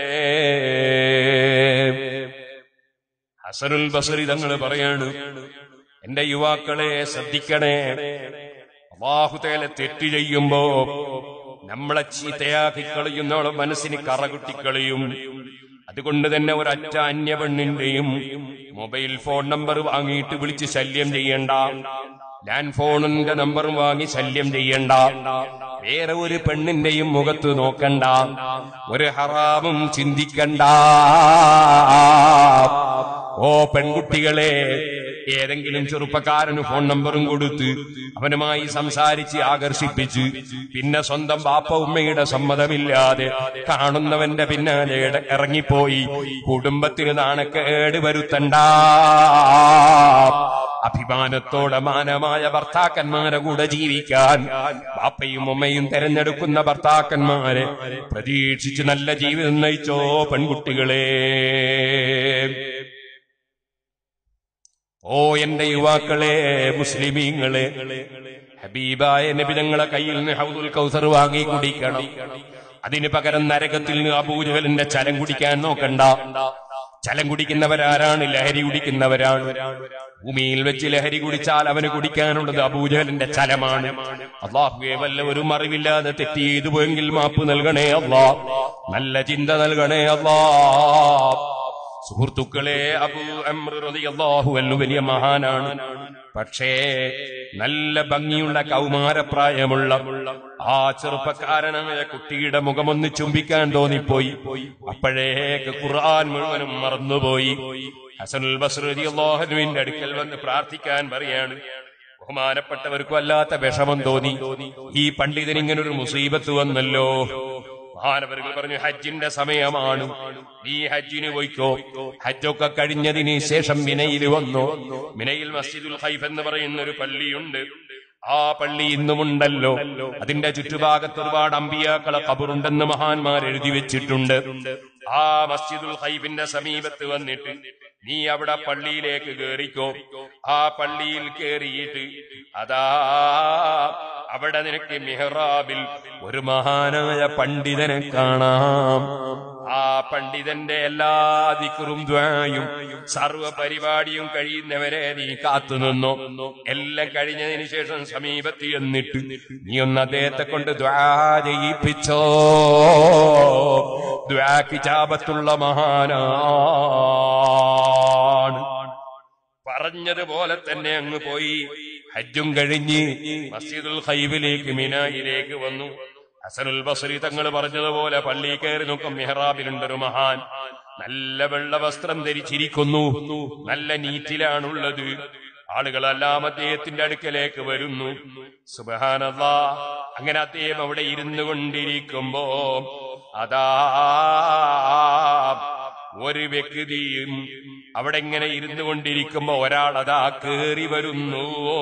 ഹസനുൽ ബസരി തങ്ങൾ പറയാണ്, എന്റെ യുവാക്കളെ ശ്രദ്ധിക്കണേ, അല്ലാഹു തആല തെറ്റ് ചെയ്യുമ്പോ നമ്മളെ ചീത്തയാക്കി കളയുന്നവളെ മനസ്സിന് കറകുട്ടിക്കളയും. അതുകൊണ്ട് തന്നെ ഒരൊറ്റ അന്യ പെണ്ണിന്റെയും മൊബൈൽ ഫോൺ നമ്പർ വാങ്ങിയിട്ട് വിളിച്ച് ശല്യം ചെയ്യണ്ട, ലാൻഡ് ഫോണിന്റെ നമ്പർ വാങ്ങി ശല്യം ചെയ്യണ്ട, വേറെ ഒരു പെണ്ണിന്റെയും മുഖത്ത് നോക്കണ്ട, ഒരു ഹറാമും ചിന്തിക്കണ്ട. ഓ പെൺകുട്ടികളെ, ഏതെങ്കിലും ചെറുപ്പക്കാരന് ഫോൺ നമ്പറും കൊടുത്ത് അവനുമായി സംസാരിച്ച് ആകർഷിപ്പിച്ച് പിന്നെ സ്വന്തം ബാപ്പ ഉമ്മയുടെ സമ്മതമില്ലാതെ കാണുന്നവന്റെ പിന്നാലെ ഇറങ്ങിപ്പോയി കുടുംബത്തിന് നാണക്കേട് വരുത്തണ്ട. അഭിമാനത്തോടെ മാനമായ ഭർത്താക്കന്മാരെ കൂടെ ജീവിക്കാൻ ബാപ്പയും ഉമ്മയും തെരഞ്ഞെടുക്കുന്ന ഭർത്താക്കന്മാരെ പ്രതീക്ഷിച്ച് നല്ല ജീവിതം നയിച്ചോ പെൺകുട്ടികളെ. ഓ എന്റെ യുവാക്കളെ, മുസ്ലിമീങ്ങളെ, ഹബീബായ നബി തങ്ങളെ കയ്യിൽ നിന്ന് ഹൗദുൽ കൗസർ വാങ്ങി കുടിക്കണം. അതിന് പകരം നരകത്തിൽ നിന്ന് അബൂജഹലിന്റെ ചലം കുടിക്കാൻ നോക്കണ്ട. ചലം കുടിക്കുന്നവരാരാണ്? ലഹരി കുടിക്കുന്നവരാണ്. ഭൂമിയിൽ വെച്ച് ലഹരി കുടിച്ചാൽ അവന് കുടിക്കാനുള്ളത് അബൂജഹലിന്റെ ചലമാണ്. അല്ലാഹുവേ, വല്ലവരും അറിവില്ലാതെ തെറ്റ് ചെയ്തു പോയെങ്കിൽ മാപ്പ് നൽകണേ അല്ലാ, നല്ല ചിന്ത നൽകണേ അല്ലാ. സുഹൃത്തുക്കളെ, അബൂ അംർ റളിയല്ലാഹു അൻഹു വലിയ മഹാനാണ്. പക്ഷേ നല്ല ഭംഗിയുള്ള കൗമാരപ്രായമുള്ള ആ ചെറുപ്പക്കാരനായ കുട്ടിയുടെ മുഖമൊന്ന് ചുംബിക്കാൻ തോന്നിപ്പോയി. അപ്പോഴേക്ക് ഖുർആൻ മുഴുവനും മറന്നുപോയി. ഹസനുൽ ബസ്രി റളിയല്ലാഹു അൻഹുവിന്റെ അടുക്കൽ വന്ന് പ്രാർത്ഥിക്കാൻ പറയാണ്. ബഹുമാനപ്പെട്ടവർക്കും അല്ലാത്ത വിഷമം തോന്നി. ഈ പണ്ഡിതന് ഇങ്ങനൊരു മുസീബത്ത് വന്നല്ലോ. മഹാനവറുകൾ പറഞ്ഞു ഹജ്ജിന്റെ സമയമാണ്, നീ ഹജ്ജിന് പോയിക്കോ. ഹജ്ജൊക്കെ കഴിഞ്ഞതിന് ശേഷം മിനയിൽ വന്നു. മിനയിൽ മസ്ജിദുൽ ഖൈഫ് എന്ന് പറയുന്ന ഒരു പള്ളിയുണ്ട്. ആ പള്ളി ഇന്നുമുണ്ടല്ലോ. അതിന്റെ ചുറ്റുഭാഗത്ത് ഒരുപാട് അമ്പിയാക്കളെ ഖബറുണ്ടെന്ന് മഹാന്മാർ എഴുതി വെച്ചിട്ടുണ്ട്. ആ മസ്ജിദുൽ ഖൈഫിന്റെ സമീപത്ത് വന്നിട്ട് നീ അവിടെ പള്ളിയിലേക്ക് കേറിക്കോ. ആ പള്ളിയിൽ കേറിയിട്ട് അതാ അവിടെ നിനക്ക് മിഹ്റാബിൽ ഒരു മഹാനായ പണ്ഡിതനെ കാണാം. ആ പണ്ഡിതന്റെ എല്ലാ ദിക്റും ദുആയും സർവ പരിപാടിയും കഴിയുന്നവരെ നീ കാത്തുനിന്നു. എല്ലാം കഴിഞ്ഞതിന് ശേഷം സമീപത്ത് എന്നിട്ട് നീ ഒന്ന് അദ്ദേഹത്തെ കൊണ്ട് ദുആ ചെയ്യിപ്പിച്ചോ. ദുആക്ക് ഇജാബത്തുള്ള മഹാനാണ്. പറഞ്ഞതുപോലെ തന്നെ അങ്ങ് പോയി. ഹജ്ജും കഴിഞ്ഞ് മസ്ജിദുൽ ഖൈഫിലേക്ക് മിനായിലേക്ക് വന്നു. ഹസനുൽ ബസ്രി തങ്ങൾ പറഞ്ഞതുപോലെ പള്ളി കയറി നോക്കും. മിഹ്റാബിലുണ്ടൊരു മഹാൻ നല്ല വെള്ള വസ്ത്രം ധരിച്ചിരിക്കുന്നു, നല്ല നീറ്റിലാണുള്ളത്. ആളുകളെല്ലാം അദ്ദേഹത്തിന്റെ അടുക്കലേക്ക് വരുന്നു. സുബ്ഹാനല്ലാഹ്. അങ്ങനെ അദ്ദേഹം അവിടെ ഇരുന്നു കൊണ്ടിരിക്കുമ്പോ അതാ ഒരു വ്യക്തിയും അവിടെ ഇങ്ങനെ ഇരുന്നു കൊണ്ടിരിക്കുമ്പോ ഒരാൾ അതാ കേറി വരുന്നു.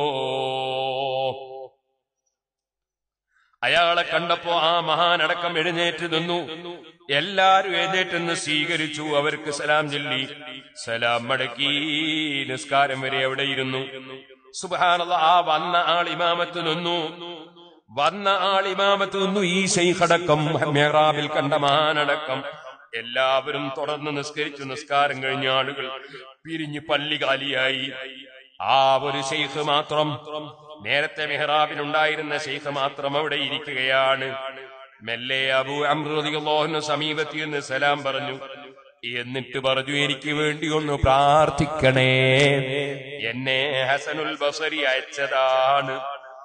അയാളെ കണ്ടപ്പോ ആ മഹാനടക്കം എഴുന്നേറ്റ് നിന്നു. എല്ലാരും എഴുന്നേറ്റെന്ന് സ്വീകരിച്ചു. അവർക്ക് സലാം ചൊല്ലി സലാം മടക്കി നിസ്കാരം വരെ അവിടെ ഇരുന്നു. സുബ്ഹാനല്ലാഹ്. ആ വന്ന ആൾ ഇമാമത്ത് നിന്നു. ഈ ശൈഖടക്കം മിഹ്റാബിൽ കണ്ട മഹാനടക്കം എല്ലാവരും തുടർന്ന് നിസ്കരിച്ചു. നിസ്കാരം കഴിഞ്ഞ ആളുകൾ പിരിഞ്ഞ് പള്ളി കാലിയായി. ആ ഒരു ശൈഖ് മാത്രം, നേരത്തെ മിഹ്റാബിലുണ്ടായിരുന്ന ശൈഖ് മാത്രം അവിടെ ഇരിക്കുകയാണ്. മെല്ലെ അബൂ അംർ റളിയല്ലാഹു അൻഹു സമീപത്തിൽ നിന്ന് സലാം പറഞ്ഞു. എന്നിട്ട് പറഞ്ഞു, എനിക്ക് വേണ്ടി ഒന്ന് പ്രാർത്ഥിക്കണേ. എന്നെ ഹസനുൽ ബസ്രി അയച്ചതാണ്.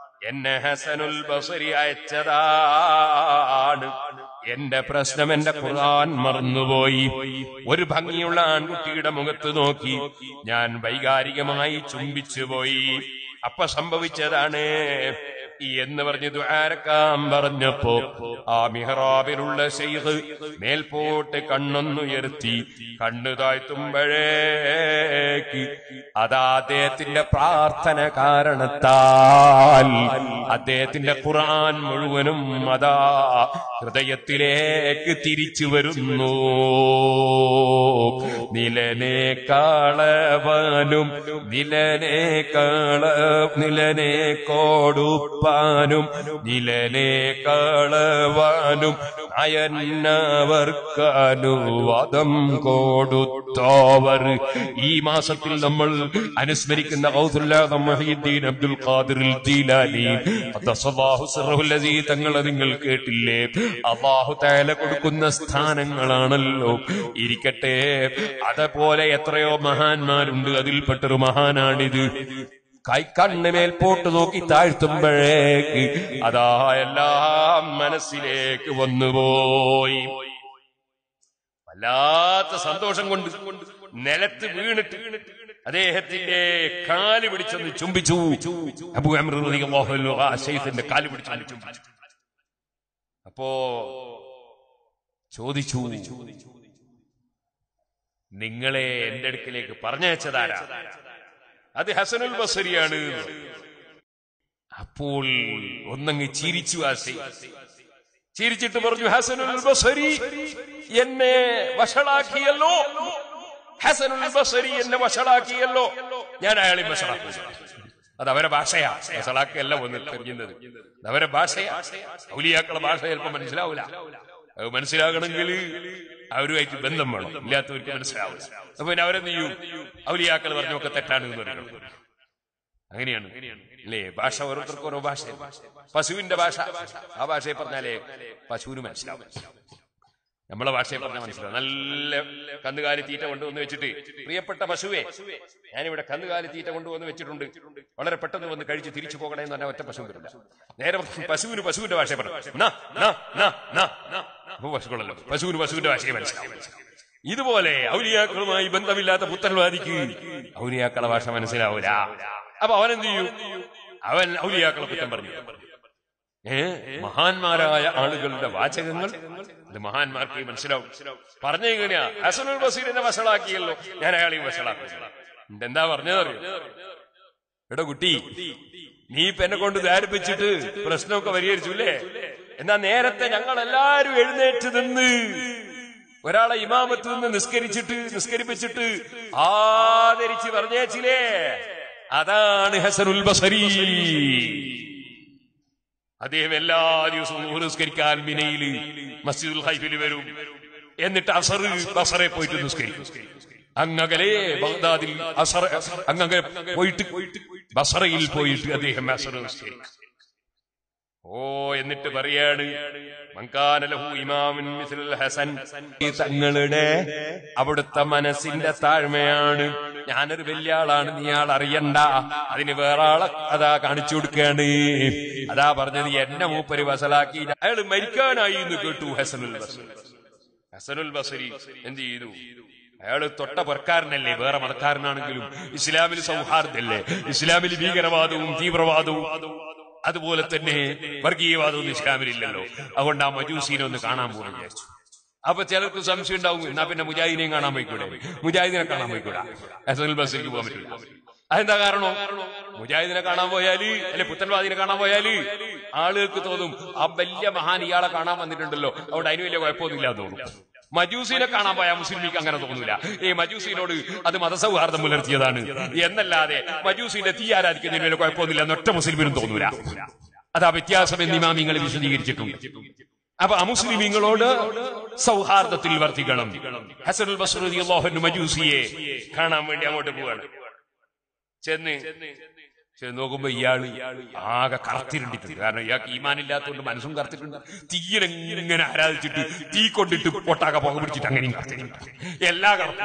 എന്റെ പ്രശ്നം എന്റെ ഖുർആൻ മറന്നുപോയി. ഒരു ഭംഗിയുള്ള ആൺകുട്ടിയുടെ മുഖത്ത് നോക്കി ഞാൻ വൈകാരികമായി ചുംബിച്ചുപോയി. അപ്പൊ സംഭവിച്ചതാണ് എന്ന് പറഞ്ഞ് ദുആരക്കാൻ പറഞ്ഞപ്പോ ആ മിഹ്റാബിലുള്ള ശൈഖ് മേൽപോട്ട് കണ്ണൊന്നുയർത്തി. കണ്ണു താഴ്ത്തുമ്പോഴേക്ക് അതാ അദ്ദേഹത്തിന്റെ പ്രാർത്ഥന കാരണത്താൽ അദ്ദേഹത്തിന്റെ ഖുർആൻ മുഴുവനും അതാ ഹൃദയത്തിലേക്ക് തിരിച്ചു വരുന്നു. നിലനെ കളവനും നിലനെ കോടുപ്പാനും നിലനെ കളവാനും അയന്നവർക്കനുവാദം കൊടുത്തോവർ. ഈ മാസത്തിൽ നമ്മൾ അനുസ്മരിക്കുന്ന ഗൗസുൽ മുഹീദ്ദീൻ അബ്ദുൽ ഖാദിർ ജീലാനി ഖദ്ദസല്ലാഹു സിർറഹുൽ അസീസ് തങ്ങളെ നിങ്ങൾ കേട്ടില്ലേ? അല്ലാഹു തആല കൊടുക്കുന്ന സ്ഥാനങ്ങളാണല്ലോ. ഇരിക്കട്ടെ, അതുപോലെ എത്രയോ മഹാന്മാരുണ്ട്. അതിൽപ്പെട്ടൊരു മഹാനാണിത്. കൈക്കണ്ണ് മേൽപോട്ട് നോക്കി താഴ്ത്തുമ്പോഴേക്ക് അതാ എല്ലാം മനസ്സിലേക്ക് വന്നുപോയി. വല്ലാത്ത സന്തോഷം കൊണ്ട് നിലത്ത് വീണിട്ട് അദ്ദേഹത്തിന്റെ കാല് പിടിച്ചൊന്ന് ചുംബിച്ചു. അബൂ അംർ റളിയല്ലാഹു അൻഹു ആ ശൈഖിന്റെ കാല് പിടിച്ചൊന്ന് ചുംബിച്ചു. അപ്പോ ചോദിച്ചു, നിങ്ങളെ എന്റെ അടുക്കിലേക്ക് പറഞ്ഞയച്ചതാരാ? അത് ഹസനുൽ ബസ്രിയാണ്. അപ്പോൾ ഒന്നങ്ങ് ചിരിച്ചു. ആ ചിരിച്ചിട്ട് പറഞ്ഞു, ഹസനുൽ ബസ്രി എന്നെ വഷളാക്കിയല്ലോ, ഹസനുൽ ബസ്രി എന്നെ വഷളാക്കിയല്ലോ, ഞാൻ അയാളെ വഷളാക്കി. അത് അവരെ ഭാഷയാ, വഷളാക്കല്ല വന്ന് തെരഞ്ഞത്. അവരെ ഭാഷയാ. ഔലിയാക്കളുടെ ഭാഷ ചിലപ്പോ മനസ്സിലാവൂല. അത് മനസ്സിലാകണമെങ്കിൽ അവരുമായിട്ട് ബന്ധം വേണം, ഇല്ലാത്തവർക്ക് മനസ്സിലാവില്ല. അപ്പൊ പിന്നെ അവരെന്ത് ചെയ്യും? ഔലിയാക്കൾ പറഞ്ഞൊക്കെ തെറ്റാണ് എന്ന് പറയണം. അങ്ങനെയാണ് അല്ലേ? ഭാഷ ഓരോരുത്തർക്കും ഓരോ ഭാഷ. പശുവിന്റെ ഭാഷ, ആ ഭാഷയെ പറഞ്ഞാലേ പശുവിന് മനസ്സിലാവും. നമ്മളെ ഭാഷയെ പറഞ്ഞാൽ മനസ്സിലാവും. നല്ല കന്നുകാലി തീറ്റ കൊണ്ടുവന്ന് വെച്ചിട്ട്, പ്രിയപ്പെട്ട പശുവേ, ഞാനിവിടെ കന്നുകാലി തീറ്റ കൊണ്ടുവന്ന് വെച്ചിട്ടുണ്ട്, വളരെ പെട്ടെന്ന് വന്ന് കഴിച്ച് തിരിച്ചു പോകണേ എന്ന് പറഞ്ഞാൽ ഒറ്റ പശു വരില്ല. നേരെ പശുവിന് പശുവിന്റെ ഭാഷയെ പറഞ്ഞു. പശുക്കളല്ലോ, പശുവിന് പശുവിന്റെ ഭാഷയെ മനസ്സിലാവും. ഇതുപോലെ ഔലിയാക്കളുമായി ബന്ധമില്ലാത്ത പുത്തൻവാദിക്ക് ഔലിയാക്കളെ ഭാഷ മനസ്സിലാവൂല. അപ്പൊ അവനെന്ത് ചെയ്യും? അവൻ ഔലിയാക്കളെ കുറ്റം പറഞ്ഞു. മഹാന്മാരായ ആളുകളുടെ വാചകങ്ങൾ അത് മഹാന്മാർക്ക് മനസ്സിലാവും. പറഞ്ഞെങ്ങനെയാ? ഹസനുൽ ബസീറിനെ വഷളാക്കിയല്ലോ, ഞാൻ അയാളെയും വഷളാക്കില്ല. എന്താ പറഞ്ഞതറിയോ? എടോ കുട്ടി, നീ ഇപ്പൊ എന്നെ കൊണ്ട് ധാരിപ്പിച്ചിട്ട് പ്രശ്നമൊക്കെ പരിഹരിച്ചു അല്ലേ? എന്നാ നേരത്തെ ഞങ്ങൾ എല്ലാരും എഴുന്നേറ്റ് നിന്ന് ഒരാളെ ഇമാമത്ത് നിന്ന് നിസ്കരിപ്പിച്ചിട്ട് ആദരിച്ച് പറഞ്ഞേച്ചില്ലേ, അതാണ് ഹസനുൽ ബസരി. അദ്ദേഹം എല്ലാ ദിവസവും നിസ്കരിക്കാൻ മിനയില് മസ്ജിദുൽ ഹൈഫിൽ വരും. എന്നിട്ട് അസർ ബസറെ പോയിട്ട് നിസ്കരിക്കും. അങ്ങകലെ ബഗ്ദാദിൽ അങ്ങകലെ പോയിട്ട് ബസറയിൽ പോയിട്ട് അദ്ദേഹം അസർ നിസ്കരിക്കും. എന്നിട്ട് പറയാണ്, മങ്കാനലഹു ഇമാമുൻ മിസ്ലുൽ ഹസൻ, തങ്ങളുടെ അവിടുത്തെ മനസ്സിന്റെ താഴ്മയാണ്. ഞാനൊരു വലിയ ആളാണ്, നീ ആൾ അറിയണ്ട, അതിന് വേറെ ആളെ അതാ കാണിച്ചു കൊടുക്കാണ്. അതാ പറഞ്ഞത്, എന്നെ മൂപ്പര് വസലാക്കി. അയാൾ മരിക്കാനായി എന്ന് കേട്ടു ഹസനുൽ ബസരി. ഹസനുൽ ബസരി എന്ത് ചെയ്തു? അയാള് തൊട്ട പൊറക്കാരനല്ലേ, വേറെ മതക്കാരനാണെങ്കിലും ഇസ്ലാമിൽ സൗഹാർദ്ദല്ലേ, ഇസ്ലാമിൽ ഭീകരവാദവും തീവ്രവാദവും അതുപോലെ തന്നെ വർഗീയവാദവും ഇസ്ലാമിലില്ലല്ലോ. അതുകൊണ്ട് ആ മജൂസിനെ ഒന്ന് കാണാൻ പോകാൻ വിചാരിച്ചു. അപ്പൊ ചിലർക്ക് സംശയം ഉണ്ടാവും, എന്നാ പിന്നെ മുജാഹിദിനെയും കാണാൻ പോയിക്കൂടെ, മുജാഹിദിനെ കാണാൻ പോയിക്കൂടാ, ഹസനുൽ ബസരിക്ക് പോകാൻ പറ്റില്ല. അതെന്താ കാരണം? മുജാഹിദിനെ കാണാൻ പോയാല്, അല്ലെ പുത്തൻവാദിനെ കാണാൻ പോയാല് ആളുകൾക്ക് തോന്നും ആ വലിയ മഹാൻ ഇയാളെ കാണാൻ വന്നിട്ടുണ്ടല്ലോ, അവിടെ അതിന് വലിയ കുഴപ്പമൊന്നുമില്ല തോന്നും. മജൂസിനെ കാണാൻ പോയാൽ മുസ്ലിമിക്ക് അങ്ങനെ തോന്നൂല. മജൂസിനോട് അത് മതസൗഹാർദ്ദം പുലർത്തിയതാണ് എന്നല്ലാതെ മജൂസിന്റെ തീ ആരാധിക്കുന്നതിന് വലിയ കുഴപ്പമൊന്നുമില്ല എന്നൊറ്റ മുസ്ലിമിനും തോന്നൂല. അതാ വ്യത്യാസം എന്ന് ഇമാമിങ്ങൾ വിശദീകരിച്ചിട്ടുണ്ട്. അപ്പൊ അമുസ്ലിമീങ്ങളോട് സൗഹാർദ്ദത്തിൽ വർത്തിക്കണം. ഹസനുൽ ബസ്രി റളിയല്ലാഹു അൻഹു മജൂസിയെ കാണാൻ വേണ്ടി അങ്ങോട്ട് പോവാണ്. ചെന്ന് നോക്കുമ്പോ ഇയാള് ആകെ കറുത്തിരുണ്ടിട്ടുണ്ട്. കാരണം ഇയാൾക്ക് ഈമാനില്ലാത്തതുകൊണ്ട് മനസ്സും കറുത്തിട്ടുണ്ട്. തീയിലെങ്ങനെ ആരാധിച്ചിട്ട് തീ കൊണ്ടിട്ട് പൊട്ടാകെ പുക പിടിച്ചിട്ട് അങ്ങനെയും കറുത്തിട്ടുണ്ട്. എല്ലാ കറുത്തും.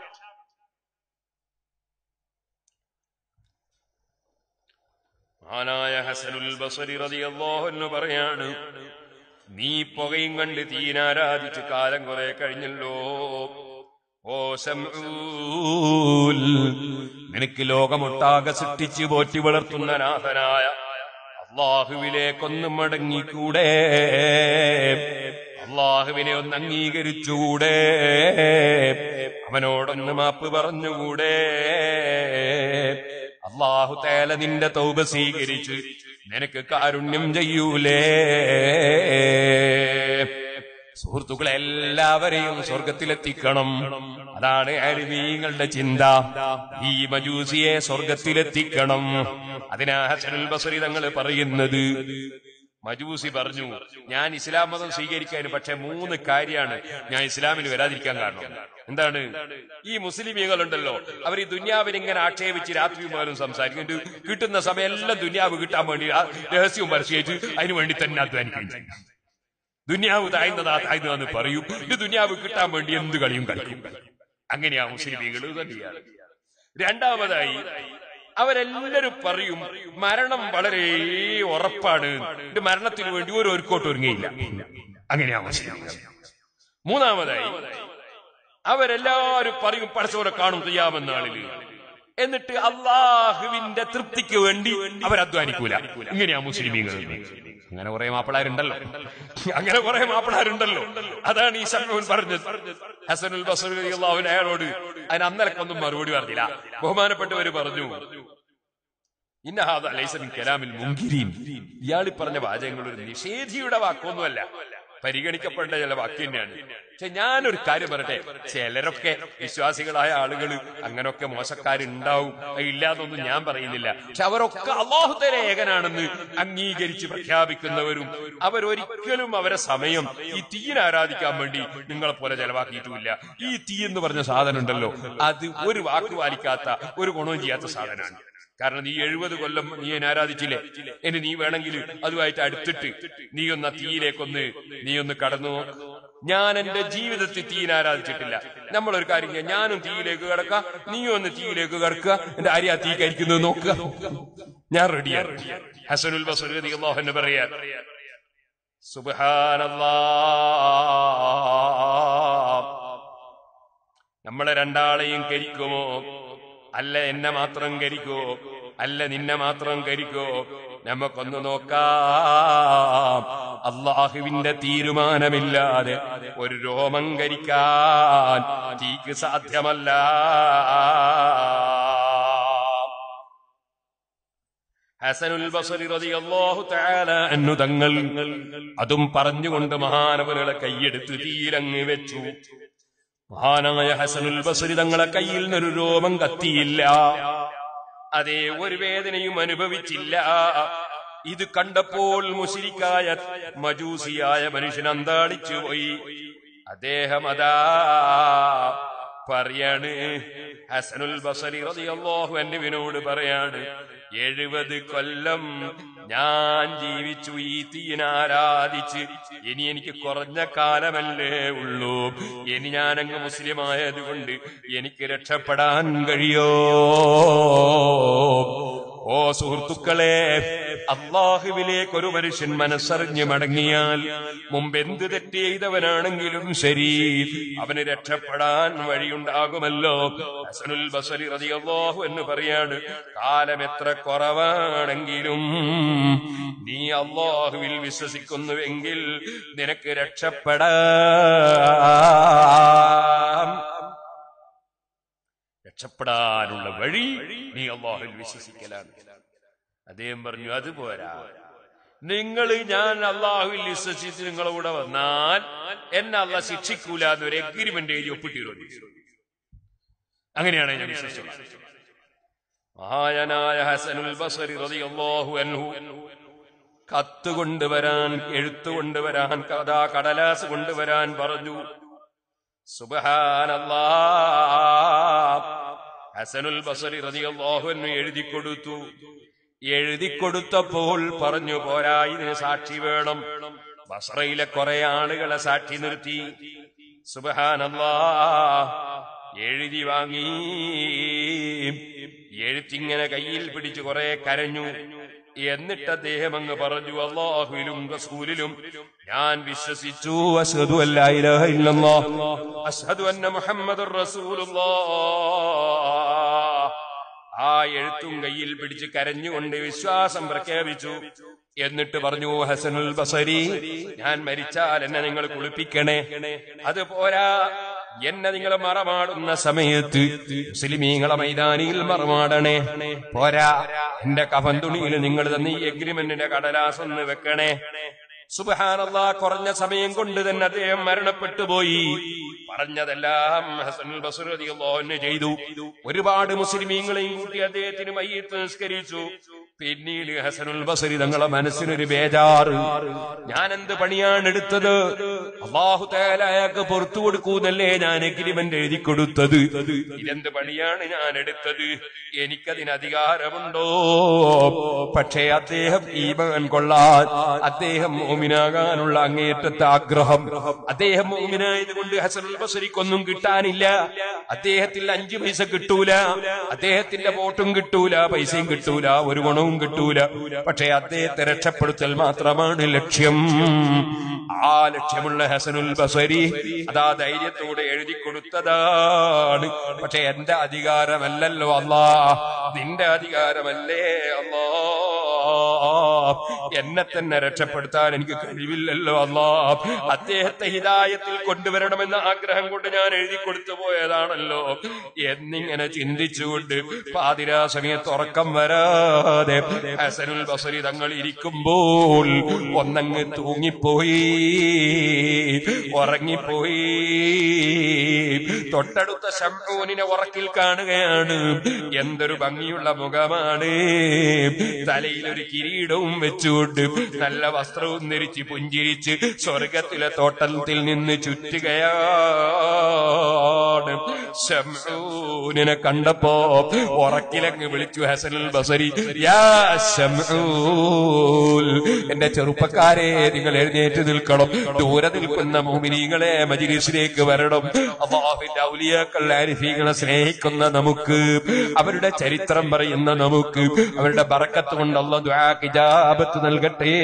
മഹാനായ ഹസനുൽ ബസ്രി റളിയല്ലാഹു അൻഹു പറയാണ്, നീ പുകയും കണ്ട് തീനാരാധിച്ച് കാലം കുറെ കഴിഞ്ഞല്ലോ. ഓ ശംഊൽ, നിനക്ക് ലോകമൊട്ടാകെ സൃഷ്ടിച്ച് പോറ്റി വളർത്തുന്ന നാഥനായ അള്ളാഹുവിലേക്കൊന്ന് മടങ്ങിക്കൂടെ? അള്ളാഹുവിനെ ഒന്ന് അംഗീകരിച്ചുകൂടെ? അവനോടൊന്ന് മാപ്പ് പറഞ്ഞുകൂടെ? അള്ളാഹു തആല നിന്റെ തൗബ സ്വീകരിച്ച് നിനക്ക് കാരുണ്യം ചെയ്യൂലേ? സുഹൃത്തുക്കളെ, എല്ലാവരെയും സ്വർഗത്തിലെത്തിക്കണം. അതാണ് അരിമീങ്ങളുടെ ചിന്ത. ഈ മജൂസിയെ സ്വർഗത്തിലെത്തിക്കണം. അതിനാ ഹസനുൽ ബസ്രി തങ്ങൾ പറയുന്നത്. മജൂസി പറഞ്ഞു, ഞാൻ ഇസ്ലാം മതം സ്വീകരിക്കാൻ, പക്ഷെ 3 കാര്യമാണ് ഞാൻ ഇസ്ലാമിൽ വരാതിരിക്കാൻ കാരണം. എന്താണ്? ഈ മുസ്ലിമീങ്ങളുണ്ടല്ലോ, അവർ ഈ ദുന്യാവിനെ ഇങ്ങനെ ആക്ഷേപിച്ച് രാത്രി മുതലും സംസാരിക്കും. കിട്ടുന്ന സമയം എല്ലാം ദുന്യാവ് കിട്ടാൻ വേണ്ടി രഹസ്യവും പരസ്യമായിട്ട് അതിനു വേണ്ടി തന്നെ അധ്വാനിക്കുകയും ചെയ്യും. ദുന്യാവ് താഴ്ന്നതാന്ന് പറയും. ഇത് ദുന്യാവ് കിട്ടാൻ വേണ്ടി എന്ത് കളിയും കളിക്കും. അങ്ങനെയാ മുസ്ലിമീങ്ങൾ തന്നെയാണ്. രണ്ടാമതായി, അവരെല്ലാരും പറയും മരണം വളരെ ഉറപ്പാണ്, ഇത് മരണത്തിന് വേണ്ടി ഒരു ഒരുക്കോട്ട് ഒരുങ്ങിയില്ല. അങ്ങനെയാ മുസ്ലിമീങ്ങൾ. മൂന്നാമതായി, അവരെല്ലാരും പറയും പടച്ചവനെ കാണും ഖിയാമത്ത്. എന്നിട്ട് അള്ളാഹുവിന്റെ തൃപ്തിക്ക് വേണ്ടി അവരധ്വാനിക്കൂല. ഇങ്ങനെയാ മുസ്ലിമീങ്ങൾ. അങ്ങനെ കുറെ മാപ്പിളാരുണ്ടല്ലോ. അതാണ് ഈ ശംഊൻ പറഞ്ഞത്. ഹസനുൽ ബസ്രി റളിയല്ലാഹു അൻഹു അയാളോട് അതിന് അന്നലക്കൊന്നും മറുപടി പറഞ്ഞില്ല. ബഹുമാനപ്പെട്ടവര് പറഞ്ഞു, ഇന്ന ഹാദാ ലൈസ മിൻ കലാമിൽ മുൻകിരീൻ, ഇയാൾ പറഞ്ഞ വാചകങ്ങൾ ഒരു നിഷേധിയുടെ വാക്കൊന്നുമല്ല, പരിഗണിക്കപ്പെടേണ്ട ചില വാക്ക് തന്നെയാണ്. പക്ഷെ ഞാനൊരു കാര്യം പറയട്ടെ, ചിലരൊക്കെ വിശ്വാസികളായ ആളുകൾ അങ്ങനൊക്കെ മോശക്കാരുണ്ടാവും, ഇല്ലാതൊന്നും ഞാൻ പറയുന്നില്ല. പക്ഷെ അവരൊക്കെ അല്ലാഹു തആല ഏകനാണെന്ന് അംഗീകരിച്ച് പ്രഖ്യാപിക്കുന്നവരും അവരൊരിക്കലും അവരെ സമയം ഈ തീയിനെ ആരാധിക്കാൻ വേണ്ടി നിങ്ങളെ പോലെ ചെലവാക്കിയിട്ടുമില്ല. ഈ തീ എന്ന് പറഞ്ഞ സാധനം ഉണ്ടല്ലോ, അത് ഒരു വാക്ക് പാലിക്കാത്ത, ഒരു ഗുണവും ചെയ്യാത്ത സാധനമാണ്. കാരണം നീ 70 കൊല്ലം നീ എന്നെ ആരാധിച്ചില്ലേ, ഇനി നീ വേണമെങ്കിൽ അതുമായിട്ട് അടുത്തിട്ട് നീ ഒന്ന് കടന്നു. ഞാൻ എന്റെ ജീവിതത്തിൽ തീയിനെ ആരാധിച്ചിട്ടില്ല. നമ്മളൊരു കാര്യം ചെയ്യാം, ഞാനും തീയിലേക്ക് കിടക്കാം, നീയും ഒന്ന് തീയിലേക്ക് കിടക്കുക, എന്റെ ആര്യ തീ കരിക്കുന്നത് നോക്കുക, ഞാൻ റെഡിയാണ്. ഹസനുൽ ബസ്രി റളിയല്ലാഹു അൻഹു പറയാ, സുബ്ഹാനല്ലാഹ്, നമ്മളെ രണ്ടാളെയും കരിക്കുമോ? അല്ല എന്നെ മാത്രം കരിക്കുമോ? അല്ല നിന്നെ മാത്രം കരിക്കോ? നമുക്കൊന്ന് നോക്കാം. അള്ളാഹുവിന്റെ തീരുമാനമില്ലാതെ ഒരു രോമം കരിക്കാൻ തീക്ക് സാധ്യമല്ല. ഹസനുൽ ബസ്രി റളിയല്ലാഹു തആല അൻഹു തങ്ങൾ അതും പറഞ്ഞുകൊണ്ട് മഹാനവറുകളെ കൈയെടുത്ത് തീയിലങ്ങ് വെച്ചു. മഹാനായ ഹസനുൽ ബസ്രി തങ്ങളെ കയ്യിൽ നിന്നൊരു രോമം കത്തിയില്ല. അതേ, ഒരു വേദനയും അനുഭവിച്ചില്ല. ഇത് കണ്ടപ്പോൾ മുശ്രിക്കായ മജൂസിയായ മനുഷ്യൻ അന്താളിച്ചു പോയി. അദ്ദേഹം അതാ പറയാണ്, ഹസനുൽ ബസ്രി റളിയല്ലാഹു അൻഹുവിനോട് പറയാണ്, 70 കൊല്ലം ഞാൻ ജീവിച്ചു ഈ തീയിനെ ആരാധിച്ച്. ഇനി എനിക്ക് കുറഞ്ഞ കാലമല്ലേ ഉള്ളൂ. ഇനി ഞാനങ്ങ് മുസ്ലിമായതുകൊണ്ട് എനിക്ക് രക്ഷപ്പെടാൻ കഴിയോ? ഓ സുഹൃത്തുക്കളെ, അള്ളാഹുവിലേക്ക് ഒരു മനുഷ്യൻ മനസ്സറിഞ്ഞ് മടങ്ങിയാൽ മുമ്പെന്ത് തെറ്റ് ചെയ്തവനാണെങ്കിലും ശരി, അവന് രക്ഷപ്പെടാൻ വഴിയുണ്ടാകുമല്ലോ. ഹസനുൽ ബസ്രി റളിയല്ലാഹു അൻഹു പറയാണ്, കാലം എത്ര കുറവാണെങ്കിലും നീ അള്ളാഹുവിൽ വിശ്വസിക്കുന്നുവെങ്കിൽ നിനക്ക് രക്ഷപ്പെടാനുള്ള വഴി നീ അള്ളാഹുവിൽ വിശ്വസിക്കലാണ്. അദ്ദേഹം പറഞ്ഞു, അതുപോരാ, ഞാൻ അള്ളാഹുവിൽ വിശ്വസിച്ച് നിങ്ങളൂടെ വന്നാൽ എന്നെ അള്ളാഹ് ശിക്ഷിക്കൂല എന്നൊരു എഗ്രിമെന്റ് എഴുതി ഒപ്പിട്ടിരുന്നു. അങ്ങനെയാണ് ഞാൻ വിശ്വസിച്ചത്. മഹാനായ ഹസനുൽ ബസ്രി റളിയല്ലാഹു അൻഹു കത്ത് കൊണ്ടുവരാൻ, എഴുത്തുകൊണ്ടുവരാൻ, കടലാസ് കൊണ്ടുവരാൻ പറഞ്ഞു. സുബ്ഹാനല്ലാഹ്, ഹസനുൽ ബസ്രി റളിയല്ലാഹു അൻഹു എഴുതി കൊടുത്തപ്പോൾ പറഞ്ഞു, പോരാ, ഇതിന് സാക്ഷി വേണം. ബസ്രയിലെ കുറെ ആളുകളെ സാക്ഷി നിർത്തി. സുബ്ഹാനല്ലാഹ്, എഴുതി വാങ്ങി. എഴുത്തിങ്ങനെ കയ്യിൽ പിടിച്ച് കുറെ കരഞ്ഞു. എന്നിട്ട് അദ്ദേഹം അങ്ങ് പറഞ്ഞു, അല്ലാഹുവിലും റസൂലിലും ഞാൻ വിശ്വസിച്ചു. അശ്ഹദു അല്ലാ ഇലാഹ ഇല്ലല്ലാഹ് അശ്ഹദു അന്ന മുഹമ്മദുർ റസൂലുള്ളാഹ്. ആ എഴുത്തും കയ്യിൽ പിടിച്ച് കരഞ്ഞുകൊണ്ട് വിശ്വാസം പ്രഖ്യാപിച്ചു. എന്നിട്ട് പറഞ്ഞു, ഹസനുൽ ബസ്രി, ഞാൻ മരിച്ചാൽ എന്നെ നിങ്ങൾ കുളിപ്പിക്കണേ. അതുപോരാ, എന്നെ നിങ്ങൾ മറമാടുന്ന സമയത്ത് മുസ്ലിമീങ്ങളെ മൈതാനിയിൽ മറമാടണേ. പോരാ, എന്റെ കഫൻ തുണിയിൽ നിങ്ങൾ തന്നെ ഈ എഗ്രിമെന്റിന്റെ കടലാസ് ഒന്ന് വെക്കണേ. സുബ്ഹാനല്ലാഹ്, കുറഞ്ഞ സമയം കൊണ്ട് തന്നെ അദ്ദേഹം മരണപ്പെട്ടു പോയി. പറഞ്ഞതെല്ലാം ഹസനുൽ ബസ്രി റളിയല്ലാഹു അൻഹു ചെയ്തു. ഒരുപാട് മുസ്ലിമീങ്ങളെയും കൂട്ടി അദ്ദേഹത്തിന് മയ്യിത്ത് നിസ്കരിച്ചു. പിന്നീട് ഹസനുൽ ബസ്രി തങ്ങളെ മനസ്സിനൊരു ബേജാറ്, ഞാൻ എന്ത് പണിയാണ് എടുത്തത്? അല്ലാഹു തആല അയാൾക്ക് പുറത്തു കൊടുക്കൂന്നല്ലേ ഞാൻ എഗ്രിമെന്റ് എഴുതി കൊടുത്തത്. ഇതെന്ത് പണിയാണ് ഞാൻ എടുത്തത്? എനിക്കതിന് അധികാരമുണ്ടോ? പക്ഷേ അദ്ദേഹം ഈമാൻ കൊള്ളാൻ, അദ്ദേഹം മുഅ്മിനാകാനുള്ള അങ്ങേയറ്റത്തെ ആഗ്രഹം, അദ്ദേഹം മുഅ്മിനായത് കൊണ്ട് ഹസനുൽ ബസ്രിക്കൊന്നും കിട്ടാനില്ല. അദ്ദേഹത്തിൽ 5 പൈസ കിട്ടൂല, അദ്ദേഹത്തിന്റെ വോട്ടും കിട്ടൂല, പൈസയും കിട്ടൂല, ഒരു ഗുണവും കിട്ടൂല. പക്ഷേ അദ്ദേഹത്തെ രക്ഷപ്പെടുത്തൽ മാത്രമാണ് ലക്ഷ്യം. ആ ലക്ഷ്യമുള്ള ഹസനുൽ ബസ്രി അതാ ധൈര്യത്തോടെ എഴുതി കൊടുത്തതാണ്. പക്ഷെ എന്റെ അധികാരമല്ലല്ലോ അല്ലാഹ്, നിന്റെ അധികാരമല്ലേ അല്ലാഹ്. എന്നെ തന്നെ രക്ഷപ്പെടുത്താൻ എനിക്ക് കഴിവില്ലല്ലോ അല്ലാഹ്. അദ്ദേഹത്തെ ഹിദായത്തിൽ കൊണ്ടുവരണമെന്ന ആഗ്രഹം കൊണ്ട് ഞാൻ എഴുതി കൊടുത്തു പോയതാണല്ലോ എന്നിങ്ങനെ ചിന്തിച്ചുകൊണ്ട് പാതിരാ സമയത്ത് ഉറക്കം വരാതെ ഹസനുൽ ബസ്രി തങ്ങൾ ഇരിക്കുമ്പോൾ ഒന്നങ്ങ് തൂങ്ങിപ്പോയി, ഉറങ്ങിപ്പോയി. തൊട്ടടുത്ത ശംഊനിനെ ഉറക്കിൽ കാണുകയാണ്. എന്തൊരു ഭംഗിയുള്ള മുഖമാണ്, തലയിൽ ഒരു കിരീടവും വെച്ചുകൊണ്ട് നല്ല വസ്ത്രവും ധരിച്ച് പുഞ്ചിരിച്ച് സ്വർഗത്തിലെ തോട്ടത്തിൽ നിന്ന് ചുറ്റുകയാണ്. ശംഊനിനെ കണ്ടപ്പോ ഉറക്കിലങ്ങ് വിളിച്ചു ഹസനുൽ ബസ്രി, യാ ശംഊൻ, എന്റെ ചെറുപ്പക്കാരെ, നിങ്ങൾ എഴുന്നേറ്റ് നിൽക്കണം. ദൂരെ നിൽക്കുന്ന മുഅ്മിനീങ്ങളെ മജ്‌ലിസിലേക്ക് വരണം. അല്ലാഹുവിന്റെ ഔലിയാക്കൾ ആരിഫീങ്ങളെ സ്നേഹിക്കുന്ന നമുക്ക്, അവരുടെ ചരിത്രം പറയുന്ന നമുക്ക്, അവരുടെ ബറക്കത്ത് കൊണ്ട് അല്ലാഹു ദുആക്ക് ഇജാബത്ത് നൽകട്ടെ.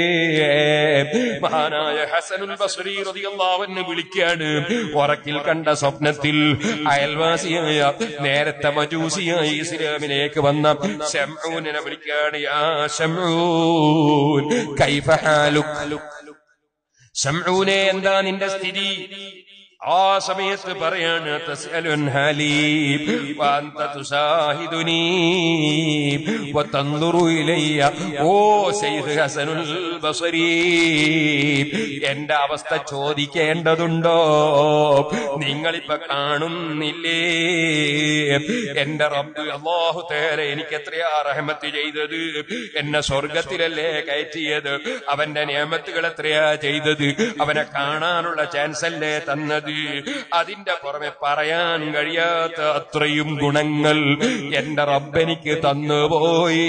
മഹാനായ ഹസനുൽ ബസ്രി റളിയല്ലാഹു അൻഹു വിളിക്കാണ്. ഉറക്കിൽ കണ്ട സ്വപ്നത്തിൽ അയൽവാസിയായ നേരത്തെ മജൂസിയായി ഇസ്ലാമിലേക്ക് വന്ന ശംഊനെ വിളിക്കാണ്. യാ ശംഊൻ കൈഫ ഹാലുക്, ശംഊനെ എന്താ നിന്റെ സ്ഥിതി? ആ സമയത്ത് പറയാണ് തസ്അലുൻ ഹാലീബ് വഅൻത തുസാഹിദുനി വതൻദുറു ഇലയ്യ. ഓ ശൈഖ് ഹസനുൽ ബസ്രി, എന്റെ അവസ്ഥ ചോദിക്കേണ്ടതുണ്ടോ? നിങ്ങളിപ്പോ കാണുന്നില്ലേ എന്റെ റബ്ബ് അല്ലാഹു തആല എനിക്ക് എത്രയാ റഹ്മത്ത് ചെയ്തത്. എന്നെ സ്വർഗത്തിലല്ലേ കയറ്റിയത്. അവന്റെ നിഅമത്തുകൾ എത്രയാ ചെയ്തത്. അവനെ കാണാനുള്ള ചാൻസ് അല്ലേ തന്നത്. അതിന്റെ പുറമെ പറയാൻ കഴിയാത്ത അത്രയും ഗുണങ്ങൾ എന്റെ റബ്ബെനിക്ക് തന്നുപോയി.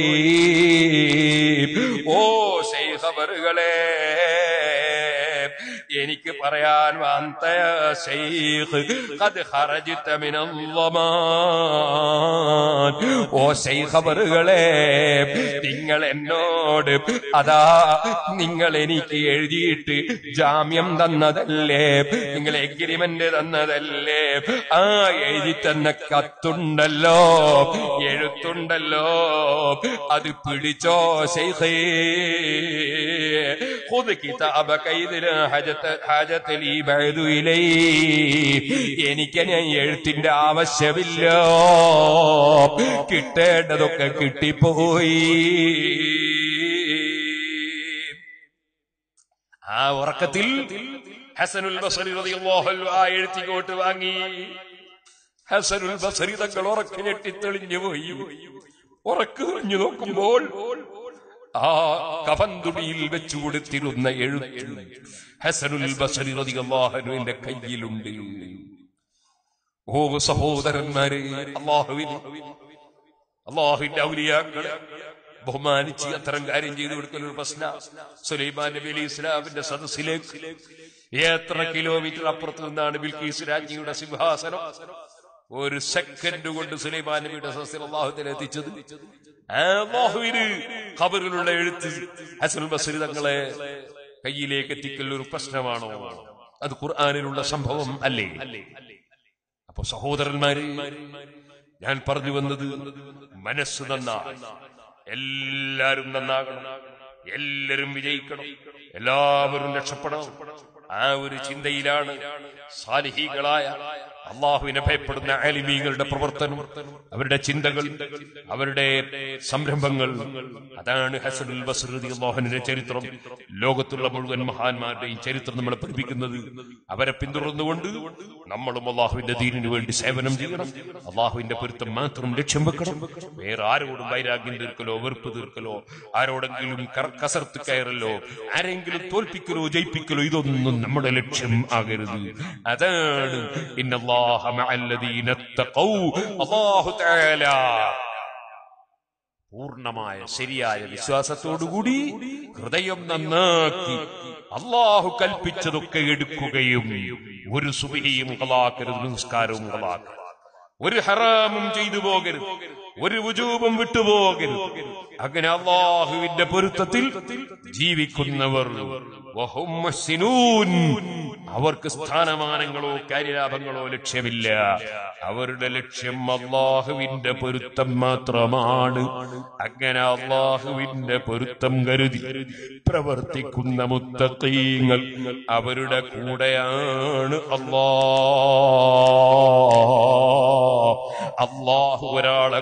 ഓ ശൈഖ് അവറുകളെ, എനിക്ക് പറയാൻ വന്ന ശൈഖ് ഖദ് ഖറജ്ത മിനൽ ളമാൻ. ഓ ശൈഖ് അവറുകളെ, നിങ്ങൾ എന്നോട് അതാ നിങ്ങൾ എനിക്ക് എഴുതിയിട്ട് ജാമ്യം തന്നതല്ലേ, നിങ്ങൾ എഗ്രിമെന്റ് തന്നതല്ലേ. ആ എഴുതി തന്ന കത്തുണ്ടല്ലോ, എഴുത്തുണ്ടല്ലോ, അത് പിടിച്ചോ ശൈഖേ. ഖുദ് കിതാബക ഇദ് ഹാജത ലീ ബഅദു ഇലൈ. എനിക്ക് ഞാൻ എഴുത്തിന്റെ ആവശ്യമില്ല, കിട്ടേണ്ടതൊക്കെ കിട്ടിപ്പോയി. ആ ഉറക്കത്തിൽ ഹസനുൽ ബസ്രി റളിയല്ലാഹു അൻഹു ആ എഴുത്തിങ്ങോട്ട് വാങ്ങി. ഹസനുൽ ബസ്രി തങ്ങൾ ഉറക്ക് ഞെട്ടിത്തെളിഞ്ഞു പോയി. ഉറക്ക് തെളിഞ്ഞു നോക്കുമ്പോൾ ആ കഫൻതുണിയിൽ വെച്ചു കൊടുത്തിരുന്ന എഴുത്ത് ഹസനുൽ ബസ്രി റളിയല്ലാഹു അൻഹുവിന്റെ കയ്യിലുണ്ട്. ഓ സഹോദരന്മാരെ, അല്ലാഹുവിന്റെ ഔലിയാക്കളെ ബഹുമാനിച്ച് അത്തരം കാര്യം ചെയ്തു കൊടുക്കുന്ന ഒരു പ്രശ്ന. സുലൈമാൻ നബി അലൈഹി ഇസ്ലാമിന്റെ സദസ്സിലേക്ക് എത്ര കിലോമീറ്റർ അപ്പുറത്ത് നിന്നാണ് ബിൽഖീസ് രാജ്ഞിയുടെ സിംഹാസനം. ഒരു സെക്കൻഡ് കൊണ്ട് സുലൈമാൻ നബിയുടെ സദസ്സിൽ അല്ലാഹു തആല എത്തിച്ചത്. അല്ലാഹുവിന് ഖബറിലുള്ള എഴുത്ത് ഹസനുൽ ബസ്രി തങ്ങളെ കയ്യിലേക്ക് എത്തിക്കൽ ഒരു പ്രശ്നമാണോ? അത് ഖുർആനിലുള്ള സംഭവം അല്ലേ? അപ്പൊ സഹോദരന്മാരെ, ഞാൻ പറഞ്ഞു വന്നത് മനസ്സ് നന്നാണ്. എല്ലാരും നന്നാകണം, എല്ലാരും വിജയിക്കണം, എല്ലാവരും രക്ഷപ്പെടണം. ആ ഒരു ചിന്തയിലാണ് സാലിഹീകളായ അള്ളാഹുവിനെ ഭയപ്പെടുന്ന ആലിമീങ്ങളുടെ പ്രവർത്തനം, അവരുടെ ചിന്തകൾ, അവരുടെ സംരംഭങ്ങൾ. അതാണ് ഹസനുൽ ബസ്രി റളിയല്ലാഹു അൻഹുവിന്റെ ചരിത്രം. ലോകത്തുള്ള മുഴുവൻ മഹാന്മാരുടെയും ചരിത്രം നമ്മളെ പഠിപ്പിക്കുന്നത് അവരെ പിന്തുടർന്നുകൊണ്ട് നമ്മളും അള്ളാഹുവിന്റെ ദീനിനു വേണ്ടി സേവനം ചെയ്യണം. അള്ളാഹുവിന്റെ പൊരുത്തം മാത്രം ലക്ഷ്യം വെക്കണം. വേറെ ആരോടും വൈരാഗ്യം തീർക്കലോ വെറുപ്പ് തീർക്കലോ, ആരോടെങ്കിലും കസർത്ത് കയറലോ, ആരെങ്കിലും തോൽപ്പിക്കലോ ജയിപ്പിക്കലോ, ഇതൊന്നും നമ്മുടെ ലക്ഷ്യം ആകരുത്. അതാണ് ഇന്നല്ലാഹ മഅല്ലദീന തഖൗ. അല്ലാഹു തആല പൂർണ്ണമായ ശരിയായ വിശ്വാസത്തോടുകൂടി ഹൃദയം നന്നാക്കി അല്ലാഹു കൽപ്പിച്ചതൊക്കെ എടുക്കുകയും ഒരു സുബ്ഹിയും ഖളാക്കരുത്, നിസ്കാരവും ഖളാക്കരുത്, ഒരു ഹറാമും ചെയ്തു പോകരുത്, ഒരു വുജൂബും വിട്ടുപോകരുത്. അങ്ങനെ അല്ലാഹുവിന്റെ പൊരുത്തത്തിൽ ജീവിക്കുന്നവർ വഹും മുഹ്സിനൂൻ, അവർക്ക് സ്ഥാനമാനങ്ങളോ കാര്യലാഭങ്ങളോ ലക്ഷ്യമില്ല. അവരുടെ ലക്ഷ്യം അല്ലാഹുവിന്റെ പൊരുത്തം മാത്രമാണ്. അങ്ങനെ അല്ലാഹുവിന്റെ പൊരുത്തം കരുതി പ്രവർത്തിക്കുന്ന മുത്തഖീങ്ങൾ അവരുടെ കൂടെയാണ് അല്ലാഹു ഒരാളെ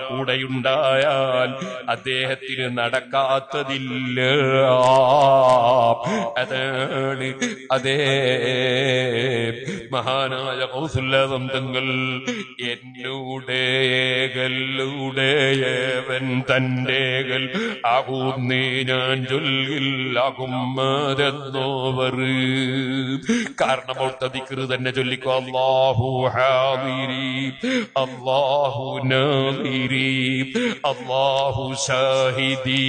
കൂടെയുണ്ടായാൽ അദ്ദേഹത്തിന് നടക്കാത്തതില്ല. അതാണ് അതേ മഹാനായ ഗൗസുൽ ആസം തങ്ങൾ എന്നൂടെ ഏകല്ലുടേയവൻ തന്റേകൽ ആകുന്നേ ഞാൻ ചൊല്ലില്ലാകുന്നതെന്നോവർ. കാരണം അവിടുത്തെ ദിക്ർ തന്നെ ചൊല്ലിക്കോ. അല്ലാഹു ഹാദിരി, അല്ലാഹു നാദിരി, അല്ലാഹു ഷാഹിദി,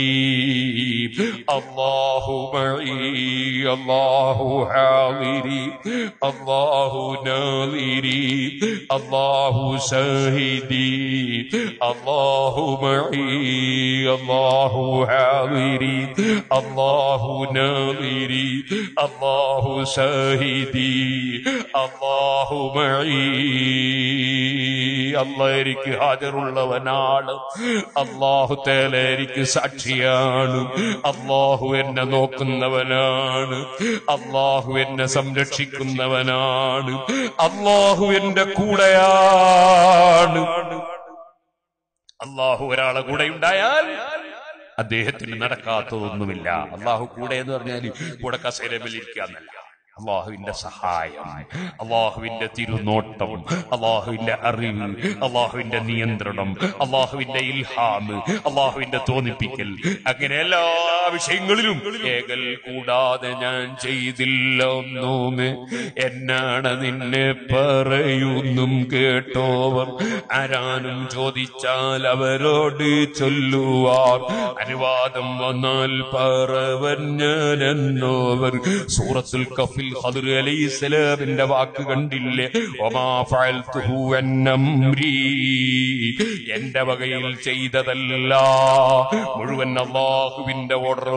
അല്ലാഹു മഈ, അല്ലാഹു ഹാദിരി, അല്ലാഹു നാദിരി, അല്ലാഹു ഷാഹിദി, അല്ലാഹു മഈ, അല്ലാഹു ഹാദിരി, അല്ലാഹു നാദിരി, അല്ലാഹു ഷാഹിദി, അല്ലാഹു മഈ. അല്ലാഹ് എനിക്ക് ഹാജറുള്ളവനാണ്, അല്ലാഹു തആല എനിക്ക് സാക്ഷിയാണ്, അല്ലാഹു എന്നെ നോക്കുന്നവനാണ്, അല്ലാഹു എന്നെ സംരക്ഷിക്കുന്നവനാണ്, അല്ലാഹു എന്റെ കൂടെയാണ്. അല്ലാഹു ഒരാളെ കൂടെ ഉണ്ടായാൽ അദ്ദേഹത്തിന് നടക്കാത്തതൊന്നുമില്ല. അല്ലാഹു കൂടെ എന്ന് പറഞ്ഞാൽ കൂടെ കസേരയിലിരിക്കാന്നല്ല. അള്ളാഹുവിന്റെ സഹായം, അള്ളാഹുവിന്റെ തിരുനോട്ടം, അള്ളാഹുവിന്റെ അറിവ്, അള്ളാഹുവിന്റെ നിയന്ത്രണം, അള്ളാഹുവിന്റെ ഇൽഹാമ്, അള്ളാഹുവിന്റെ തോന്നിപ്പിക്കൽ, അങ്ങനെ എല്ലാ വിഷയങ്ങളിലും ഏകൽ കൂടാതെ ഞാൻ ചെയ്തില്ല ഒന്നുമേ. എന്നാണ് നിന്നെ പറയുന്നും കേട്ടോവർ ആരാനും ചോദിച്ചാൽ അവരോട് ചൊല്ലുവാർ. അനുവാദം വന്നാൽ പറവൻ ഞാൻ എന്നോവർ. സൂറത്തുൽ കഫിൽ ഖദർ അലൈഹിസ്സലാമിന്റെ വാക്ക് കണ്ടില്ലേ? വമാ ഫഅൽതുഹു അൻ അംരി, എന്റെ വകയിൽ ചെയ്തതല്ല, മുഴുവൻ അല്ലാഹുവിന്റെ ഓർഡർ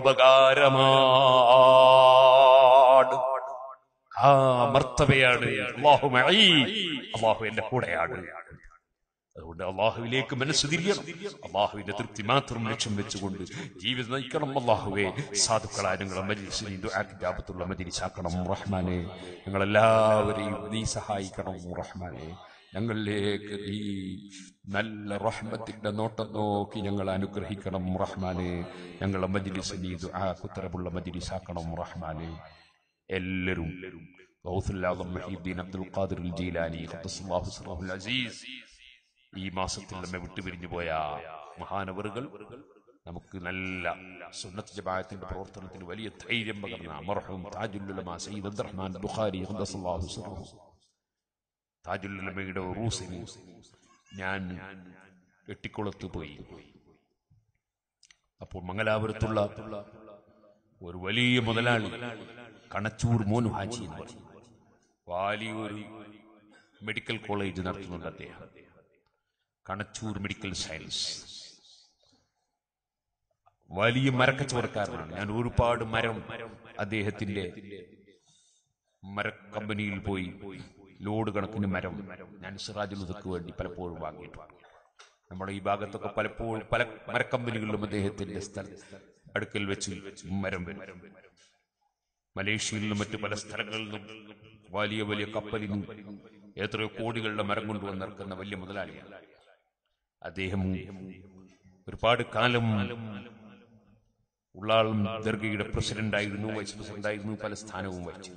പ്രകാരമാണ്. ആ മർത്തബയാണ് അല്ലാഹു മഈ, അല്ലാഹു എന്റെ കൂടെയാണ്. അതുകൊണ്ട് അള്ളാഹുവിലേക്ക് മനസ്സ് തിരിയണം, അള്ളാഹുവിന്റെ തൃപ്തി മാത്രം ലക്ഷ്യം വെച്ചുകൊണ്ട് ജീവിതം നയിക്കണം. അള്ളാഹുവേ, സാധുക്കളായ ഞങ്ങളെ മജ്ലിസിനെ ദുആ മജ്ലിസാക്കണം റഹ്മാനെ. ഞങ്ങളെല്ലാവരെയും നീ സഹായിക്കണം റഹ്മാനെ. ഞങ്ങളിലേക്ക് നീ നല്ല റഹ്മത്തിന്റെ നോട്ടം നോക്കി ഞങ്ങളെ അനുഗ്രഹിക്കണം റഹ്മാനെ. ഞങ്ങളെ മജ്ലിസിനെ ദുആക്ക് ഉത്തരവുള്ള മജ്ലിസാക്കണം റഹ്മാനെ. എല്ലാവരും ഗൗസുൽ ആസം മുഹീദ്ദീൻ അബ്ദുൽ ഖാദിർ ജീലാനി ഖദ്ദസല്ലാഹു സിർറഹുൽ അസീസ് ഈ മാസത്തിൽ നമ്മെ വിട്ടുപിരിഞ്ഞു പോയ മഹാനവറുകൾ നമുക്ക് നല്ല സുന്നത്ത് ജമാഅത്തിന്റെ പ്രവർത്തനത്തിന് വലിയ ധൈര്യം പകർന്ന മർഹൂം താജുൽ ഉലമ സയ്യിദ് അബ്ദുറഹ്മാൻ ബുഖാരി ഖദ്ദസല്ലാഹു സിർറഹു. താജുൽ ഉലമയുടെ ഉറൂസിന് ഞാൻ എട്ടിക്കുളത്ത് പോയി. അപ്പോൾ മംഗലാപുരത്തുള്ള ഒരു വലിയ മുതലാളി കണച്ചൂർ മോനു ഹാജി എന്ന് പറയും, വലിയൊരു മെഡിക്കൽ കോളേജ് നടത്തുന്നുണ്ട് അദ്ദേഹം. കണച്ചൂർ മെഡിക്കൽ സയൻസ് വലിയ മരക്കച്ചവടക്കാരനാണ്. ഞാൻ ഒരുപാട് മരം അദ്ദേഹത്തിന്റെ മരക്കമ്പനിയിൽ പോയി ലോഡ് കണക്കിന് മരം ഞാൻ സിറാജുൽ ഹുദക്ക് വേണ്ടി പലപ്പോഴും വാങ്ങിയിട്ടുണ്ട്. നമ്മുടെ ഈ ഭാഗത്തൊക്കെ പലപ്പോഴും പല മരക്കമ്പനികളിലും അദ്ദേഹത്തിന്റെ അടുക്കൽ വെച്ച് മരം വരും. മലേഷ്യയിലും മറ്റു പല സ്ഥലങ്ങളിൽ നിന്നും വലിയ വലിയ കപ്പലിനും എത്രയോ കോടികളുടെ മരം കൊണ്ടുവന്നിറക്കുന്ന വലിയ മുതലാളിയാണ് അദ്ദേഹം. ഒരുപാട് കാലം ഉള്ളാളം ദർഗയുടെ പ്രസിഡന്റായിരുന്നു, വൈസ് പ്രസിഡന്റായിരുന്നു, പല സ്ഥാനവും വഹിച്ചു.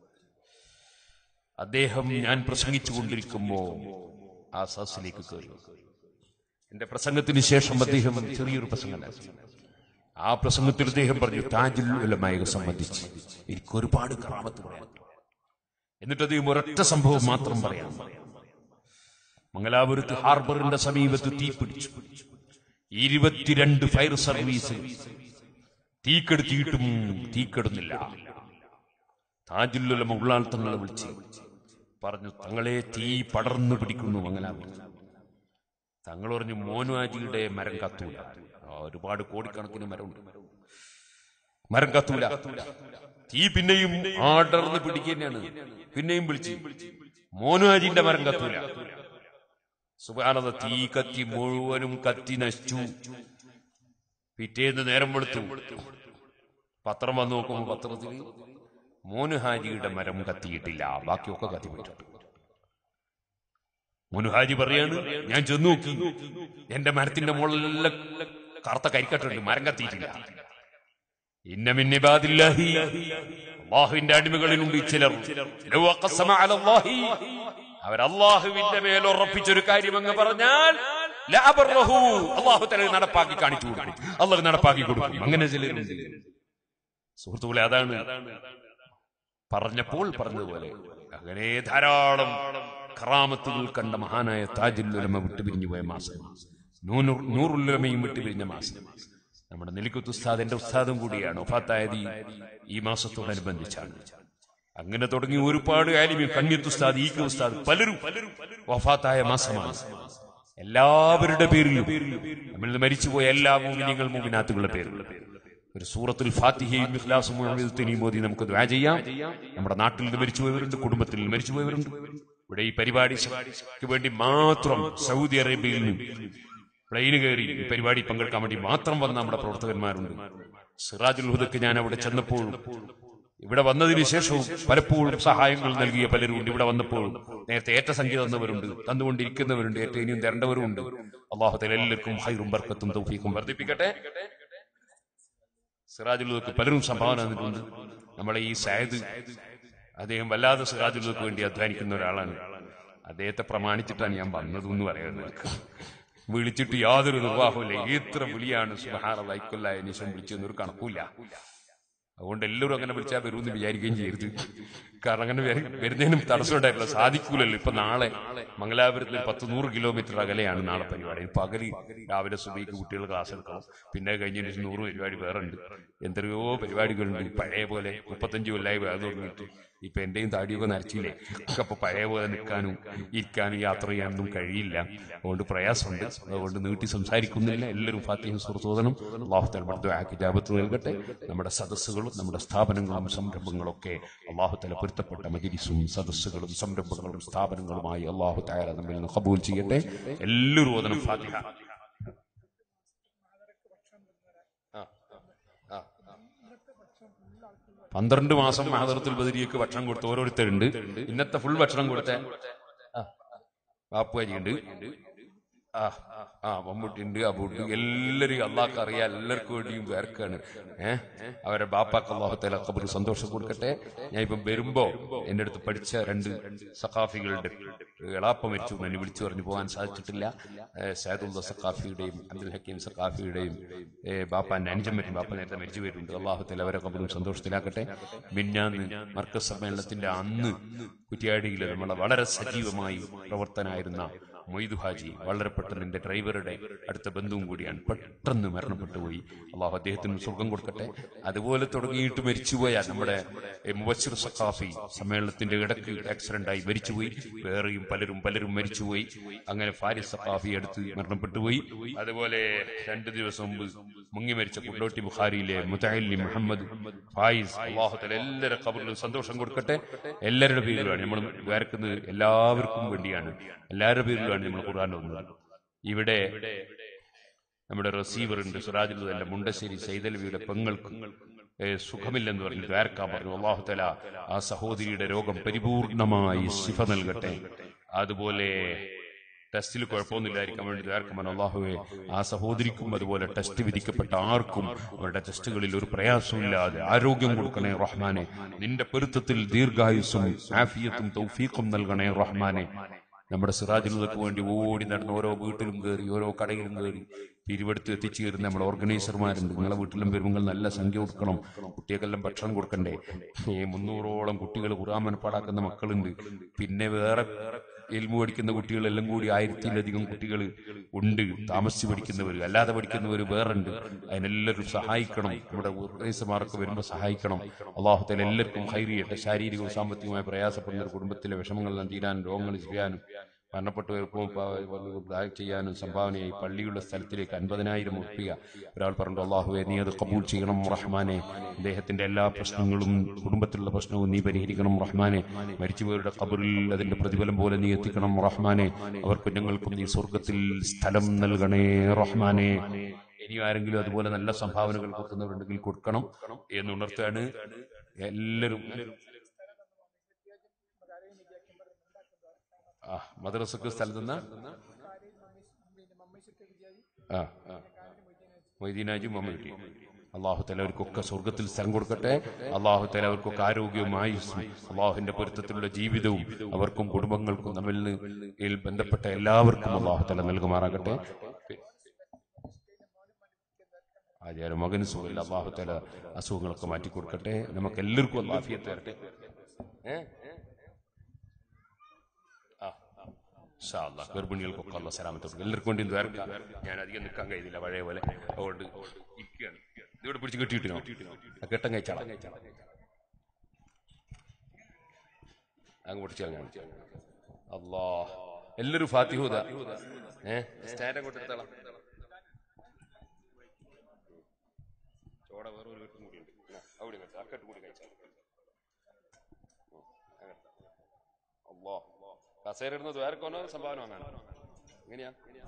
അദ്ദേഹം ഞാൻ പ്രസംഗിച്ചു കൊണ്ടിരിക്കുമ്പോ ആ സദസ്സിലേക്ക് കയറി. എന്റെ പ്രസംഗത്തിന് ശേഷം അദ്ദേഹം ചെറിയൊരു പ്രസംഗം നടത്തി. ആ പ്രസംഗത്തിൽ അദ്ദേഹം പറഞ്ഞു, താജുൽ ഉലമയെ സംബന്ധിച്ച് എനിക്ക് ഒരുപാട് കറാമത്ത് പറയാം. എന്നിട്ട് അദ്ദേഹം ഒരൊറ്റ സംഭവം മാത്രം പറയാം. മംഗലാപുരത്ത് ഹാർബറിന്റെ സമീപത്ത് തീ പിടിച്ചു. 22 ഫയർ സർവീസ് തീക്കെടുത്തിയിട്ടും തീക്കെടുന്നില്ല. താജുൽ ഉലമ ഉള്ളാൾ തങ്ങളെ വിളിച്ച് പറഞ്ഞു, തങ്ങളെ തീ പടർന്നു പിടിക്കുന്നു മംഗലാപുരത്ത്. തങ്ങൾ പറഞ്ഞു, മോനുവാജിയുടെ മരം കത്തൂല. ഒരുപാട് കോടിക്കണക്കിന് മരമുണ്ട്, മരം കത്തൂല. തീ പിന്നെയും ആടർന്ന് പിടിക്കുകയാണ്. പിന്നെയും വിളിച്ച്, മോനുവാജിന്റെ മരം കത്തൂല. സുബ്ഹാനല്ലാഹ്, തീ കത്തി മുഴുവനും കത്തി നശിച്ചു. പിറ്റേന്ന് നേരം വെളുത്തു, പത്രം വന്ന് നോക്കുമ്പോൾ പത്രത്തിൽ മോനുഹാജിയുടെ മരം കത്തിയിട്ടില്ല, ബാക്കിയൊക്കെ കത്തിപ്പോയിട്ടുണ്ട്. മോനുഹാജി പറയാണ്, ഞാൻ ചെന്ന് നോക്കി, എന്റെ മരത്തിന്റെ മുകളിലെല്ലാം കറുത്ത കരിക്കട്ടുണ്ട്, മരം കത്തിയിട്ടില്ല. ഇന്ന മിൻ ഇബാദില്ലാഹി, അല്ലാഹുവിന്റെ അടിമകളിലുണ്ട് ചിലർ ലൗ ഖസമ അലല്ലാഹി, അവർ അല്ലാഹുവിന്റെ മേൽ ഉറപ്പിച്ചൊരു കാര്യം അങ്ങ് പറഞ്ഞാൽ ലഅബറഹു, അല്ലാഹു തആല നടപ്പാക്കി കാണിച്ചു കൊടുക്കും, അല്ലാഹു നടപ്പാക്കി കൊടുക്കും. അങ്ങനെ ചിലരുണ്ട്. സുഹൃത്തുക്കളെ, അതാണ് പറഞ്ഞപ്പോൾ പറഞ്ഞതുപോലെ അങ്ങനെ ധാരാളം കറാമത്തുകൾ കണ്ട മഹാനായ താജുൽ ഉലമ വിട്ടുപിരിഞ്ഞു പോയ മാസം, നൂറുൽ ഉലമയും വിട്ടുപിരിഞ്ഞ മാസം. നമ്മുടെ നെല്ലിക്കുത്ത് ഉസ്താദ് എന്റെ ഉസ്താദും കൂടിയാണ്. വഫാത്തായത് ഈ മാസത്തോടനുബന്ധിച്ചാണ്. അങ്ങനെ തുടങ്ങി ഒരുപാട് ആലിമീൻ, കണ്യത്ത് ഉസ്താദ്, ഈക്ക ഉസ്താദ്, പലരും വഫാത്തായ മാസമാണ്. എല്ലാവരുടെ പേരിലും നമ്മൾ മരിച്ചുപോയ എല്ലാ മുഅ്മിനീങ്ങൾ മുഅ്മിനാത്തുകളുടെ പേരിലും ഒരു സൂറത്തുൽ ഫാത്തിഹയും ഇഖ്ലാസും മുഅവ്വിദത്തൈനും ഓതി നമുക്ക് ദുആ ചെയ്യാം. നമ്മുടെ നാട്ടിൽ നിന്ന് മരിച്ചുപോയവരുണ്ട്, കുടുംബത്തിൽ നിന്ന് മരിച്ചുപോയവരുണ്ട്. ഇവിടെ ഈ പരിപാടിക്ക് വേണ്ടി മാത്രം സൗദി അറേബ്യയിൽ നിന്ന് പ്ലെയിന് കയറി ഈ പരിപാടി പങ്കെടുക്കാൻ വേണ്ടി മാത്രം വന്ന നമ്മുടെ പ്രവർത്തകന്മാരുണ്ട്. സിറാജുൽ ഹുദക്ക് ഞാൻ അവിടെ ചെന്നപ്പോഴും ഇവിടെ വന്നതിന് ശേഷവും പലപ്പോഴും സഹായങ്ങൾ നൽകിയ പലരുണ്ട്. ഇവിടെ വന്നപ്പോഴും നേരത്തെ ഏറ്റ സംഖ്യ തന്നവരുണ്ട്, തന്നുകൊണ്ടിരിക്കുന്നവരുണ്ട്, ഏറ്റ ഇനിയും തരേണ്ടവരുണ്ട്. അല്ലാഹു തആല എല്ലാവർക്കും ഖൈറും ബർക്കത്തും തൗഫീഖും വർദ്ധിപ്പിക്കട്ടെ. സിറാജുൽ ഹുദക്ക് പലരും സംഭാവന തന്നിട്ടുണ്ട്. നമ്മളെ ഈ സയ്യിദ്, അദ്ദേഹം വല്ലാതെ സിറാജുൽ ഹുദക്ക് വേണ്ടി അധ്വാനിക്കുന്ന ഒരാളാണ്. അദ്ദേഹത്തെ പ്രമാണിച്ചിട്ടാണ് ഞാൻ വന്നതെന്ന് പറയുന്നത്. വിളിച്ചിട്ട് യാതൊരു നിർവാഹമില്ല. എത്ര വിളിയാണ് സുബ്ഹാനല്ലാഹ്, ഇക്കൊല്ലായ നിശം വിളിച്ചെന്നൊരു കണക്കൂല്ല. അതുകൊണ്ട് എല്ലാവരും അങ്ങനെ വിളിച്ചാൽ വരുമെന്ന് വിചാരിക്കുകയും ചെയ്യരുത്. കാരണം അങ്ങനെ വരുന്നതിനും തടസ്സം ഉണ്ടായിട്ടില്ല, സാധിക്കൂലല്ലോ. ഇപ്പൊ നാളെ മംഗലാപുരത്തിന് 100 കിലോമീറ്റർ അകലെയാണ് നാളെ പരിപാടി. പകല് രാവിലെ സുബഹിക്ക് കുട്ടികൾ ക്ലാസ് എടുക്കണം, പിന്നെ കഴിഞ്ഞതിന് 100 പരിപാടി വേറെ ഉണ്ട്. എത്രയോ പരിപാടികളുണ്ട്. പഴയ പോലെ 35 കൊല്ലായി വേറെ തുടങ്ങിയിട്ട് ഇപ്പൊ എന്റെയും താടിയൊക്കെ നരച്ചില്ലേ. അപ്പൊ പഴയ പോലെ നിൽക്കാനും ഇരിക്കാനും യാത്ര ചെയ്യാനൊന്നും കഴിയില്ല. അതുകൊണ്ട് പ്രയാസമുണ്ട്. അതുകൊണ്ട് നീട്ടി സംസാരിക്കുന്നില്ല. എല്ലാവരും ഫാത്തിഹയും സൂറത്തും ഓതണം. അല്ലാഹു തആല ദുആക്ക് ഇജാബത്ത് നൽകട്ടെ. നമ്മുടെ സദസ്സുകളും നമ്മുടെ സ്ഥാപനങ്ങളും സംരംഭങ്ങളൊക്കെ അല്ലാഹു തആല പൊരുത്തപ്പെട്ട മജ്‌ലിസും സദസ്സുകളും സംരംഭങ്ങളും സ്ഥാപനങ്ങളുമായി അല്ലാഹു തആല നമ്മിൽ നിന്ന് ഖബൂൽ ചെയ്യട്ടെ. എല്ലാവരും ഓതണം ഫാത്തിഹ. 12 മാസം മഹദറത്തുൽ ബദരിയക്ക് ഭക്ഷണം കൊടുത്ത ഓരോരുത്തരുണ്ട്. ഇന്നത്തെ ഫുൾ ഭക്ഷണം കൊടുത്ത ബാപ്പുകാരിയുണ്ട്, മമ്മൂട്ടിയുണ്ട്, അബൂട്ട്, എല്ലാവരും അള്ളാഹ്ക്ക് അറിയാം. എല്ലാവർക്കും വേണ്ടിയും വേർക്കാണ്. അവരെ ബാപ്പാക്ക് അല്ലാഹു തആല ഖബറിൽ സന്തോഷം കൊടുക്കട്ടെ. ഞാൻ ഇപ്പം വരുമ്പോ എന്റെ അടുത്ത് പഠിച്ച 2 സഖാഫികളുടെ എളാപ്പ മരിച്ചു. എന്നെ വിളിച്ചു പറഞ്ഞു പോകാൻ സാധിച്ചിട്ടില്ല. സയ്യിദുള്ള സഖാഫിയുടെയും അബ്ദുൽ ഹക്കീം സഖാഫിയുടെയും ബാപ്പാന്റെ അനുജൻ പറ്റും. ബാപ്പ നേരത്തെ മരിച്ചു വരുന്നുണ്ട്. അല്ലാഹു തആല അവരെ ഖബറിൽ സന്തോഷത്തിലാക്കട്ടെ. മിന്നാന്ന് മർക്കസ് സമ്മേളനത്തിന്റെ അന്ന് കുറ്റ്യാടിയിൽ നമ്മളെ വളരെ സജീവമായി പ്രവർത്തനായിരുന്ന മൊയ്തു ഹാജി വളരെ പെട്ടെന്ന് എന്റെ ഡ്രൈവറുടെ അടുത്ത ബന്ധുവും കൂടിയാണ്. പെട്ടെന്ന് മരണപ്പെട്ടു പോയി. അള്ളാഹു അദ്ദേഹത്തിന് സ്വർഗം കൊടുക്കട്ടെ. അതുപോലെ തുടങ്ങിയിട്ട് മരിച്ചുപോയ നമ്മുടെ മുബശ്ശിർ സഖാഫി സമ്മേളനത്തിന്റെ ഇടയ്ക്ക് ആക്സിഡന്റായി മരിച്ചുപോയി. വേറെയും പലരും മരിച്ചുപോയി. അങ്ങനെ ഫാരിസ് സഖാഫി അടുത്ത് മരണപ്പെട്ടുപോയി. അതുപോലെ 2 ദിവസം മുമ്പ് മുങ്ങി മരിച്ച കുണ്ടോട്ടി ബുഖാരിയിലെ മുതഅല്ലി മുഹമ്മദ് ഫായിസ്, അല്ലാഹു തആല എല്ലാവരുടെ ഖബറിലും സന്തോഷം കൊടുക്കട്ടെ. എല്ലാവരുടെ പേരിലുമാണ് നമ്മൾ വേർക്കുന്നത്, എല്ലാവർക്കും വേണ്ടിയാണ്, എല്ലാവരുടെ പേരിലുമാണ് നമ്മൾ ഖുർആൻ ഓതുന്നത്. ഇവിടെ നമ്മുടെ റിസീവർ ഉണ്ട്, സിറാജുൽ ഹുദയുടെ മുണ്ടശ്ശേരി സൈദലവിയുടെ പെങ്ങൾക്ക് സുഖമില്ലെന്ന് പറഞ്ഞു ദ്വാരക്കാൻ പറഞ്ഞു. അല്ലാഹു തആല ആ സഹോദരിയുടെ രോഗം പരിപൂർണമായി ശിഫ നൽകട്ടെ. അതുപോലെ ടെസ്റ്റിൽ കുഴപ്പമൊന്നുമില്ലായിരിക്കാൻ വേണ്ടി ദ്വാരക്കാൻ അല്ലാഹുവേ ആ സഹോദരിക്കും അതുപോലെ ടെസ്റ്റ് വിധിക്കപ്പെട്ട ആർക്കും അവരുടെ ടെസ്റ്റുകളിൽ ഒരു പ്രയാസമില്ലാതെ ആരോഗ്യം കൊടുക്കണേ റഹ്മാനെ. നിന്റെ പൊരുത്തത്തിൽ ദീർഘായുസ്സും ആഫിയത്തും തൗഫീഖും നൽകണേ റഹ്മാനെ. നമ്മുടെ സിറാജുൽ ഹുദക്ക് വേണ്ടി ഓടി നടന്ന് ഓരോ വീട്ടിലും കയറി ഓരോ കടയിലും കയറി പിരിവെടുത്ത് എത്തിച്ചേരുന്ന നമ്മുടെ ഓർഗനൈസർമാരുണ്ട്. നിങ്ങളെ വീട്ടിലും വരുമ്പോൾ നല്ല സംഖ്യ കൊടുക്കണം, കുട്ടികൾക്കെല്ലാം ഭക്ഷണം കൊടുക്കണ്ടേ. 300ഓളം കുട്ടികൾ ഖുർആൻ മനപ്പാടാക്കുന്ന മക്കളുണ്ട്. പിന്നെ വേറെ ഇൽമു പഠിക്കുന്ന കുട്ടികളെല്ലാം കൂടി 1000-ലധികം കുട്ടികൾ ഉണ്ട്. താമസിച്ച് പഠിക്കുന്നവർ, അല്ലാതെ പഠിക്കുന്നവർ വേറെ ഉണ്ട്. അതിനെല്ലാവരും സഹായിക്കണം. നമ്മുടെ ഓർഗനൈസർമാർക്ക് വരുമ്പോൾ സഹായിക്കണം. അല്ലാഹു തആല എല്ലാവർക്കും ഖൈർ ചെയ്യട്ടെ. ശാരീരികവും സാമ്പത്തികമായി പ്രയാസപ്പെടുന്ന ഒരു കുടുംബത്തിലെ വിഷമങ്ങളെല്ലാം തീരാനും രോഗങ്ങൾ ചെയ്യാനും മരണപ്പെട്ടവർക്കും ചെയ്യാനും സംഭാവനയായി പള്ളിയുള്ള സ്ഥലത്തിലേക്ക് 50,000 ഉറുപ്പിക ഒരാൾ പറഞ്ഞു. അല്ലാഹുവേ നീ അത് ഖബൂൽ ചെയ്യണം റഹ്മാനെ. അദ്ദേഹത്തിന്റെ എല്ലാ പ്രശ്നങ്ങളും കുടുംബത്തിലുള്ള പ്രശ്നവും നീ പരിഹരിക്കണം റഹ്മാനെ. മരിച്ചുപോയവരുടെ ഖബറിൽ അതിന്റെ പ്രതിഫലം പോലെ നീ എത്തിക്കണം റഹ്മാനെ. അവർക്കും ഞങ്ങൾക്കും നീ സ്വർഗത്തിൽ സ്ഥലം നൽകണേ റഹ്മാനെ. ഇനി ആരെങ്കിലും അതുപോലെ നല്ല സംഭാവനകൾ കൊടുക്കുന്നവരുണ്ടെങ്കിൽ കൊടുക്കണം എന്നുണർത്താണ് എല്ലാവരും. മദ്രസക്ക് സ്ഥലത്തുനിന്ന് മൊയ്തീനാജി മമ്മ കിട്ടി. അള്ളാഹു തആല അവർക്കൊക്കെ സ്വർഗത്തിൽ സ്ഥലം കൊടുക്കട്ടെ. അള്ളാഹു തആല അവർക്കൊക്കെ ആരോഗ്യവും ആയുസ്സും അള്ളാഹുവിന്റെ പൊരുത്തത്തിലുള്ള ജീവിതവും അവർക്കും കുടുംബങ്ങൾക്കും നമ്മിൽ ബന്ധപ്പെട്ട എല്ലാവർക്കും അള്ളാഹു തആല നൽകുമാറാകട്ടെ. ആചാര്യ മകന് സുഖമില്ല, അള്ളാഹു തആല അസുഖങ്ങളൊക്കെ മാറ്റിക്കൊടുക്കട്ടെ. നമുക്ക് എല്ലാവർക്കും അല്ലാഹു ആഫിയത്ത് തരട്ടെ. ഗർഭിണികൾക്കൊക്കെ അല്ലാഹു സലാമത്ത് കൊടുക്കട്ടെ. എല്ലാവർക്കും വേണ്ടി ദ്വാരക്കാം. ഞാൻ അധികം നിൽക്കാൻ കഴിയുന്നില്ല പഴയ പോലെ, അതുകൊണ്ട് ഇരിക്കുകയാണ്. ഇവിടെ പിടിച്ച് കെട്ടിയിട്ടിനോ? കെട്ടം കഴിച്ചാളാ അങ്ങ് പൊടിച്ചാൽ ഞാൻ അല്ലാ. എല്ലാവരും ഫാത്തിഹൂദ സ്റ്റാൻഡ് അങ്ങോട്ട് എടുത്താളാം. ചോട വേറൊരു വീട്ടും കൂടി ഉണ്ട്, അവിടെ അക്കട്ട് കൂടി കഴിച്ചാൽ അല്ലാ. കസേരടുന്ന ദ്വാരക്കോനോ സംഭാവന വാങ്ങാനോ? എങ്ങനെയാ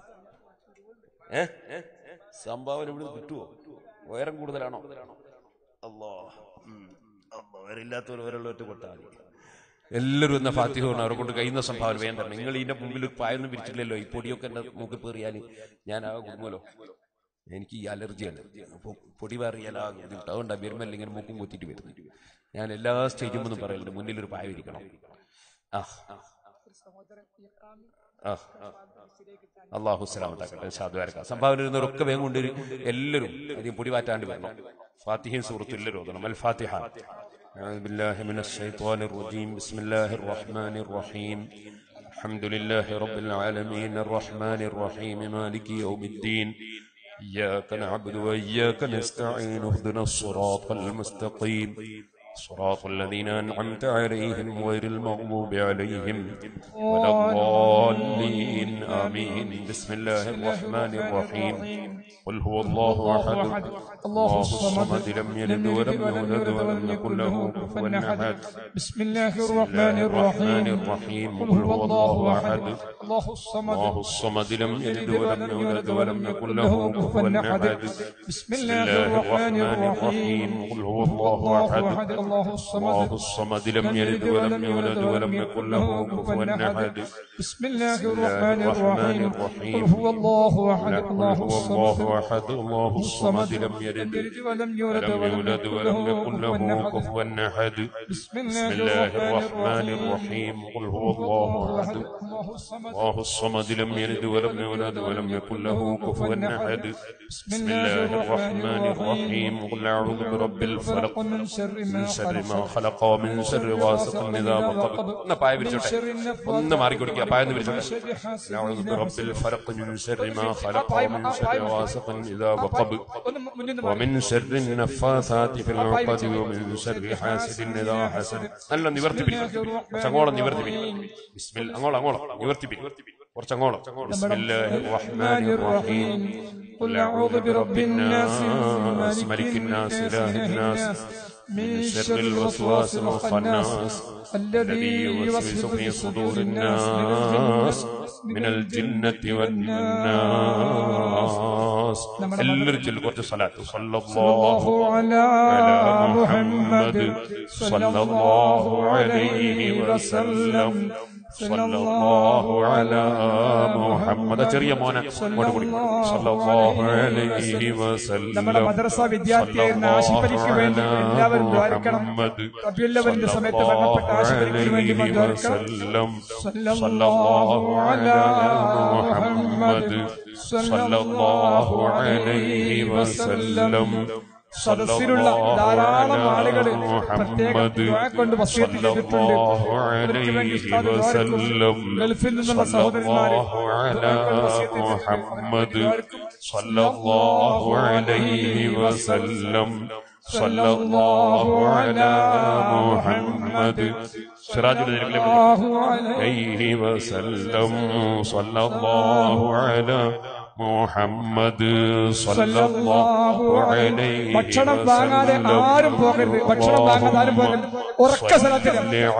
സംഭാവന ഇവിടെ കിട്ടുവോ? ഉയരം കൂടുതലാണോ? അല്ലാ, ഉയരമില്ലാത്തവർ ഉയരമുള്ളവർ കൊട്ടാൽ മതി. എല്ലാവരും എന്ന ഫാത്തിഹ അവരെ കൊണ്ട് കഴിയുന്ന സംഭാവന വേണ്ട. നിങ്ങൾ ഇതിന്റെ മുമ്പിൽ പായൊന്നും പിരിച്ചില്ലല്ലോ. ഈ പൊടിയൊക്കെ എന്റെ മൂക്കിൽ പേറിയാൽ ഞാൻ ആ കുടുങ്ങല്ലോ. എനിക്ക് ഈ അലർജിയാണ്, അപ്പോൾ പൊടി വേറിയാലാകും. അതുകൊണ്ടാണ് വരുമ്പോൾ ഇങ്ങനെ മൂക്കും കുത്തിയിട്ട് വരുന്നത്. ഞാൻ എല്ലാ സ്റ്റേജും ഒന്നും പറയലുണ്ട്, മുന്നിലൊരു പായ വിരിക്കണം. അള്ളാഹു സലാമത്താക്കട്ടെ. സാധുവാരക്ക സംഭാവന ഇരുന്നവരൊക്കെ വേഗം കൊണ്ടുവരും. എല്ലാവരും അധികം പൊടി മാറ്റാണ്ട് വരണം. ഫാത്തിഹയും സൂറത്തും എല്ലാവരും ഓതണം. അൽ ഫാത്തിഹ. أعوذ بالله من الشيطان الرجيم. بسم الله الرحمن الرحيم. الحمد لله رب العالمين الرحمن الرحيم مالك يوم الدين إياك نعبد وإياك نستعين اهدنا الصراط المستقيم صراط الذين أنعمت عليهم غير المغضوب عليهم ولا الضالين آمين. بسم الله الرحمن الرحيم. قل هو الله أحد الله الصمد لم يلد ولم يولد ولم يكن له كفوا أحد. بسم الله الرحمن الرحيم. قل هو الله أحد الله الصمد لم يلد ولم يولد ولم يكن له كفوا أحد. بسم الله الرحمن الرحيم. قل هو الله أحد الله الصمد لم يلد ولم يولد ولم يكن له كفوا أحد. بسم الله الرحمن الرحيم. قل هو الله أحد الله الصمد لم يلد ولم يولد ولم يكن له كفوا أحد. بسم الله الرحمن الرحيم. قل هو الله أحد الله الصمد لم يلد ولم يولد ولم يكن له كفوا أحد. بسم الله الرحمن الرحيم. قل أعوذ برب الفلق من شر ما خلق ومن شر غاسق إذا وقب. പായ വിരിച്ചോട്ടെ, ഒന്ന് മാറിക്കൊടുക്കുക. പായ ഒന്ന് വിരിച്ചോട്ടെ. أعوذ برب الفلق من شر ما خلق ومن شر غاسق إذا وقب ومن شر النفاثات في العقد ومن شر حاسد إذا حسد. നല്ല നിവർത്തി പിടിക്കും, കുറച്ചങ്ങോളം നിവർത്തി പിടിക്കും. ബിസ്മില്ലാ, അങ്ങോളം നിവർത്തി പിടിക്കും, കുറച്ചങ്ങോളം. ബിസ്മില്ലാഹിർ റഹ്മാനിർ റഹീം. قل أعوذ برب الناس ملك الناس إله الناس من شر الوسواس الخناس الذي يوسوس في صدور الناس من الجنة والناس. الرجل قلت صلاة صلى الله على محمد صلى الله عليه وسلم صلى الله على محمد. ചെറിയ മോനെ സല്ലല്ലാഹു അലൈഹി വസല്ലം. നമ്മുടെ മദ്രസ വിദ്യാർത്ഥിയായിരുന്ന ആശിഫലിക്ക് വേണ്ടി എല്ലാവരും ദ്വാരക്കണം. റബീഉൽ സമയത്ത് മരണപ്പെട്ട ആശിഫലിക്ക് വേണ്ടി ദ്വാരക്കണം. സല്ലല്ലാഹു അലാ മുഹമ്മദ് സല്ലല്ലാഹു അലൈഹി വസല്ലം. സദസ്സിലുള്ള ധാരാളം ആളുകൾ പ്രത്യേകം കൊണ്ട് വസിയത്ത് ചെയ്തിട്ടുണ്ട്. ഗൾഫിൽ നിന്നുള്ള സഹോദരന്മാരെ മുഹമ്മദ് സല്ലല്ലാഹു അലൈഹി വസല്ലം സല്ലല്ലാഹു അലാ മുഹമ്മദ് സിറാജുൽ അലൈഹി വസല്ലം സല്ലല്ലാഹു അലാ മുഹമ്മദ് സല്ലല്ലാഹു അലൈഹി വസല്ലം. ഭക്ഷണം വാങ്ങാതെ ആരും പോകരുത്, ഭക്ഷണം വാങ്ങാതെ ആരും പോകരുത്. ഉറക്ക സ്ഥലത്തിൽ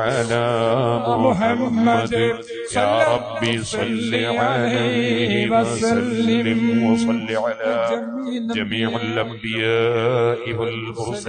മുഹമ്മദ് യാ റബ്ബി സല്ലി അലൈഹി വസല്ലിം വസല്ലി അലാ ജമീഉൽ അംബിയാഇ വൽ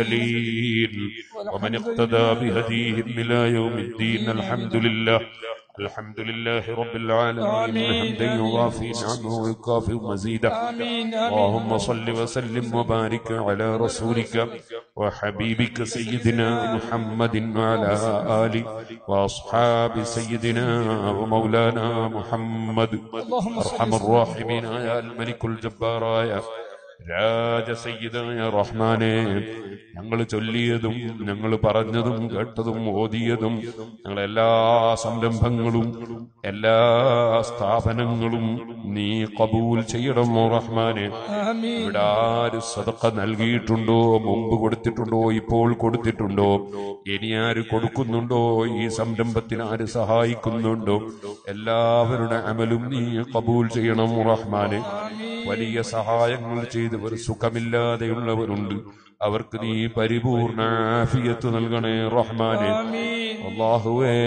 മുർസലീൻ വമൻ ഇഖ്തദാ ബിഹദീഹിം ഇലാ യൗമിദ്ദീൻ. അൽഹംദുലില്ലാഹ് الحمد لله رب العالمين حمدا يوافي نعمه ويكافئ مزيدا. اللهم صل وسلم وبارك على رسولك وحبيبك سيدنا محمد وعلى آله وأصحاب سيدنا ومولانا محمد. أرحم الراحمين يا الملك الجبار يا രാജ സയ്യിദായ റഹ്മാനെ, ഞങ്ങൾ ചൊല്ലിയതും ഞങ്ങൾ പറഞ്ഞതും കേട്ടതും ഓതിയതും ഞങ്ങളെല്ലാ സംരംഭങ്ങളും എല്ലാ സ്ഥാപനങ്ങളും നീ കബൂൽ ചെയ്യണം റഹ്മാനെ. ഇവിടെ ആര് സദഖ നൽകിയിട്ടുണ്ടോ, മുമ്പ് കൊടുത്തിട്ടുണ്ടോ, ഇപ്പോൾ കൊടുത്തിട്ടുണ്ടോ, ഇനി ആര് കൊടുക്കുന്നുണ്ടോ, ഈ സംരംഭത്തിന് ആര് സഹായിക്കുന്നുണ്ടോ, എല്ലാവരുടെ അമലും നീ കബൂൽ ചെയ്യണം റഹ്മാനെ. വലിയ സഹായങ്ങൾ ചെയ്തവർ സുഖമില്ലാതെയുള്ളവരുണ്ട്, അവർക്ക് നീ പരിപൂർണ ആഫിയത്ത് നൽകണേ റഹ്മാനെ. അല്ലാഹുവേ,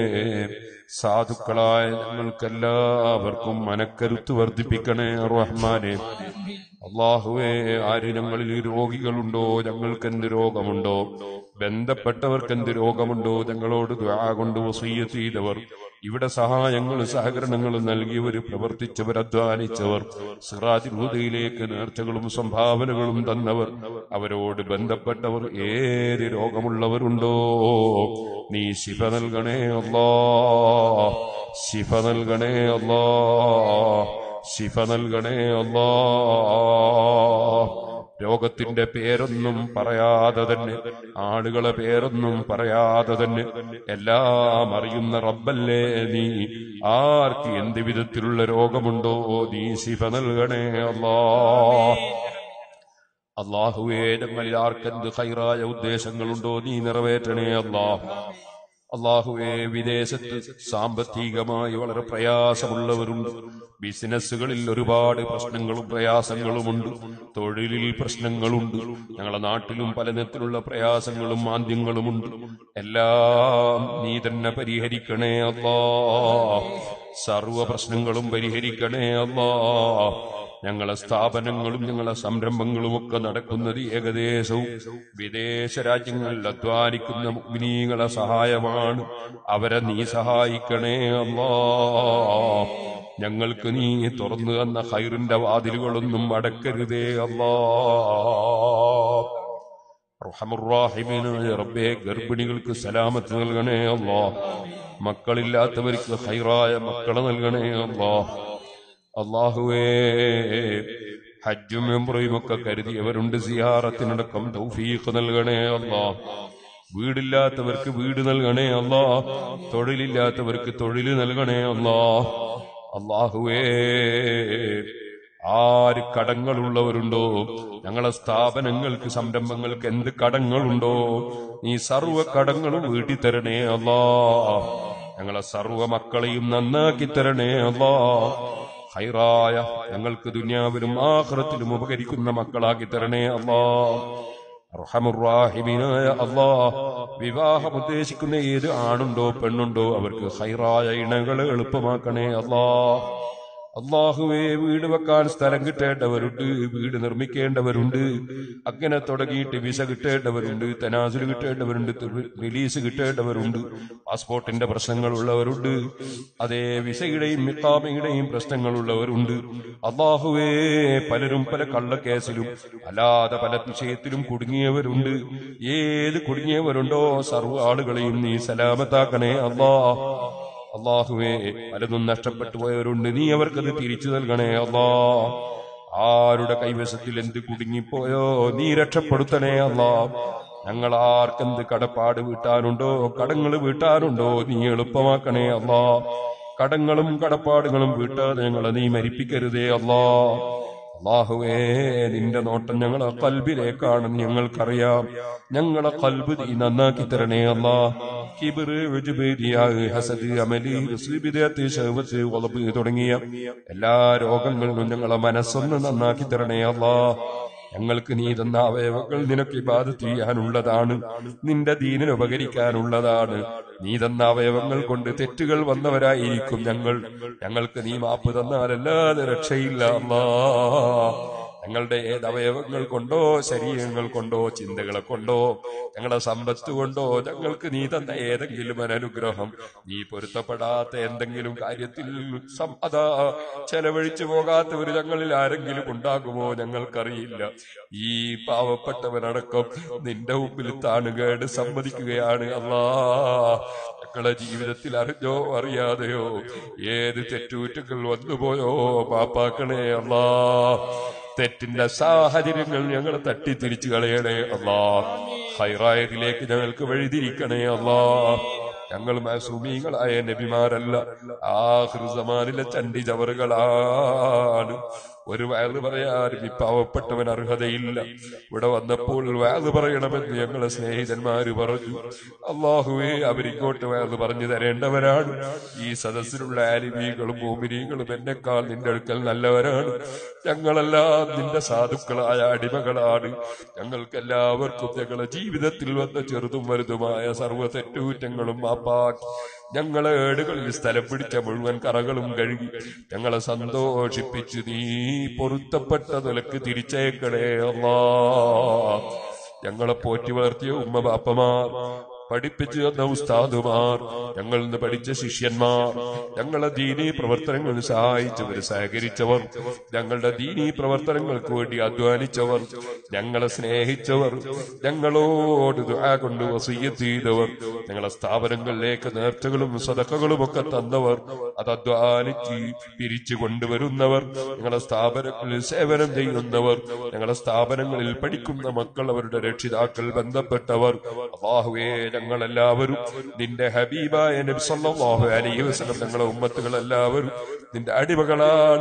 സാധുക്കളായ ഞങ്ങൾക്കെല്ലാവർക്കും മനക്കരുത്ത് വർദ്ധിപ്പിക്കണേ റഹ്മാനെ. അല്ലാഹുവേ, ആര് ഞങ്ങളിൽ രോഗികളുണ്ടോ, ഞങ്ങൾക്കെന്ത് രോഗമുണ്ടോ, ബന്ധപ്പെട്ടവർക്കെന്ത് രോഗമുണ്ടോ, ഞങ്ങളോട് ദുആ കൊണ്ട് വസിയ്യത്ത് ചെയ്തവർ, ഇവിടെ സഹായങ്ങൾ സഹകരണങ്ങൾ നൽകിയവർ, പ്രവർത്തിച്ചവർ, അധ്വാനിച്ചവർ, സിറാജുൽ ഹുദയിലേക്ക് നേർച്ചകളും സംഭാവനകളും തന്നവർ, അവരോട് ബന്ധപ്പെട്ടവർ, ഏത് രോഗമുള്ളവരുണ്ടോ നീ ശിഫ നൽകണേ അല്ലാഹ്, ശിഫ നൽകണേ അല്ലാഹ്, ശിഫ നൽകണേ അല്ലാഹ്. രോഗത്തിന്റെ പേരൊന്നും പറയാതെ തന്നെ, ആളുകളെ പേരൊന്നും പറയാതെ തന്നെ എല്ലാം അറിയുന്ന റബ്ബല്ലേ നീ. ആർക്ക് എന്ത് വിധത്തിലുള്ള രോഗമുണ്ടോ നീ ശിഫ നൽകണേ അല്ലാഹ്. അല്ലാഹുവേ, ഞങ്ങളിൽ ആർക്കെന്ത് ഖൈറായ ഉദ്ദേശങ്ങളുണ്ടോ നീ നിറവേറ്റണേ അല്ലാഹ്. അല്ലാഹുവേ, വിദേശത്ത് സാമ്പത്തികമായി വളരെ പ്രയാസമുള്ളവരുണ്ട്, ബിസിനസ്സുകളിൽ ഒരുപാട് പ്രശ്നങ്ങളും പ്രയാസങ്ങളുമുണ്ട്, തൊഴിലിൽ പ്രശ്നങ്ങളുണ്ട്, ഞങ്ങളുടെ നാട്ടിലും പലതരത്തിലുള്ള പ്രയാസങ്ങളും മാന്ദ്യങ്ങളുമുണ്ട്. എല്ലാം നീ തന്നെ പരിഹരിക്കണേ അല്ലാഹ്, സർവ പ്രശ്നങ്ങളും പരിഹരിക്കണേ അല്ലാഹ്. ഞങ്ങളെ സ്ഥാപനങ്ങളും ഞങ്ങളെ സംരംഭങ്ങളും ഒക്കെ നടക്കുന്നത് ഏകദേശവും വിദേശ രാജ്യങ്ങളിൽ അധ്വാനിക്കുന്ന മുഅ്മിനീങ്ങളെ സഹായമാണ്. അവരെ നീ സഹായിക്കണേ അല്ലാഹ്. ഞങ്ങൾക്ക് നീ തുറന്നു തന്ന ഖൈറിന്റെ വാതിലുകളൊന്നും അടക്കരുതേ അല്ലാഹ്. അർഹമർ റഹീമീനായ റബ്ബേ, ഗർഭിണികൾക്ക് സലാമത്ത് നൽകണേ അല്ലാഹ്. മക്കളില്ലാത്തവർക്ക് ഖൈറായ മക്കളെ നൽകണേ അല്ലാഹ്. അല്ലാഹുവേ, ഹജ്ജും ഉംറയും ഒക്കെ കരുതിയവരുണ്ട്, സിയാറത്തിനടക്കം തൗഫീഖ് നൽകണേ അല്ലാഹ്. വീടില്ലാത്തവർക്ക് വീട് നൽകണേ അല്ലാഹ്, തൊഴിലില്ലാത്തവർക്ക് തൊഴിൽ നൽകണേ അല്ലാഹ്. അല്ലാഹുവേ, ആര് കടങ്ങളുള്ളവരുണ്ടോ, ഞങ്ങളെ സ്ഥാപനങ്ങൾക്ക് സംരംഭങ്ങൾക്ക് എന്ത് കടങ്ങളുണ്ടോ നീ സർവ കടങ്ങളും വീട്ടി തരണേ അല്ലാഹ്. ഞങ്ങളെ സർവ മക്കളെയും നന്നാക്കി തരണേ അല്ലാഹ്. ഖൈറായ ഞങ്ങൾക്ക് ദുനിയാവിലും ആഖിറത്തിലും ഉപകരിക്കുന്ന മക്കളാക്കി തരണേ അല്ലാഹ്. അർഹമുർ റഹീമീനായ അല്ലാഹ്, വിവാഹം ഉദ്ദേശിക്കുന്ന ഏത് ആണുണ്ടോ പെണ്ണുണ്ടോ അവർക്ക് ഖൈറായ ഇണകളെ എളുപ്പമാക്കണേ അല്ലാഹ്. അല്ലാഹുവേ, വീട് വെക്കാൻ സ്ഥലം കിട്ടേണ്ടവരുണ്ട്, വീട് നിർമ്മിക്കേണ്ടവരുണ്ട്, അങ്ങനെ തുടങ്ങിയിട്ട് വിസ കിട്ടേണ്ടവരുണ്ട്, തനാസുൽ കിട്ടേണ്ടവരുണ്ട്, റിലീസ് കിട്ടേണ്ടവരുണ്ട്, പാസ്പോർട്ടിന്റെ പ്രശ്നങ്ങളുള്ളവരുണ്ട്, അതേ വിസയുടെയും ഇഖാമയുടെയും പ്രശ്നങ്ങളുള്ളവരുണ്ട്. അല്ലാഹുവേ, പലരും പല കള്ളക്കേസിലും അല്ലാതെ പല വിഷയത്തിലും കുടുങ്ങിയവരുണ്ട്. ഏത് കുടുങ്ങിയവരുണ്ടോ സർവ്വ ആളുകളെയും നീ സലാമത്താക്കണേ അല്ലാഹ്. അല്ലാഹുവേ, പലതും നഷ്ടപ്പെട്ടു പോയവരുണ്ട്, നീ അവർക്കത് തിരിച്ചു നൽകണേ അല്ലാഹ്. ആരുടെ കൈവശത്തിൽ എന്ത് കുടുങ്ങിപ്പോയോ നീ രക്ഷപ്പെടുത്തണേ അല്ലാഹ്. ഞങ്ങൾ ആർക്കെന്ത് കടപ്പാട് വീട്ടാനുണ്ടോ, കടങ്ങൾ വീട്ടാനുണ്ടോ നീ എളുപ്പമാക്കണേ അല്ലാഹ്. കടങ്ങളും കടപ്പാടുകളും വീട്ടാതെ ഞങ്ങളെ നീ മരിപ്പിക്കരുതേ അല്ലാഹ്. അല്ലാഹുവേ, നിന്റെ നോട്ടം ഞങ്ങളെ ഖൽബിലേക്കാണ് ഞങ്ങൾക്കറിയാം. ഞങ്ങളെ ഖൽബ് നീ നന്നാക്കി തരണേ അല്ലാഹ്. കിബ്ർ, ഉജ്ബ്, റിയാ, ഹസദ്, അമലി, റുസ്ലി, ബിദ്അത്ത്, ശഹവത്ത്, ഖളബ് തുടങ്ങിയ എല്ലാ രോഗങ്ങളിലും ഞങ്ങളെ മനസ്സൊന്ന് നന്നാക്കി തരണേ അല്ലാഹ്. ഞങ്ങൾക്ക് നീ തന്ന അവയവങ്ങൾ നിനക്ക് ഇബാദത്ത് ചെയ്യാനുള്ളതാണ്, നിന്റെ ദീനിന് ഉപകരിക്കാനുള്ളതാണ്. നീ തന്ന അവയവങ്ങൾ കൊണ്ട് തെറ്റുകൾ വന്നവരായിരിക്കും ഞങ്ങൾക്ക് നീ മാപ്പ് തന്നാലല്ലാതെ രക്ഷയില്ല അല്ലാഹ്. ഞങ്ങളുടെ ഏത് അവയവങ്ങൾ കൊണ്ടോ ശരീരങ്ങൾ കൊണ്ടോ ചിന്തകളെ കൊണ്ടോ ഞങ്ങളുടെ സമ്പത്ത് കൊണ്ടോ ഞങ്ങൾക്ക് നീ തന്ന ഏതെങ്കിലും അനുഗ്രഹം നീ പൊരുത്തപ്പെടാത്ത എന്തെങ്കിലും കാര്യത്തിൽ അതാ ചെലവഴിച്ചു പോകാത്തവർ ഞങ്ങളിൽ ആരെങ്കിലും ഉണ്ടാകുമോ ഞങ്ങൾക്കറിയില്ല. ഈ പാവപ്പെട്ടവനടക്കം നിന്റെ മുമ്പിൽ താണുകേട് സമ്മതിക്കുകയാണ് അല്ലാ. ഞങ്ങളുടെ ജീവിതത്തിൽ അറിഞ്ഞോ അറിയാതെയോ ഏത് തെറ്റുകുറ്റങ്ങൾ വന്നുപോയോ മാപ്പാക്കണേ അല്ലാ. തെറ്റിന്റെ സാഹചര്യങ്ങൾ ഞങ്ങൾ തട്ടി തിരിച്ചു കളയണേ അല്ലാ. ഹൈറായതിലേക്ക് ഞങ്ങൾക്ക് വഴിതിരിക്കണേ അല്ലാ. ഞങ്ങൾ മാസൂമീങ്ങളായ നബിമാരല്ല, ആഖിർ സമാനിലെ ചണ്ടി ചവറുകളാണ്. ഒരു വയല് പറയാനും ഈ പാവപ്പെട്ടവൻ അർഹതയില്ല. ഇവിടെ വന്നപ്പോൾ വയല് പറയണമെന്ന് ഞങ്ങളെ സ്നേഹിതന്മാര് പറഞ്ഞു. അള്ളാഹുവേ, അവരിങ്ങോട്ട് വയല് പറഞ്ഞു തരേണ്ടവരാണ്. ഈ സദസ്സിലുള്ള ആലിമീകളും മോമിനീകളും എന്നെക്കാൾ നിന്റെ അടുക്കൽ നല്ലവരാണ്. ഞങ്ങളെല്ലാം നിന്റെ സാധുക്കളായ അടിമകളാണ്. ഞങ്ങൾക്കെല്ലാവർക്കും ഞങ്ങളുടെ ജീവിതത്തിൽ വന്ന ചെറുതും വലുതുമായ സർവ്വ തെറ്റുകുറ്റങ്ങളും മാപ്പാക്കി ഞങ്ങളെ ഏടുകളിൽ സ്ഥലം പിടിച്ച മുഴുവൻ കറകളും കഴുകി ഞങ്ങളെ സന്തോഷിപ്പിച്ച് നീ പൊരുത്തപ്പെട്ട നിലക്ക് തിരിച്ചേക്കണേ അല്ലാ. ഞങ്ങളെ പോറ്റി വളർത്തിയ ഉമ്മ ബാപ്പമാർ, പഠിപ്പിച്ചു തന്ന ഉസ്താദുമാർ, ഞങ്ങളിൽ നിന്ന് പഠിച്ച ശിഷ്യന്മാർ, ഞങ്ങളെ ദീനീ പ്രവർത്തനങ്ങളിൽ സഹായിച്ചവർ, സഹകരിച്ചവർ, ഞങ്ങളുടെ ദീനീ പ്രവർത്തനങ്ങൾക്ക് വേണ്ടി അധ്വാനിച്ചവർ, ഞങ്ങളെ സ്നേഹിച്ചവർ, ഞങ്ങളോട് ദുആ കൊണ്ട് വസിയ്യത്ത് ചെയ്തവർ, ഞങ്ങളെ സ്ഥാപനങ്ങളിലേക്ക് നേർച്ചകളും സദഖകളും ഒക്കെ തന്നവർ, അത് അധ്വാനിച്ച് പിരിച്ചു കൊണ്ടുവരുന്നവർ, ഞങ്ങളെ സ്ഥാപനങ്ങളിൽ സേവനം ചെയ്യുന്നവർ, ഞങ്ങളെ സ്ഥാപനങ്ങളിൽ പഠിക്കുന്ന മക്കൾ, അവരുടെ രക്ഷിതാക്കൾ, ബന്ധപ്പെട്ടവർ, അല്ലാഹുവേ ഞങ്ങളെല്ലാവരും നിന്റെ ഹബീബായ നബി സല്ലല്ലാഹു അലൈഹി വസല്ലം ഞങ്ങളെ ഉമ്മത്തുകളെല്ലാവരും നിന്റെ അടിമകളാണ്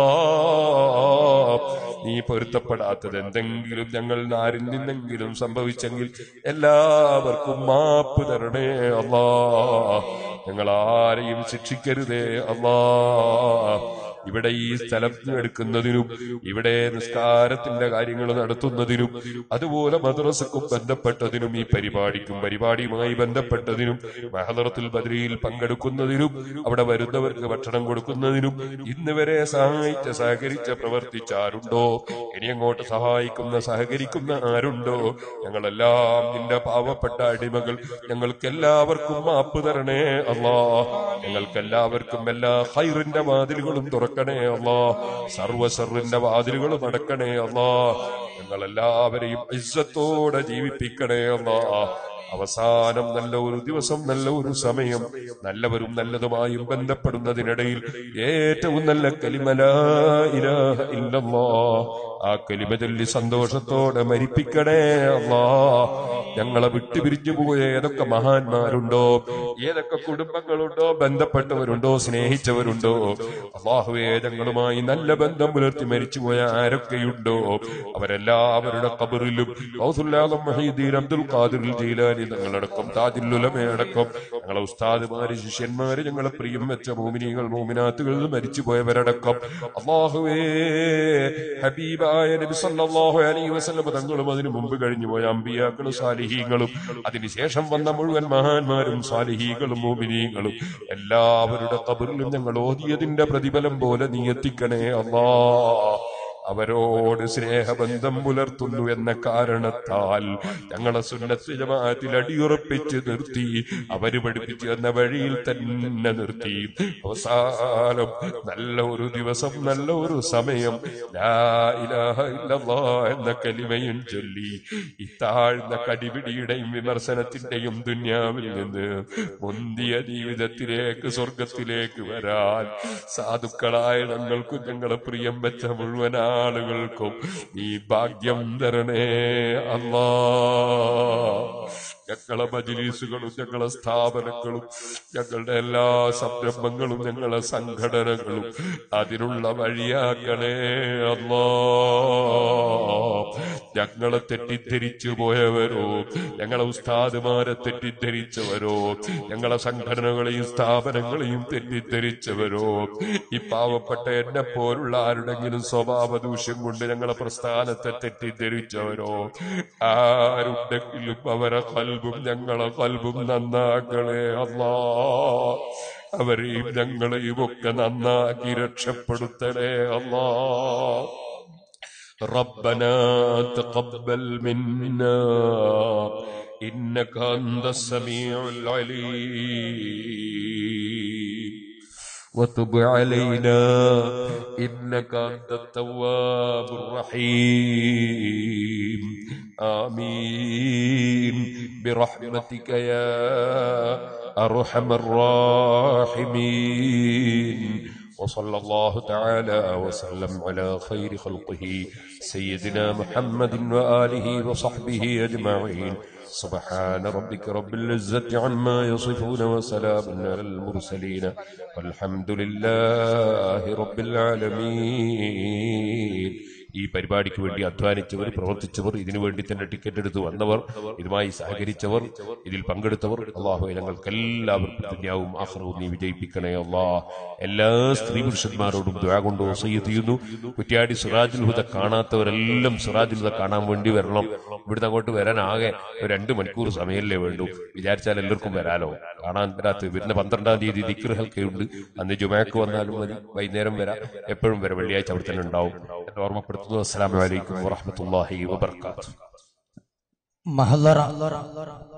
അല്ലാഹ്. നീ പൊരുത്തപ്പെടാത്തത് എന്തെങ്കിലും ഞങ്ങൾ ആരിൽ നിന്നെങ്കിലും സംഭവിച്ചെങ്കിൽ എല്ലാവർക്കും മാപ്പ് തരണേ അല്ലാഹ്. ഞങ്ങൾ ആരെയും ശിക്ഷിക്കരുതേ അല്ലാഹ്. ഇവിടെ ഈ സ്ഥലം എടുക്കുന്നതിനും ഇവിടെ നിസ്കാരത്തിന്റെ കാര്യങ്ങൾ നടത്തുന്നതിനും അതുപോലെ മദ്രസക്കും ബന്ധപ്പെട്ടതിനും ഈ പരിപാടിയുമായി ബന്ധപ്പെട്ടതിനും മഹദറത്തുൽ ബദ്രിയിൽ പങ്കെടുക്കുന്നതിനും അവിടെ വരുന്നവർക്ക് ഭക്ഷണം കൊടുക്കുന്നതിനും ഇന്ന് വരെ സഹകരിച്ച പ്രവർത്തിച്ച ആരുണ്ടോ, ഇനി അങ്ങോട്ട് സഹകരിക്കുന്ന ആരുണ്ടോ, ഞങ്ങളെല്ലാം നിന്റെ പാവപ്പെട്ട അടിമകൾ. ഞങ്ങൾക്കെല്ലാവർക്കും മാപ്പ് തരണേ അല്ലാഹ്. ഞങ്ങൾക്കെല്ലാവർക്കും എല്ലാ ഖൈറിന്റെ വാതിലുകളും തുറക്കണേ അല്ലാഹ്. സർവ്വ വാതിലുകളും അടക്കണേ അല്ലാഹ്. ഞങ്ങളെല്ലാവരെയും ഇസ്സത്തോടെ ജീവിപ്പിക്കണേ അല്ലാഹ്. അവസാനം നല്ല ഒരു ദിവസം, നല്ല ഒരു സമയം, നല്ലവരും നല്ലതുമായും ബന്ധപ്പെടുന്നതിനിടയിൽ ഏറ്റവും നല്ല കലിമ ലാ ഇലാഹ ഇല്ലല്ലാഹ്, ആ കലിമ ചൊല്ലി സന്തോഷത്തോടെ മരിപ്പിക്കണേ അല്ലാഹ്. ഞങ്ങളെ വിട്ടുപിരിഞ്ഞു പോയ ഏതൊക്കെ മഹാന്മാരുണ്ടോ, ഏതൊക്കെ കുടുംബങ്ങളുണ്ടോ, ബന്ധപ്പെട്ടവരുണ്ടോ, സ്നേഹിച്ചവരുണ്ടോ, അല്ലാഹുവേ ഞങ്ങളുമായി നല്ല ബന്ധം പുലർത്തി മരിച്ചുപോയ ആരൊക്കെയുണ്ടോ അവരെല്ലാവരുടെ ഖബറിലും ഗൗസുൽ ആലം മുഹീദ്ദീൻ അബ്ദുൽ ഖാദിർ ജീലാനി ഞങ്ങളടക്കം താജുൽ ഉലമയടക്കം ഞങ്ങളെ ഉസ്താദുമാര്, ശിഷ്യന്മാര്, ഞങ്ങളെ പ്രിയം വെച്ച മോമിനീകൾ, മോമിനാത്തുകളിൽ മരിച്ചുപോയവരടക്കം അല്ലാഹുവേ ഹബീബായ നബി സല്ലല്ലാഹു അലൈഹി വസല്ലം തങ്ങളും അതിനു മുമ്പ് കഴിഞ്ഞുപോയ അമ്പിയാക്കളും സാലിഹീങ്ങളും അതിനുശേഷം വന്ന മുഴുവൻ മഹാന്മാരും സാലിഹീകളും മോമിനീകളും എല്ലാവരുടെ ഖബറിലും ഞങ്ങൾ ഓതിയതിന്റെ പ്രതിഫലം പോലെ നീ എത്തിക്കണേ അല്ലാഹ്. അവരോട് സ്നേഹബന്ധം പുലർത്തുന്നു എന്ന കാരണത്താൽ ഞങ്ങളെ സുന്നത്ത് ജമാഅത്തിൽ അടിയുറപ്പിച്ച് നിർത്തി, അവര് പഠിപ്പിച്ചു എന്ന വഴിയിൽ തന്നെ നിർത്തി. അവസാനം നല്ല ഒരു ദിവസം, നല്ല ഒരു സമയം ലാ ഇലാഹ ഇല്ലല്ലാഹ് എന്ന കലിമയും ചൊല്ലി ഈ താഴ്ന്ന കടിപിടിയുടെയും വിമർശനത്തിന്റെയും ദുന്യാവിൽ നിന്ന് മുന്തിയ ജീവിതത്തിലേക്ക്, സ്വർഗത്തിലേക്ക് വരാൻ സാധുക്കളായ ഞങ്ങൾക്കും ഞങ്ങളെ പ്രിയം വെച്ച മുഴുവൻ ആളുകൾക്കും ഈ ഭാഗ്യം തരണേ അല്ലാഹ്. ഞങ്ങളെ മജ്‌ലിസുകളും ഞങ്ങളെ സ്ഥാപനങ്ങളും ഞങ്ങളുടെ എല്ലാ സംരംഭങ്ങളും ഞങ്ങളെ സംഘടനകളും അതിനുള്ള വഴിയാക്കണേ അല്ലാഹ്. ഞങ്ങളെ തെറ്റിദ്ധരിച്ചു പോയവരോ, ഞങ്ങളെ ഉസ്താദുമാരെ തെറ്റിദ്ധരിച്ചവരോ, ഞങ്ങളെ സംഘടനകളെയും സ്ഥാപനങ്ങളെയും തെറ്റിദ്ധരിച്ചവരോ, ഈ പാവപ്പെട്ട എന്നെ പോലുള്ള ആരുടെങ്കിലും സ്വഭാവ ദൂഷ്യം കൊണ്ട് ഞങ്ങളെ പ്രസ്ഥാനത്തെ തെറ്റിദ്ധരിച്ചവരോ ആരുണ്ടെങ്കിലും അവരെ ഖൽബും ഞങ്ങളെ ഖൽബും നന്നാക്കണേ അല്ലാഹ്. അവരെയും ഞങ്ങളെയും ഒക്കെ നന്നാക്കി രക്ഷപ്പെടുത്തണേ അല്ലാഹ്. ربنا تقبل منا إنك أنت السميع العليم وتب علينا إنك أنت التواب الرحيم آمين برحمتك يا أرحم الراحمين وصلى الله تعالى وسلم على خير خلقه سيدنا محمد وآله وصحبه أجمعين سبحان ربك رب العزة عما يصفون وسلام على المرسلين والحمد لله رب العالمين. ഈ പരിപാടിക്ക് വേണ്ടി അധ്വാനിച്ചവർ, പ്രവർത്തിച്ചവർ, ഇതിനു വേണ്ടി തന്നെ ടിക്കറ്റ് എടുത്ത് വന്നവർ, ഇതുമായി സഹകരിച്ചവർ, ഇതിൽ പങ്കെടുത്തവർ, അള്ളാഹു ഞങ്ങൾക്കെല്ലാവർക്കും ദുനിയാവും ആഖിറവും നീ വിജയിപ്പിക്കണേ അല്ലാഹ്. എല്ലാ സ്ത്രീ പുരുഷന്മാരോടും ദുആ കൊണ്ട് വസിയ്യത്ത് ചെയ്യുന്നു. കുറ്റ്യാടി സിറാജുൽ ഹുദ കാണാത്തവരെല്ലാം സിറാജുൽ ഹുദ കാണാൻ വേണ്ടി വരണം. ഇവിടുന്ന് അങ്ങോട്ട് വരാൻ ആകെ 2 മണിക്കൂർ സമയമല്ലേ വേണ്ടു. വിചാരിച്ചാൽ എല്ലാവർക്കും വരാലോ. കാണാൻ വരാത്ത വരുന്ന 12-ാം തീയതി ദിക്ർ ഹൽക്കയുണ്ട്. അന്ന് ജുമാക്ക് വന്നാലും മതി, വൈകുന്നേരം വരാം, എപ്പോഴും വരാം. വെള്ളിയാഴ്ച അവിടെ തന്നെ ഉണ്ടാവും എന്ന് ഓർമ്മപ്പെടുത്തുന്നു. അസ്സലാമു അലൈക്കും വറഹ്മത്തുള്ളാഹി വബറകാതുഹു.